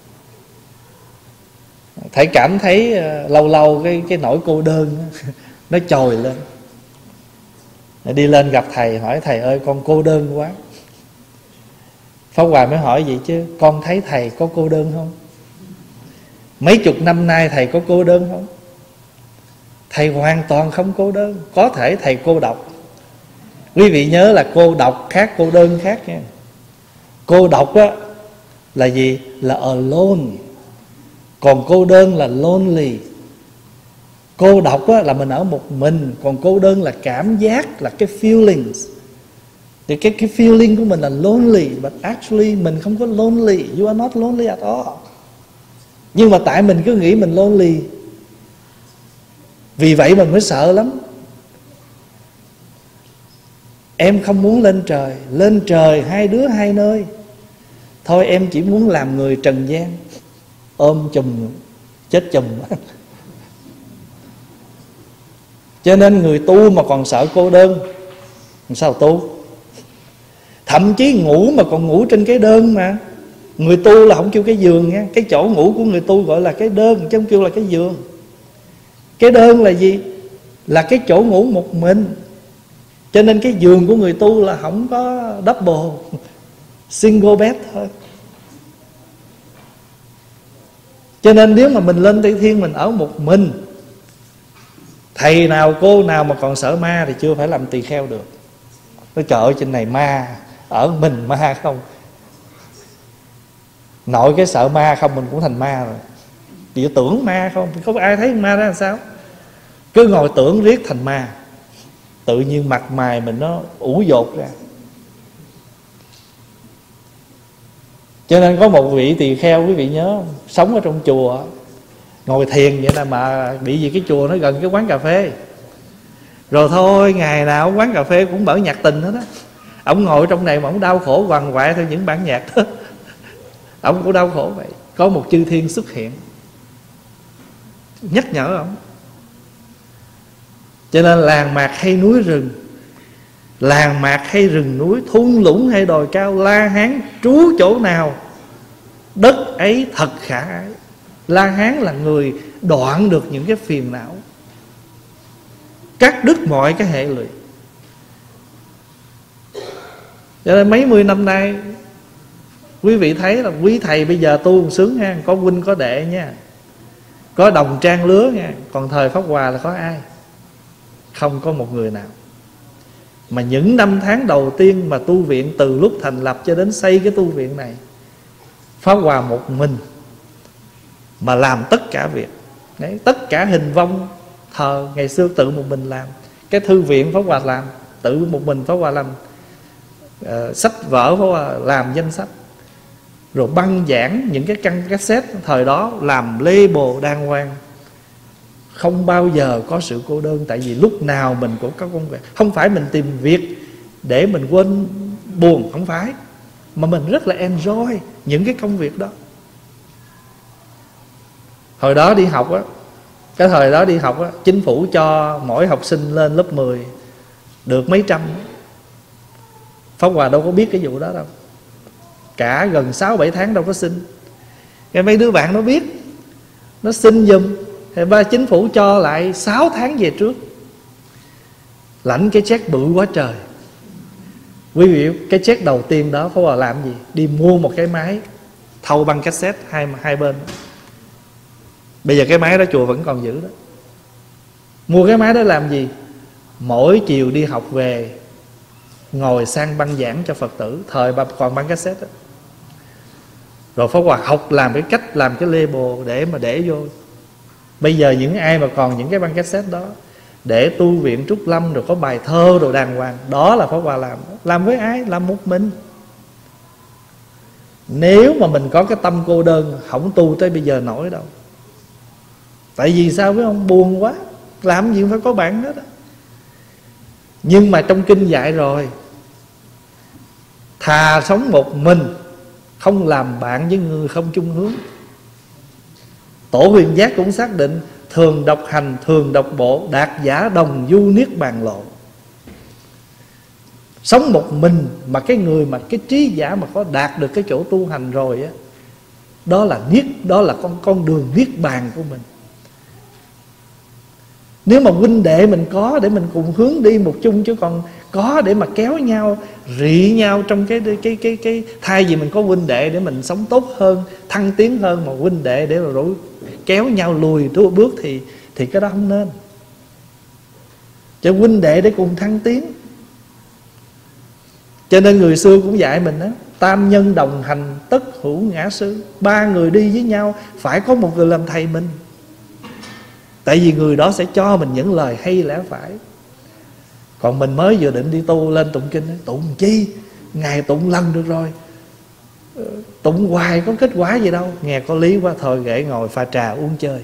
Thầy cảm thấy lâu lâu cái, cái nỗi cô đơn nó trồi lên. Đi lên gặp thầy hỏi thầy ơi con cô đơn quá. Pháp Hòa mới hỏi vậy chứ con thấy thầy có cô đơn không? Mấy chục năm nay thầy có cô đơn không? Thầy hoàn toàn không cô đơn. Có thể thầy cô độc. Quý vị nhớ là cô độc khác, cô đơn khác nha. Cô độc á là gì? Là alone. Còn cô đơn là lonely. Cô độc á, là mình ở một mình. Còn cô đơn là cảm giác, là cái feelings. Thì cái, cái feeling của mình là lonely, but actually mình không có lonely. You are not lonely at all. Nhưng mà tại mình cứ nghĩ mình lonely, vì vậy mình mới sợ lắm. Em không muốn lên trời. Lên trời hai đứa hai nơi. Thôi em chỉ muốn làm người trần gian, ôm chùm chết chùm. Cho nên người tu mà còn sợ cô đơn, sao tu? Thậm chí ngủ mà còn ngủ trên cái đơn mà. Người tu là không kêu cái giường nha. Cái chỗ ngủ của người tu gọi là cái đơn, chứ không kêu là cái giường. Cái đơn là gì? Là cái chỗ ngủ một mình. Cho nên cái giường của người tu là không có double, single bed thôi. Cho nên nếu mà mình lên Tây Thiên mình ở một mình, thầy nào cô nào mà còn sợ ma thì chưa phải làm tỳ kheo được. Nói trời ơi trên này ma, ở mình ma không. Nội cái sợ ma không mình cũng thành ma rồi. Chỉ tưởng ma không, không ai thấy ma ra làm sao. Cứ ngồi tưởng riết thành ma. Tự nhiên mặt mày mình nó ủ dột ra. Cho nên có một vị tỳ kheo, quý vị nhớ không? Sống ở trong chùa, ngồi thiền vậy nè, mà bị gì cái chùa nó gần cái quán cà phê. Rồi thôi ngày nào quán cà phê cũng mở nhạc tình hết á. Ông ngồi trong này mà ông đau khổ quằn quại theo những bản nhạc đó. Ông cũng đau khổ vậy. Có một chư thiên xuất hiện nhắc nhở ông. Cho nên làng mạc hay núi rừng, làng mạc hay rừng núi, thung lũng hay đồi cao, La Hán trú chỗ nào, đất ấy thật khả ái. La Hán là người đoạn được những cái phiền não, cắt đứt mọi cái hệ lụy. Cho nên mấy mươi năm nay quý vị thấy là quý thầy bây giờ tu còn sướng ha. Có huynh có đệ nha, có đồng trang lứa nha. Còn thời Pháp Hòa là có ai? Không có một người nào. Mà những năm tháng đầu tiên mà tu viện, từ lúc thành lập cho đến xây cái tu viện này, Pháp Hòa một mình mà làm tất cả việc. Đấy, tất cả hình vong thờ ngày xưa tự một mình làm. Cái thư viện Pháp Hòa làm tự một mình. Pháp Hòa làm uh, sách vở, Pháp Hòa làm danh sách, rồi băng giảng những cái căn cassette thời đó, làm label đàng hoàng. Không bao giờ có sự cô đơn. Tại vì lúc nào mình cũng có công việc. Không phải mình tìm việc để mình quên buồn, không phải, mà mình rất là enjoy những cái công việc đó. Hồi đó đi học á, cái thời đó đi học á, chính phủ cho mỗi học sinh lên lớp mười được mấy trăm. Pháp Hòa đâu có biết cái vụ đó đâu. Cả gần sáu bảy tháng đâu có xin. Cái mấy đứa bạn nó biết, nó xin giùm. Thì ba chính phủ cho lại sáu tháng về trước. Lãnh cái check bự quá trời. Quý vị, cái check đầu tiên đó Pháp Hòa làm gì? Đi mua một cái máy thâu băng cassette hai, hai bên. Bây giờ cái máy đó chùa vẫn còn giữ đó. Mua cái máy đó làm gì? Mỗi chiều đi học về ngồi sang băng giảng cho Phật tử. Thời bà còn băng cassette đó. Rồi Pháp Hòa học làm cái cách làm cái label để mà để vô. Bây giờ những ai mà còn những cái băng cassette đó để tu viện Trúc Lâm, rồi có bài thơ rồi đàng hoàng, đó là Pháp Hòa làm. Làm với ai? Làm một mình. Nếu mà mình có cái tâm cô đơn, không tu tới bây giờ nổi đâu. Tại vì sao biết không? Buồn quá, làm gì cũng phải có bạn hết á. Nhưng mà trong kinh dạy rồi, thà sống một mình, không làm bạn với người không chung hướng. Tổ Huyền Giác cũng xác định: thường độc hành, thường độc bộ, đạt giả đồng du niết bàn lộ. Sống một mình mà cái người mà cái trí giả mà có đạt được cái chỗ tu hành rồi á, đó là niết, đó là con con đường niết bàn của mình. Nếu mà huynh đệ mình có để mình cùng hướng đi một chung, chứ còn có để mà kéo nhau, rị nhau trong cái cái cái cái, cái thay vì mình có huynh đệ để mình sống tốt hơn, thăng tiến hơn, mà huynh đệ để mà rối kéo nhau lùi đôi bước thì thì cái đó không nên. Cho huynh đệ để cùng thăng tiến. Cho nên người xưa cũng dạy mình đó: tam nhân đồng hành tất hữu ngã sư. Ba người đi với nhau, phải có một người làm thầy mình. Tại vì người đó sẽ cho mình những lời hay lẽ phải. Còn mình mới vừa định đi tu lên tụng kinh, tụng chi, Ngài tụng lần được rồi, tụng hoài có kết quả gì đâu. Nghe có lý quá, thôi ghệ ngồi pha trà uống chơi.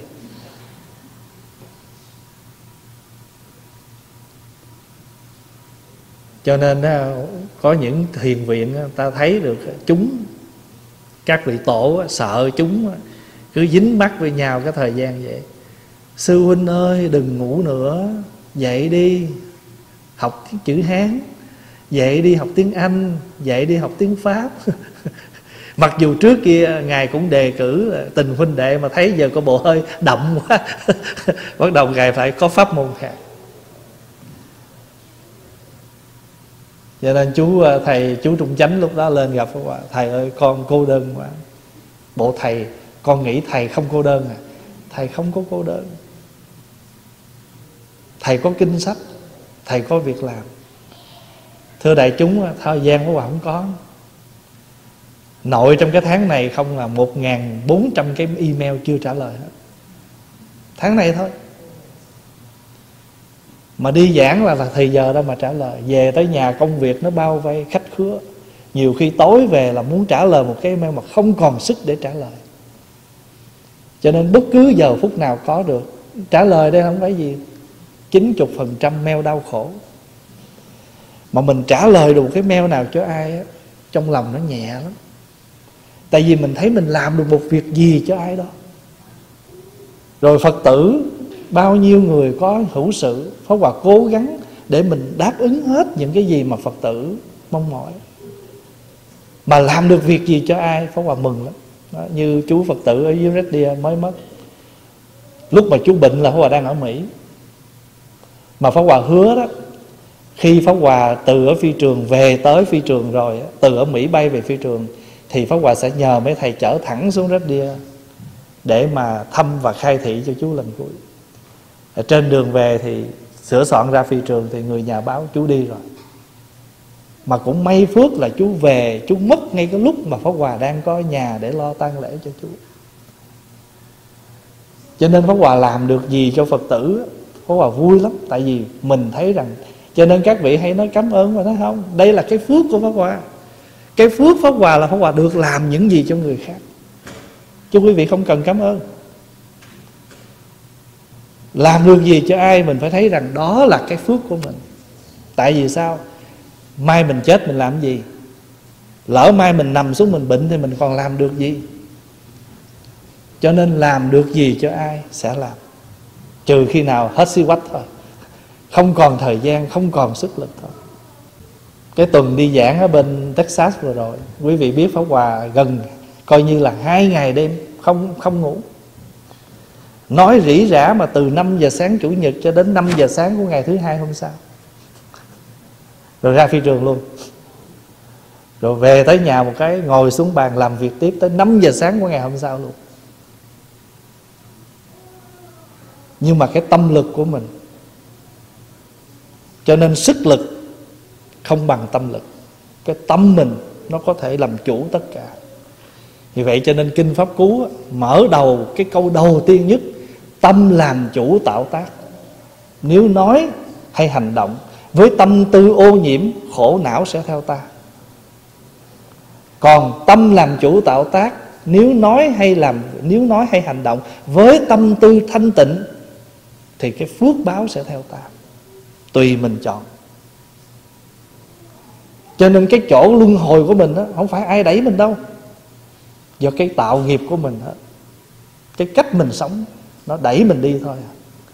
Cho nên có những thiền viện ta thấy được chúng, các vị tổ sợ chúng cứ dính mắc với nhau cái thời gian vậy. Sư huynh ơi đừng ngủ nữa, dậy đi học chữ Hán, dậy đi học tiếng Anh, dậy đi học tiếng Pháp. Mặc dù trước kia Ngài cũng đề cử tình huynh đệ, mà thấy giờ có bộ hơi đậm quá. Bắt đầu Ngài phải có pháp môn khác. Cho nên chú thầy chú Trung Chánh lúc đó lên gặp Pháp Hòa: thầy ơi con cô đơn quá. Bộ thầy, con nghĩ thầy không cô đơn à? Thầy không có cô đơn. Thầy có kinh sách, thầy có việc làm. Thưa đại chúng, thời gian của Hòa không có. Nội trong cái tháng này không là một nghìn bốn trăm cái email chưa trả lời hết. Tháng này thôi. Mà đi giảng là, là thì giờ đâu mà trả lời. Về tới nhà công việc nó bao vây khách khứa. Nhiều khi tối về là muốn trả lời một cái email mà không còn sức để trả lời. Cho nên bất cứ giờ phút nào có được. Trả lời đây không phải gì chín mươi phần trăm mail đau khổ. Mà mình trả lời được cái mail nào cho ai á, trong lòng nó nhẹ lắm. Tại vì mình thấy mình làm được một việc gì cho ai đó. Rồi Phật tử bao nhiêu người có hữu sự, Pháp Hòa cố gắng để mình đáp ứng hết những cái gì mà Phật tử mong mỏi. Mà làm được việc gì cho ai, Pháp Hòa mừng lắm đó. Như chú Phật tử ở dưới Red Deer mới mất. Lúc mà chú bệnh là Pháp Hòa đang ở Mỹ. Mà Pháp Hòa hứa đó, khi Pháp Hòa từ ở phi trường về tới phi trường rồi, từ ở Mỹ bay về phi trường, thì Pháp Hòa sẽ nhờ mấy thầy chở thẳng xuống Red Deer để mà thăm và khai thị cho chú lần cuối. Ở trên đường về thì sửa soạn ra phi trường thì người nhà báo chú đi rồi. Mà cũng may phước là chú về, chú mất ngay cái lúc mà Pháp Hòa đang có nhà để lo tang lễ cho chú. Cho nên Pháp Hòa làm được gì cho Phật tử, Pháp Hòa vui lắm. Tại vì mình thấy rằng, cho nên các vị hay nói cảm ơn mà nói không, đây là cái phước của Pháp Hòa. Cái phước Pháp Hòa là Pháp Hòa được làm những gì cho người khác, chứ quý vị không cần cảm ơn. Làm được gì cho ai mình phải thấy rằng đó là cái phước của mình. Tại vì sao? Mai mình chết mình làm gì? Lỡ mai mình nằm xuống mình bệnh thì mình còn làm được gì? Cho nên làm được gì cho ai sẽ làm, trừ khi nào hết xí quách thôi, không còn thời gian, không còn sức lực thôi. Cái tuần đi giảng ở bên Texas vừa rồi, quý vị biết Pháp Hòa gần coi như là hai ngày đêm không không ngủ, nói rỉ rả mà từ năm giờ sáng Chủ nhật cho đến năm giờ sáng của ngày thứ hai hôm sau, rồi ra phi trường luôn. Rồi về tới nhà một cái ngồi xuống bàn làm việc tiếp tới năm giờ sáng của ngày hôm sau luôn. Nhưng mà cái tâm lực của mình, cho nên sức lực không bằng tâm lực. Cái tâm mình nó có thể làm chủ tất cả. Vì vậy cho nên Kinh Pháp Cú mở đầu cái câu đầu tiên nhất: tâm làm chủ tạo tác. Nếu nói hay hành động với tâm tư ô nhiễm, khổ não sẽ theo ta. Còn tâm làm chủ tạo tác, nếu nói hay làm, nếu nói hay hành động với tâm tư thanh tịnh, thì cái phước báo sẽ theo ta. Tùy mình chọn. Cho nên cái chỗ luân hồi của mình đó, không phải ai đẩy mình đâu, do cái tạo nghiệp của mình hết. Cái cách mình sống nó đẩy mình đi thôi.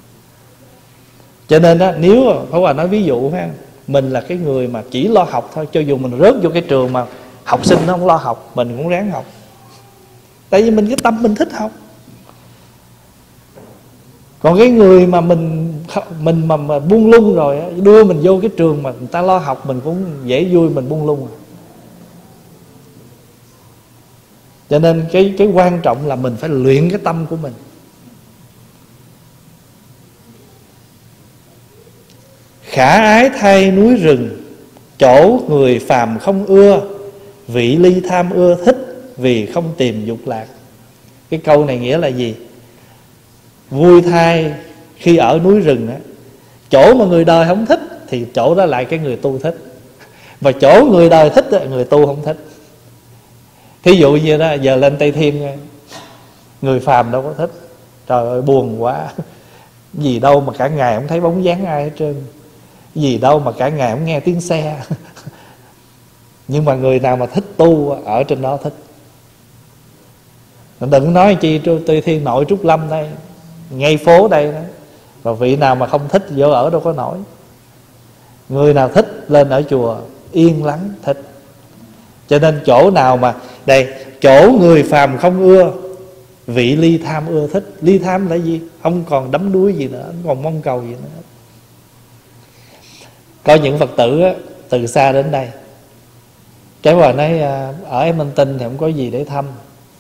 Cho nên đó, nếu Pháp Hòa nói ví dụ ha, mình là cái người mà chỉ lo học thôi, cho dù mình rớt vô cái trường mà học sinh nó không lo học, mình cũng ráng học. Tại vì mình cái tâm mình thích học. Còn cái người mà mình mình mà, mà buông lung rồi, đưa mình vô cái trường mà người ta lo học, mình cũng dễ vui, mình buông lung. Cho nên cái cái quan trọng là mình phải luyện cái tâm của mình. Khả ái thay núi rừng, chỗ người phàm không ưa, vị ly tham ưa thích, vì không tìm dục lạc. Cái câu này nghĩa là gì? Vui thay Khi ở núi rừng á, chỗ mà người đời không thích thì chỗ đó lại cái người tu thích, và chỗ người đời thích á, người tu không thích. Thí dụ như đó, giờ lên Tây Thiên, người phàm đâu có thích. Trời ơi buồn quá, gì đâu mà cả ngày không thấy bóng dáng ai hết trơn, gì đâu mà cả ngày không nghe tiếng xe. Nhưng mà người nào mà thích tu ở trên đó thích. Đừng nói chi Tây Thiên nội Trúc Lâm đây, ngay phố đây đó. Và vị nào mà không thích vô ở đâu có nổi. Người nào thích lên ở chùa yên lắng thích. Cho nên chỗ nào mà đây, chỗ người phàm không ưa, vị ly tham ưa thích. Ly tham là gì? Ông còn đắm đuối gì nữa, ông còn mong cầu gì nữa. Có những Phật tử á, từ xa đến đây, cái bà nói ở Edmonton thì không có gì để thăm,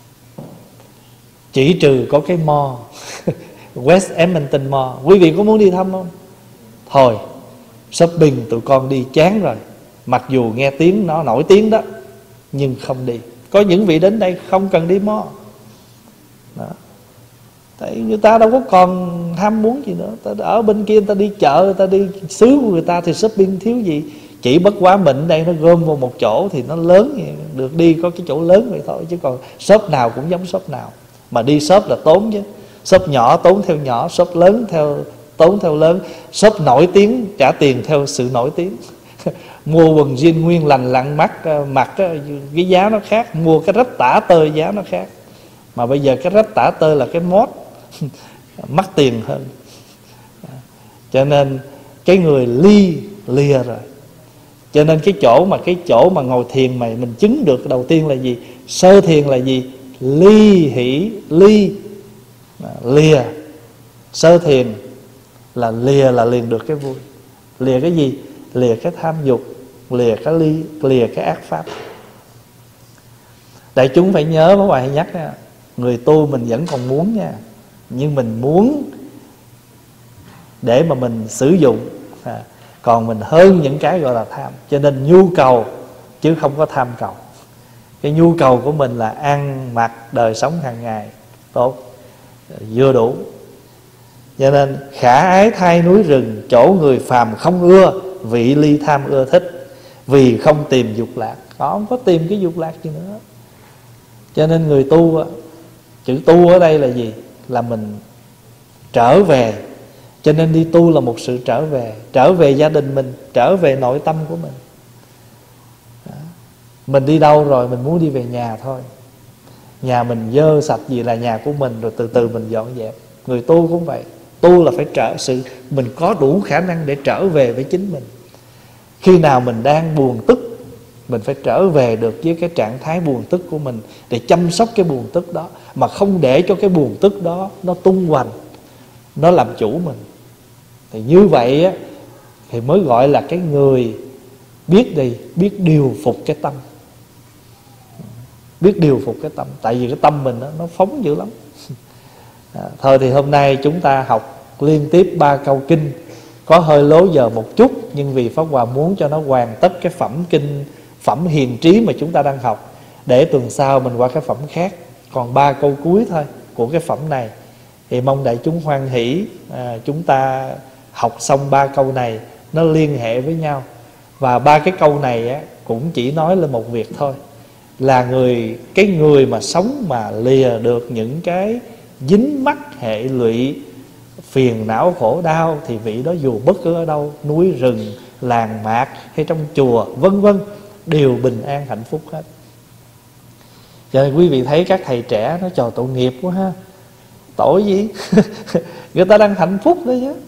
chỉ trừ có cái mall West Edmonton Mall. Quý vị có muốn đi thăm không? Thôi shopping tụi con đi chán rồi. Mặc dù nghe tiếng nó nổi tiếng đó, nhưng không đi. Có những vị đến đây không cần đi mall đó. Tại người ta đâu có còn ham muốn gì nữa. Ta ở bên kia người ta đi chợ, người ta đi xứ của người ta thì shopping thiếu gì. Chỉ bất quá mình đây nó gom vào một chỗ thì nó lớn, được đi có cái chỗ lớn vậy thôi. Chứ còn shop nào cũng giống shop nào. Mà đi shop là tốn chứ. Shop nhỏ tốn theo nhỏ, shop lớn theo tốn theo lớn. Shop nổi tiếng trả tiền theo sự nổi tiếng. Mua quần jean nguyên lành lặn mắt mặc cái giá nó khác, mua cái rách tả tơi giá nó khác. Mà bây giờ cái rách tả tơi là cái mốt mắc tiền hơn. Cho nên cái người ly lìa rồi. Cho nên cái chỗ mà cái chỗ mà ngồi thiền mà mình chứng được đầu tiên là gì? Sơ thiền là gì? Ly hỷ ly lìa. Sơ thiền là lìa là liền được cái vui. Lìa cái gì? Lìa cái tham dục, lìa cái ly, lìa cái ác pháp. Đại chúng phải nhớ, có bài hay nhắc nha, người tu mình vẫn còn muốn nha, nhưng mình muốn để mà mình sử dụng à, còn mình hơn những cái gọi là tham. Cho nên nhu cầu chứ không có tham cầu. Cái nhu cầu của mình là ăn mặc đời sống hàng ngày tốt, vừa đủ. Cho nên khả ái thay núi rừng, chỗ người phàm không ưa, vị ly tham ưa thích. Vì không tìm dục lạc. Họ không có tìm cái dục lạc gì nữa. Cho nên người tu, chữ tu ở đây là gì? Là mình trở về. Cho nên đi tu là một sự trở về. Trở về gia đình mình, trở về nội tâm của mình. Đó. Mình đi đâu rồi mình muốn đi về nhà thôi. Nhà mình dơ sạch gì là nhà của mình, rồi từ từ mình dọn dẹp. Người tu cũng vậy. Tu là phải trở sự mình có đủ khả năng để trở về với chính mình. Khi nào mình đang buồn tức, mình phải trở về được với cái trạng thái buồn tức của mình, để chăm sóc cái buồn tức đó, mà không để cho cái buồn tức đó nó tung hoành, nó làm chủ mình. Thì như vậy á, thì mới gọi là cái người biết đi, biết điều phục cái tâm. Biết điều phục cái tâm. Tại vì cái tâm mình đó, nó phóng dữ lắm. À, thôi thì hôm nay chúng ta học liên tiếp ba câu kinh, có hơi lố giờ một chút, nhưng vì Pháp Hòa muốn cho nó hoàn tất cái phẩm kinh, phẩm hiền trí mà chúng ta đang học, để tuần sau mình qua cái phẩm khác. Còn ba câu cuối thôi của cái phẩm này, thì mong đại chúng hoan hỷ à, chúng ta học xong ba câu này, nó liên hệ với nhau. Và ba cái câu này á, cũng chỉ nói lên một việc thôi, là người cái người mà sống mà lìa được những cái dính mắc hệ lụy, phiền não khổ đau, thì vị đó dù bất cứ ở đâu, núi rừng, làng mạc hay trong chùa vân vân, đều bình an hạnh phúc hết. Cho nên quý vị thấy các thầy trẻ nó trò tội nghiệp quá ha. Tội gì? Người ta đang hạnh phúc đấy chứ.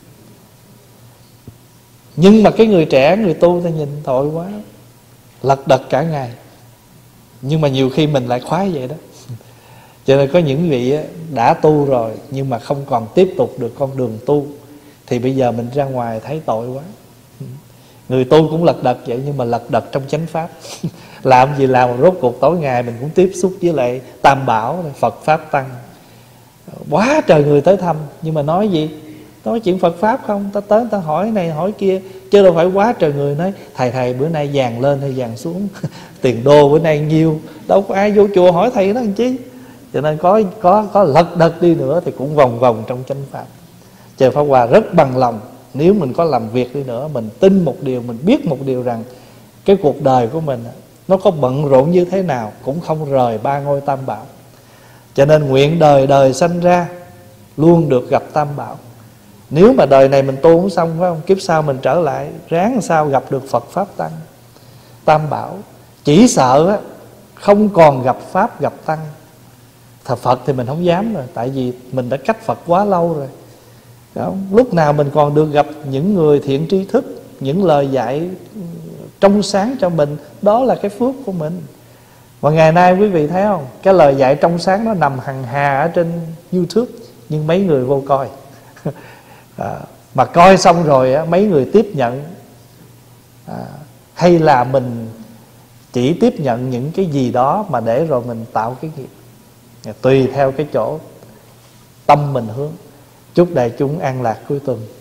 Nhưng mà cái người trẻ, người tu ta nhìn tội quá, lật đật cả ngày. Nhưng mà nhiều khi mình lại khoái vậy đó. Cho nên có những vị đã tu rồi nhưng mà không còn tiếp tục được con đường tu, thì bây giờ mình ra ngoài thấy tội quá. Người tu cũng lật đật vậy, nhưng mà lật đật trong chánh pháp. Làm gì làm, rốt cuộc tối ngày mình cũng tiếp xúc với lại Tam Bảo, Phật Pháp Tăng. Quá trời người tới thăm, nhưng mà nói gì? Nói chuyện Phật Pháp không? Ta tới ta hỏi này hỏi kia, chứ đâu phải quá trời người nói thầy thầy bữa nay vàng lên hay vàng xuống, tiền đô bữa nay nhiêu. Đâu có ai vô chùa hỏi thầy đó làm chi. Cho nên có có có lật đật đi nữa thì cũng vòng vòng trong chánh pháp. Trời Pháp Hòa rất bằng lòng, nếu mình có làm việc đi nữa, mình tin một điều, mình biết một điều rằng cái cuộc đời của mình nó có bận rộn như thế nào cũng không rời ba ngôi Tam Bảo. Cho nên nguyện đời đời sanh ra luôn được gặp Tam Bảo. Nếu mà đời này mình tu không xong, phải không, kiếp sau mình trở lại ráng làm sao gặp được Phật Pháp Tăng Tam Bảo. Chỉ sợ á, không còn gặp Pháp gặp Tăng. Thật Phật thì mình không dám rồi, tại vì mình đã cách Phật quá lâu rồi. Đó. Lúc nào mình còn được gặp những người thiện tri thức, những lời dạy trong sáng cho mình, đó là cái phước của mình. Và ngày nay quý vị thấy không, cái lời dạy trong sáng nó nằm hằng hà ở trên YouTube, nhưng mấy người vô coi. À, mà coi xong rồi á, mấy người tiếp nhận, à, hay là mình chỉ tiếp nhận những cái gì đó mà để rồi mình tạo cái nghiệp, tùy theo cái chỗ tâm mình hướng. Chúc đại chúng an lạc cuối tuần.